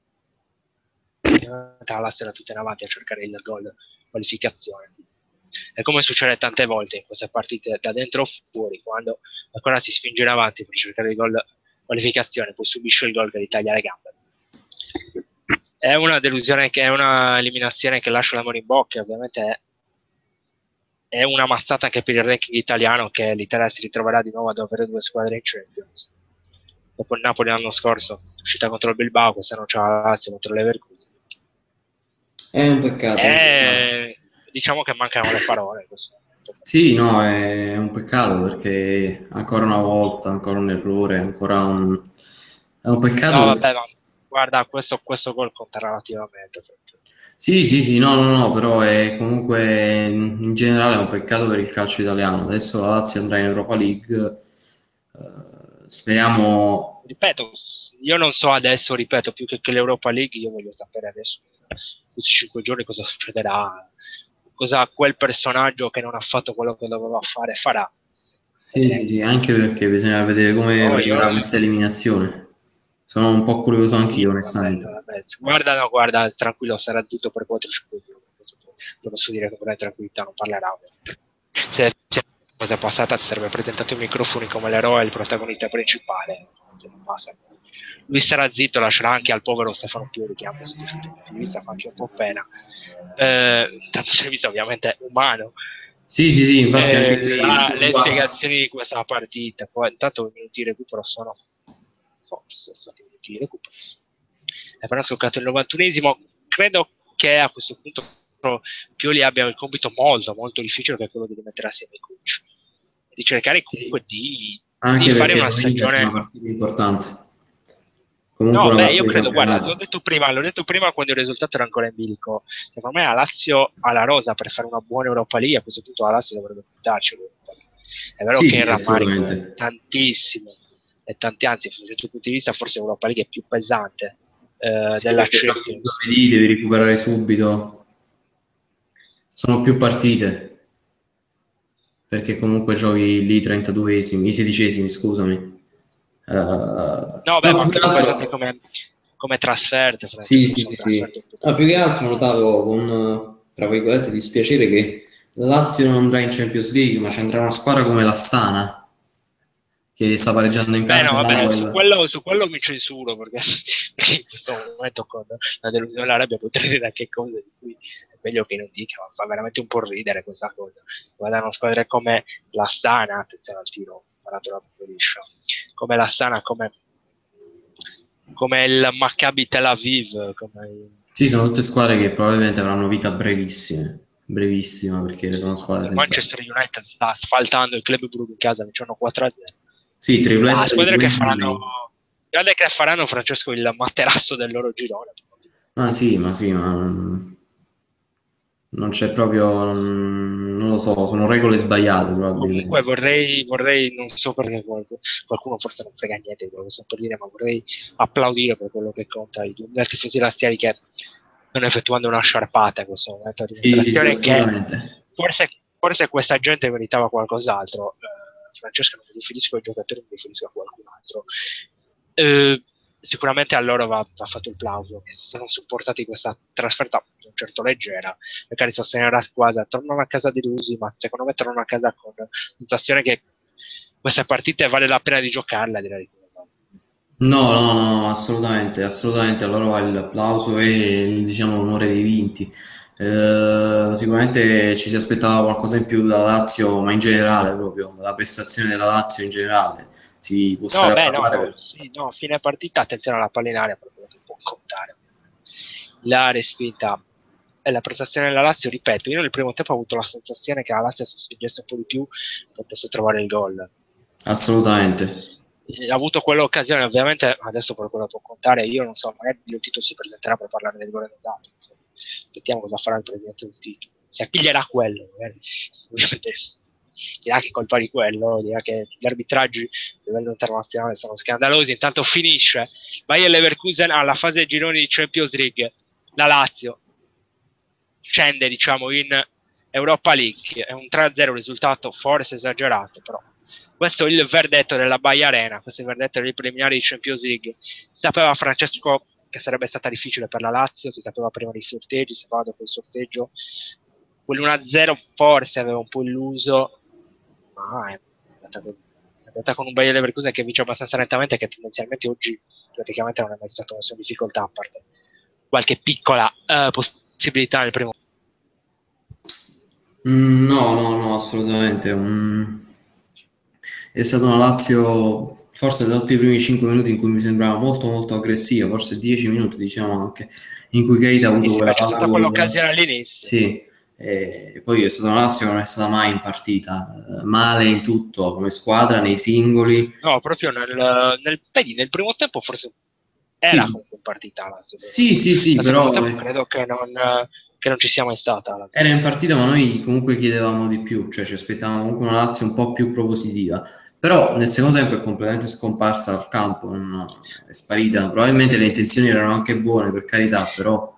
La Lazio era tutta in avanti a cercare il gol qualificazione. È come succede tante volte in queste partite da dentro o fuori, quando ancora si spinge in avanti per cercare il gol qualificazione, poi subisce il gol che gli taglia le gambe. È una delusione, che è una eliminazione che lascia l'amore in bocca, ovviamente è una mazzata anche per il ranking italiano, che l'Italia si ritroverà di nuovo ad avere 2 squadre in Champions. Dopo il Napoli l'anno scorso, uscita contro il Bilbao, questa non c'è la Lazio contro il Leverkusen. È un peccato. Diciamo che mancano le parole. Sì, no, è un peccato perché ancora una volta, ancora un errore, è un peccato. No, vabbè, ma guarda, questo gol conta relativamente. Sì, no, però è comunque in generale è un peccato per il calcio italiano. Adesso la Lazio andrà in Europa League, speriamo. Ripeto, io non so adesso, ripeto, più che l'Europa League, io voglio sapere adesso, questi 5 giorni, cosa succederà, cosa quel personaggio che non ha fatto quello che doveva fare farà. Sì, anche perché bisogna vedere come arriverà questa eliminazione. Sono un po' curioso anch'io, onestamente. Guarda, tranquillo, sarà zitto per 4-5 giorni. Lo posso dire che con tranquillità non parlerà. Se c'è cosa passata, si sarebbe presentato i microfoni come l'eroe, il protagonista principale. Se non passa, lui sarà zitto, lascerà anche al povero Stefano Pioli, che anche sotto questo punto di vista fa anche un po' pena. Dal punto di vista ovviamente umano. Sì, infatti anche qui le spiegazioni di questa partita. Poi intanto i minuti di recupero sono stati minuti di recupero. È appena scoccato il 91esimo. Credo che a questo punto Pioli abbia il compito molto difficile, che è quello di rimettere assieme i coach e di cercare comunque di fare una stagione, una partita importante. Comunque io credo, guarda, l'ho detto prima quando il risultato era ancora in bilico, che per me la Lazio ha la rosa per fare una buona Europa League. A questo punto la Lazio dovrebbe puntarci. È vero che il rammarico è tantissimo, e anzi, da questo punto di vista forse l'Europa League è più pesante della Champions. Devi recuperare subito, sono più partite, perché comunque giochi lì i 32esimi, i 16esimi, scusami. Più pesante come trasferte. Sì. Più che altro ho notato con, tra virgolette, dispiacere che La Lazio non andrà in Champions League, ma ci andrà una squadra come l'Astana, che sta pareggiando in Beh, casa no, con vabbè, su l'Apoel. quello mi censuro perché in questo momento con la delusione dell'Arabia potrei dire anche cose di cui è meglio che non dica, ma fa veramente un po' ridere questa cosa. Guardano squadre come la Sana, attenzione al tiro, parato la liscia, come la Sana, come il Maccabi Tel Aviv, come Sì, sono tutte squadre che probabilmente avranno vita brevissime, brevissima, perché sono squadre il senza... Manchester United sta asfaltando il club Brugge in casa, vincendo 4-0. Sì, Ah, tripletta di squadre Wembley. guarda che faranno Francesco il materasso del loro girone. Sì, ma non c'è proprio, non lo so, sono regole sbagliate Comunque probabilmente. non so perché qualcuno forse non frega niente di quello che sto per dire, ma vorrei applaudire per quello che conta i 2000 tifosi laziali che stanno effettuando una sciarpata in questo momento, a Sì, dimostrazione che assolutamente. forse questa gente meritava qualcos'altro. Francesco, non mi riferisco ai giocatori, mi riferisco a qualcun altro. Eh, Sicuramente a loro va fatto il plauso, che si sono supportati questa trasferta un certo leggera, magari sostenere la squadra, tornano a casa delusi, ma secondo me tornano a casa con la sensazione che queste partite vale la pena di giocarle, direi. No, no, no, assolutamente, assolutamente. A loro va l'applauso e diciamo l'onore dei vinti. Sicuramente ci si aspettava qualcosa in più dalla Lazio, ma in generale proprio, dalla prestazione della Lazio in generale. Si può No, stare a beh, no, parlare no, sì, no, fine partita, attenzione alla palla in aria, per quello che può contare. La respinta e la prestazione della Lazio, ripeto, io nel primo tempo ho avuto la sensazione che la Lazio si spingesse un po' di più potesse trovare il gol. assolutamente. Ha avuto quell'occasione, ovviamente adesso per quello può contare, io non so, magari il Tito si presenterà per parlare del gol non dato. Vediamo cosa farà il presidente del Tito. Si appiglierà quello, magari. Ovviamente dirà che è colpa di quello, dirà che gli arbitraggi a livello internazionale sono scandalosi. Intanto finisce Bayer Leverkusen alla fase gironi di Champions League. La Lazio scende, diciamo, in Europa League. È un 3-0 risultato forse esagerato, però questo è il verdetto della Baia Arena, questo è il verdetto dei preliminari di Champions League. Sapeva Francesco che sarebbe stata difficile per la Lazio, si sapeva prima dei sorteggi, si sapeva dopo il sorteggio. Quell'1-0 forse aveva un po' illuso, ma è andata con un Bayer Leverkusen che vince abbastanza nettamente, che tendenzialmente oggi praticamente non è mai stato messo in difficoltà, a parte qualche piccola possibilità nel primo. No, no, no, assolutamente. È stata una Lazio, forse da tutti i primi 5 minuti in cui mi sembrava molto molto aggressiva, forse 10 minuti diciamo anche, in cui Keita ha Sì, avuto sì, quella ma c'è palla stata gol. quell'occasione all'inizio. Sì, e poi è stata una Lazio che non è stata mai in partita, male in tutto, come squadra, nei singoli. No, proprio vedi, nel primo tempo forse era Sì, comunque in partita la Lazio, sì, sì, sì, al secondo però tempo credo che non ci sia mai stata la Lazio. era in partita, ma noi comunque chiedevamo di più, cioè ci aspettavamo comunque una Lazio un po' più propositiva. Però nel secondo tempo è completamente scomparsa dal campo, è sparita. Probabilmente le intenzioni erano anche buone, per carità, però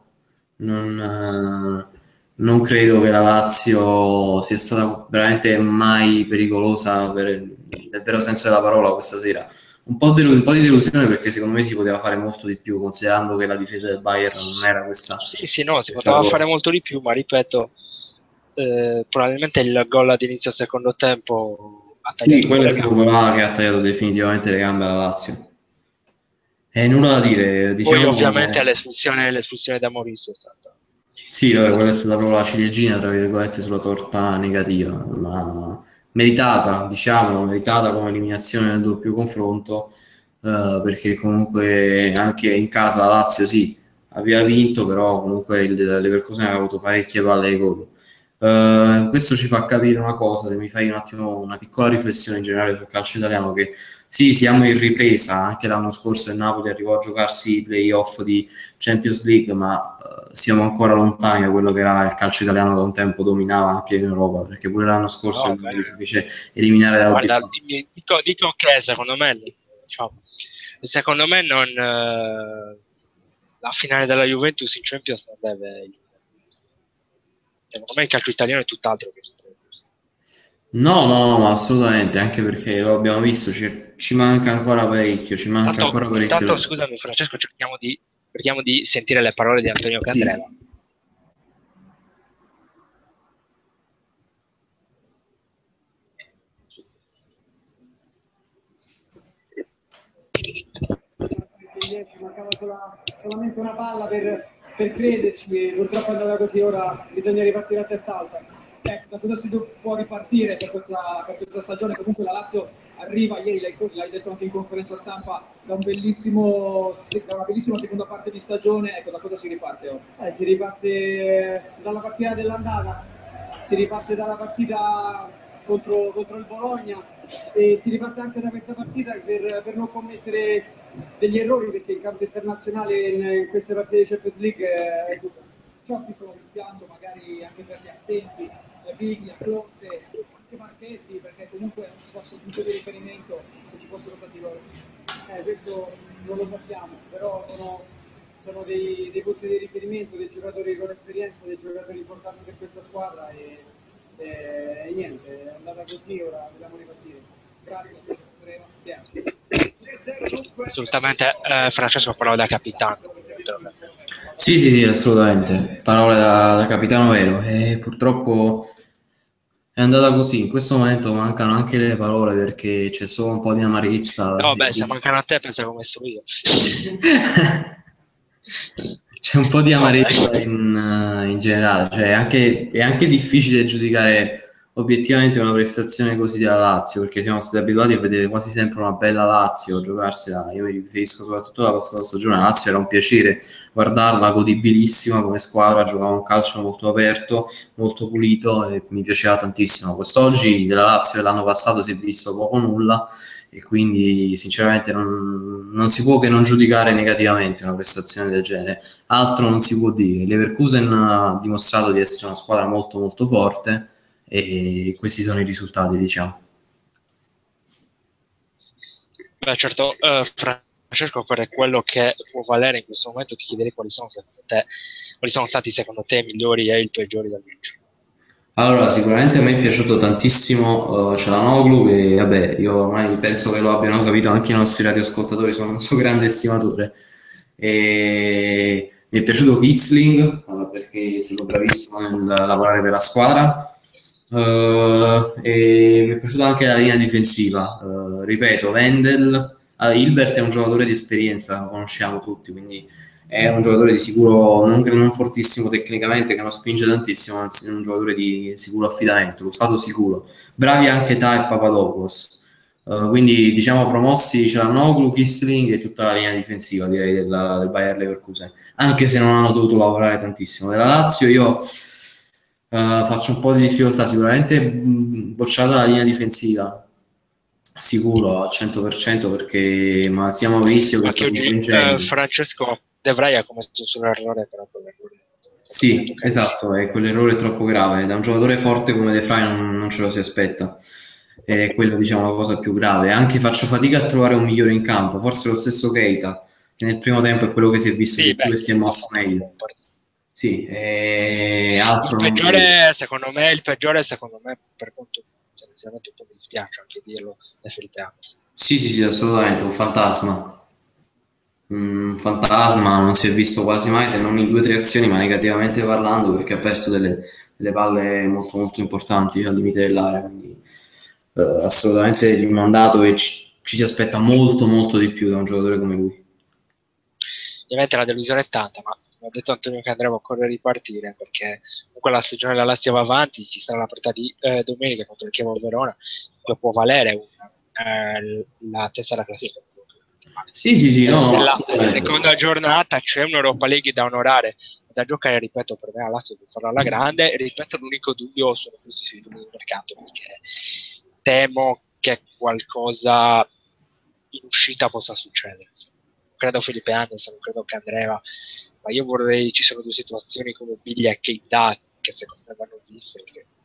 non credo che la Lazio sia stata veramente mai pericolosa nel vero senso della parola questa sera. Un po' di delusione perché secondo me si poteva fare molto di più, considerando che la difesa del Bayern non era Sì, sì, no, si questa poteva fare cosa. molto di più, ma ripeto, probabilmente il gol ad inizio secondo tempo ha Sì, tagliato un po' quello è le stato gambe. quello là che ha tagliato definitivamente le gambe alla Lazio. E nulla da dire, Poi ovviamente diciamo, l'espulsione da Maurizio è stata sì, vabbè, quella è veramente stata proprio la ciliegina, tra virgolette, sulla torta negativa, ma meritata, diciamo, meritata come eliminazione nel doppio confronto, perché comunque anche in casa la Lazio sì, aveva vinto, però comunque il Leverkusen aveva avuto parecchie palle di gol. Questo ci fa capire una cosa, se mi fai un attimo una piccola riflessione in generale sul calcio italiano, che sì, siamo in ripresa, anche l'anno scorso il Napoli arrivò a giocarsi i playoff di Champions League, ma siamo ancora lontani da quello che era il calcio italiano da un tempo dominava anche in Europa, perché pure l'anno scorso no, il beh, Napoli si fece eliminare da guarda, Obiettivo. dico che diciamo, secondo me non, la finale della Juventus in Champions non deve. Secondo me il calcio italiano è tutt'altro che Champions. No, no, no, ma assolutamente, anche perché lo abbiamo visto, ci manca ancora parecchio, ci manca Intanto, ancora intanto, parecchio. scusami Francesco, cerchiamo di sentire le parole di Antonio Sì. Candreva. niente, mancava solamente una palla per crederci, e purtroppo è andata così. Ora bisogna ripartire a testa alta. Ecco, da cosa si può ripartire per questa stagione? Comunque la Lazio arriva, ieri l'hai detto anche in conferenza stampa, da una bellissima seconda parte di stagione. Ecco, da cosa si riparte ora? Si riparte dalla partita dell'andata, si riparte dalla partita contro il Bologna, e si riparte anche da questa partita per non commettere degli errori, perché il campo internazionale in queste partite di Champions League è tutto. C'è un piccolo rimpianto magari anche per gli assenti, Biglia, Close, anche Marchetti, perché comunque è un nostro punto di riferimento che ci possono stati loro. Questo non lo sappiamo, però sono dei punti di riferimento, dei giocatori con esperienza, dei giocatori importanti per questa squadra, e niente, è andata così, ora dobbiamo ripartire. Grazie. Assolutamente, Francesco parlava da capitano. Sì, assolutamente. Parole da capitano vero. E purtroppo è andata così. In questo momento mancano anche le parole perché c'è solo un po' di amarezza. No, beh, se mancano a te, pensa che ho messo io. C'è un po' di amarezza in generale, cioè è anche difficile giudicare obiettivamente una prestazione così della Lazio, perché siamo stati abituati a vedere quasi sempre una bella Lazio giocarsela. Io mi riferisco soprattutto alla passata stagione. La Lazio era un piacere guardarla, godibilissima come squadra, giocava un calcio molto aperto, molto pulito, e mi piaceva tantissimo. Quest'oggi della Lazio dell'anno passato si è visto poco o nulla, e quindi sinceramente non si può che non giudicare negativamente una prestazione del genere. Altro non si può dire. Leverkusen ha dimostrato di essere una squadra molto molto forte, e questi sono i risultati, diciamo. Beh, certo, Francesco, per quello che può valere in questo momento, ti chiederei quali sono stati secondo te i migliori e i peggiori del match. Allora, sicuramente a me è piaciuto tantissimo Çalhanoğlu, che vabbè, io ormai penso che lo abbiano capito anche i nostri radioascoltatori, sono un suo grande estimatore. E mi è piaciuto Kitzling, perché è stato bravissimo nel lavorare per la squadra. E mi è piaciuta anche la linea difensiva. Ripeto, Wendel, Hilbert è un giocatore di esperienza, lo conosciamo tutti, quindi è un giocatore di sicuro non fortissimo tecnicamente, che non spinge tantissimo, anzi è un giocatore di sicuro affidamento, lo stato sicuro. Bravi anche Ta e Papadopoulos. Quindi diciamo promossi Çalhanoğlu, Kissling e tutta la linea difensiva, direi, del Bayer Leverkusen, anche se non hanno dovuto lavorare tantissimo. Della Lazio io faccio un po' di difficoltà, sicuramente bocciata la linea difensiva, sicuro al 100%, perché ma sia Maurizio che è Anche stato un po' oggi ingenuo. Francesco De Vrij ha commesso sull'errore, però quell'errore Sì, esatto, e quell'errore è troppo grave. Da un giocatore forte come De Vrij non ce lo si aspetta. È quello, diciamo, la cosa più grave. Anche faccio fatica a trovare un migliore in campo, forse lo stesso Keita, che nel primo tempo è quello che si è visto Sì, di più beh, e si è mosso meglio. Sì, e il altro non vedo. peggiore, secondo me, per quanto tendenzialmente un po' mi dispiace anche dirlo, è Felipe Anderson. Sì, assolutamente, un fantasma. Un fantasma, non si è visto quasi mai, se non in 2 o 3 azioni, ma negativamente parlando, perché ha perso delle palle molto molto importanti al limite dell'area, quindi assolutamente rimandato, e ci si aspetta molto molto di più da un giocatore come lui. Ovviamente la delusione è tanta, ma come ha detto Antonio che andremo a correre a ripartire, perché comunque la stagione della Lazio va avanti, ci sarà la partita di domenica contro il Chievo Verona, che può valere la testa alla classifica. Sì, no, Nella assolutamente. seconda giornata c'è un'Europa League da onorare, da giocare, ripeto, per me la Lazio deve farla alla grande. Ripeto, l'unico dubbio sono questi situazioni di mercato, perché temo che qualcosa in uscita possa succedere. Non credo Felipe Anderson, non credo che Andrea, ma io vorrei, ci sono due situazioni come Biglia e Keita che secondo me vanno viste,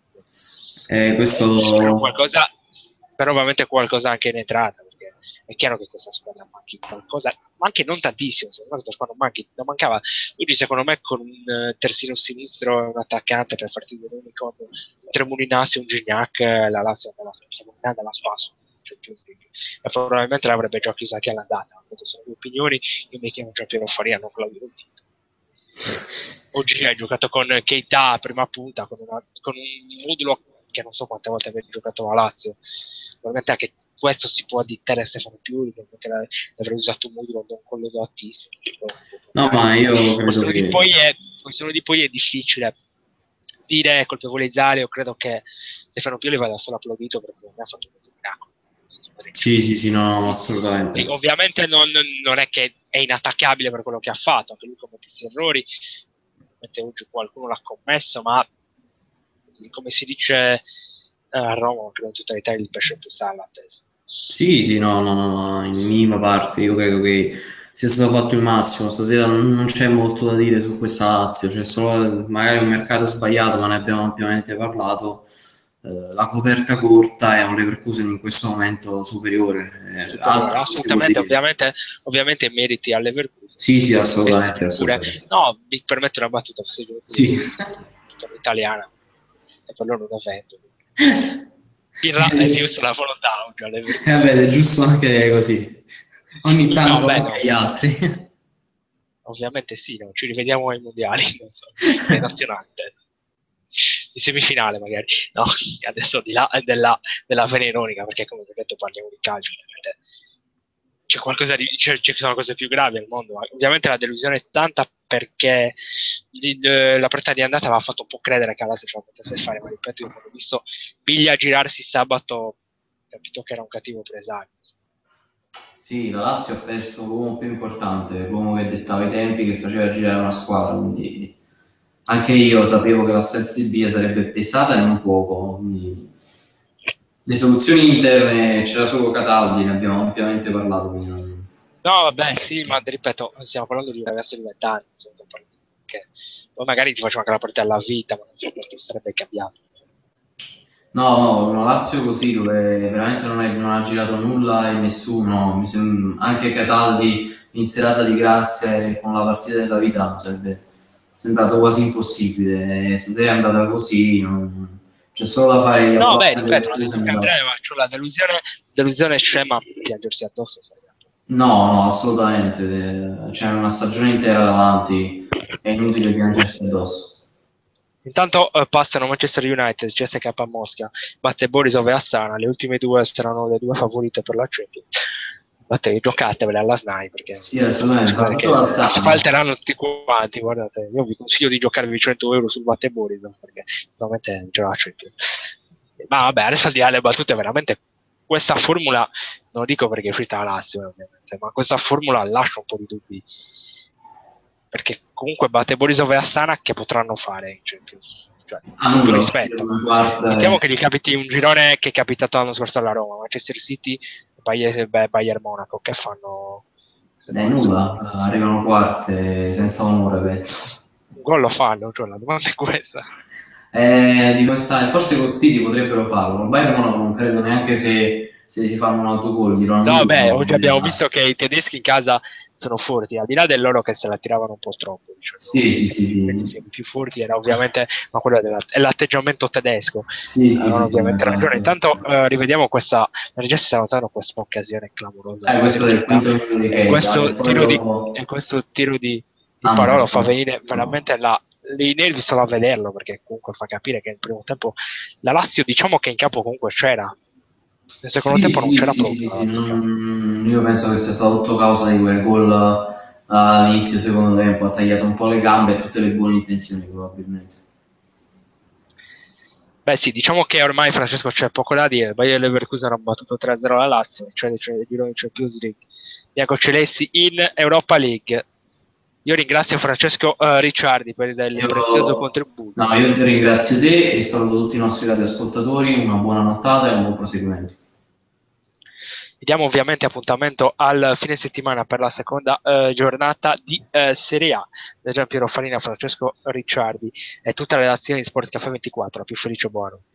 Questo però ovviamente qualcosa anche in entrata, perché è chiaro che questa squadra manchi qualcosa, ma anche non tantissimo, secondo me questa squadra non mancava. Oggi secondo me con un terzino sinistro e un attaccante per farti vedere con tre Mulinassi e un Gignac, la Lazio andava alla spasso. E probabilmente l'avrebbe già chiusa anche all'andata. Queste sono le mie opinioni. Io mi chiamo Giampiero Faria, non Claudio Rontito. Oggi hai giocato con Keita a prima punta, con un modulo che non so quante volte avevi giocato a Lazio, probabilmente anche questo si può addittare a Stefano Pioli, perché l'avrei usato Mudro da un colloquio altissimo. No, ma io credo che... Questione di poi è difficile dire, colpevolizzare. Io credo che Stefano Pioli vada solo applaudito perché non ha fatto un miracolo. Sì, no, assolutamente. E ovviamente non è che è inattaccabile per quello che ha fatto, anche lui commette errori, oggi qualcuno l'ha commesso, ma come si dice a Roma, credo in tutta l'Italia il pesce più sa alla testa. Sì, no, in minima parte, io credo che sia stato fatto il massimo. Stasera non c'è molto da dire su questa Lazio, c'è solo magari un mercato sbagliato, ma ne abbiamo ampiamente parlato. La coperta corta è un Leverkusen in questo momento superiore. Assolutamente, ovviamente meriti al Leverkusen. Sì, assolutamente. No, mi permetto una battuta, sì. Italiana, e per loro da vento. È giusto la volontà. Vabbè, è giusto anche così. Ogni tanto anche gli altri. Ovviamente sì, no? Ci rivediamo ai mondiali, non so, ai nazionali. Di semifinale magari, no? Adesso di là della vena ironica, perché come ho detto parliamo di calcio, c'è qualcosa ci sono cose più gravi al mondo. Ovviamente la delusione è tanta perché la partita di andata aveva fatto un po' credere che la Lazio ce la potesse fare, ma ripeto, io quando ho visto Biglia girarsi sabato ho capito che era un cattivo presagio. Sì, la Lazio ha perso l'uomo più importante, l'uomo che dettava i tempi, che faceva girare una squadra, quindi anche io sapevo che l'assenza di Biglia sarebbe pesata e non poco, quindi le soluzioni interne c'era solo Cataldi, ne abbiamo ampiamente parlato. Quindi non... No, vabbè, sì, ma ripeto, stiamo parlando di un ragazzo di 20 anni, insomma, che poi magari ti faccio anche la partita alla vita, ma non sarebbe cambiato. No, una Lazio così dove veramente non ha girato nulla e nessuno, anche Cataldi in serata di grazia e con la partita della vita sarebbe sembrato quasi impossibile. Se è andata così, c'è solo da fare gli no, beh, ripeto, la delusione scema piangersi addosso. No, assolutamente. C'è una stagione intera davanti, è inutile piangersi addosso. Intanto passano Manchester United, CSKA Mosca, batte Borisov e Astana, le ultime due saranno le due favorite per la Champions. Giocatevele alla SNAI perché, sì, assolutamente, asfalteranno tutti quanti. Guardate, io vi consiglio di giocarvi 100 euro sul batte Borisov perché veramente c'è la Champions. Ma vabbè, adesso al di là delle battute, veramente questa formula, non lo dico perché è uscita la Lazio ovviamente, ma questa formula lascia un po' di dubbi, perché comunque batte Borisov e Astana che potranno fare in Champions, cioè, rispetto. Mettiamo che gli capiti un girone che è capitato l'anno scorso alla Roma, Manchester City, Bayern Monaco, che fanno? Nulla, arrivano quarte senza onore, penso. Un gol lo fanno, cioè la domanda è questa. Di questa, forse col City potrebbero farlo, con Bayern Monaco non credo neanche se si fanno un autogol. No, beh, oggi abbiamo visto che i tedeschi in casa sono forti, al di là del loro che se la tiravano un po' troppo. Diciamo. Sì. I più forti era ovviamente, ma quello è l'atteggiamento tedesco. Sì, ovviamente ragione. Intanto rivediamo questa, la regia si sta notando questa occasione clamorosa. Questo del quinto e questo tiro di parola fa venire veramente i nervi solo a vederlo, perché comunque fa capire che nel primo tempo la Lazio, diciamo che in campo comunque c'era. Nel secondo tempo non c'era proprio. Io penso che sia stato tutto causa di quel gol all'inizio del secondo tempo, ha tagliato un po' le gambe e tutte le buone intenzioni probabilmente. Beh sì, diciamo che ormai, Francesco, c'è poco da dire. Bayer Leverkusen ha battuto 3-0 la Lazio, cioè di Champions League, biancocelesti in Europa League. Io ringrazio Francesco Ricciardi per il prezioso contributo. No, io ti ringrazio te e saluto tutti i nostri radioascoltatori, una buona nottata e un buon proseguimento. Diamo ovviamente appuntamento al fine settimana per la seconda giornata di Serie A. Da Giampiero Farina, Francesco Ricciardi e tutta la redazione di Sport Caffè 24. A più felice buono.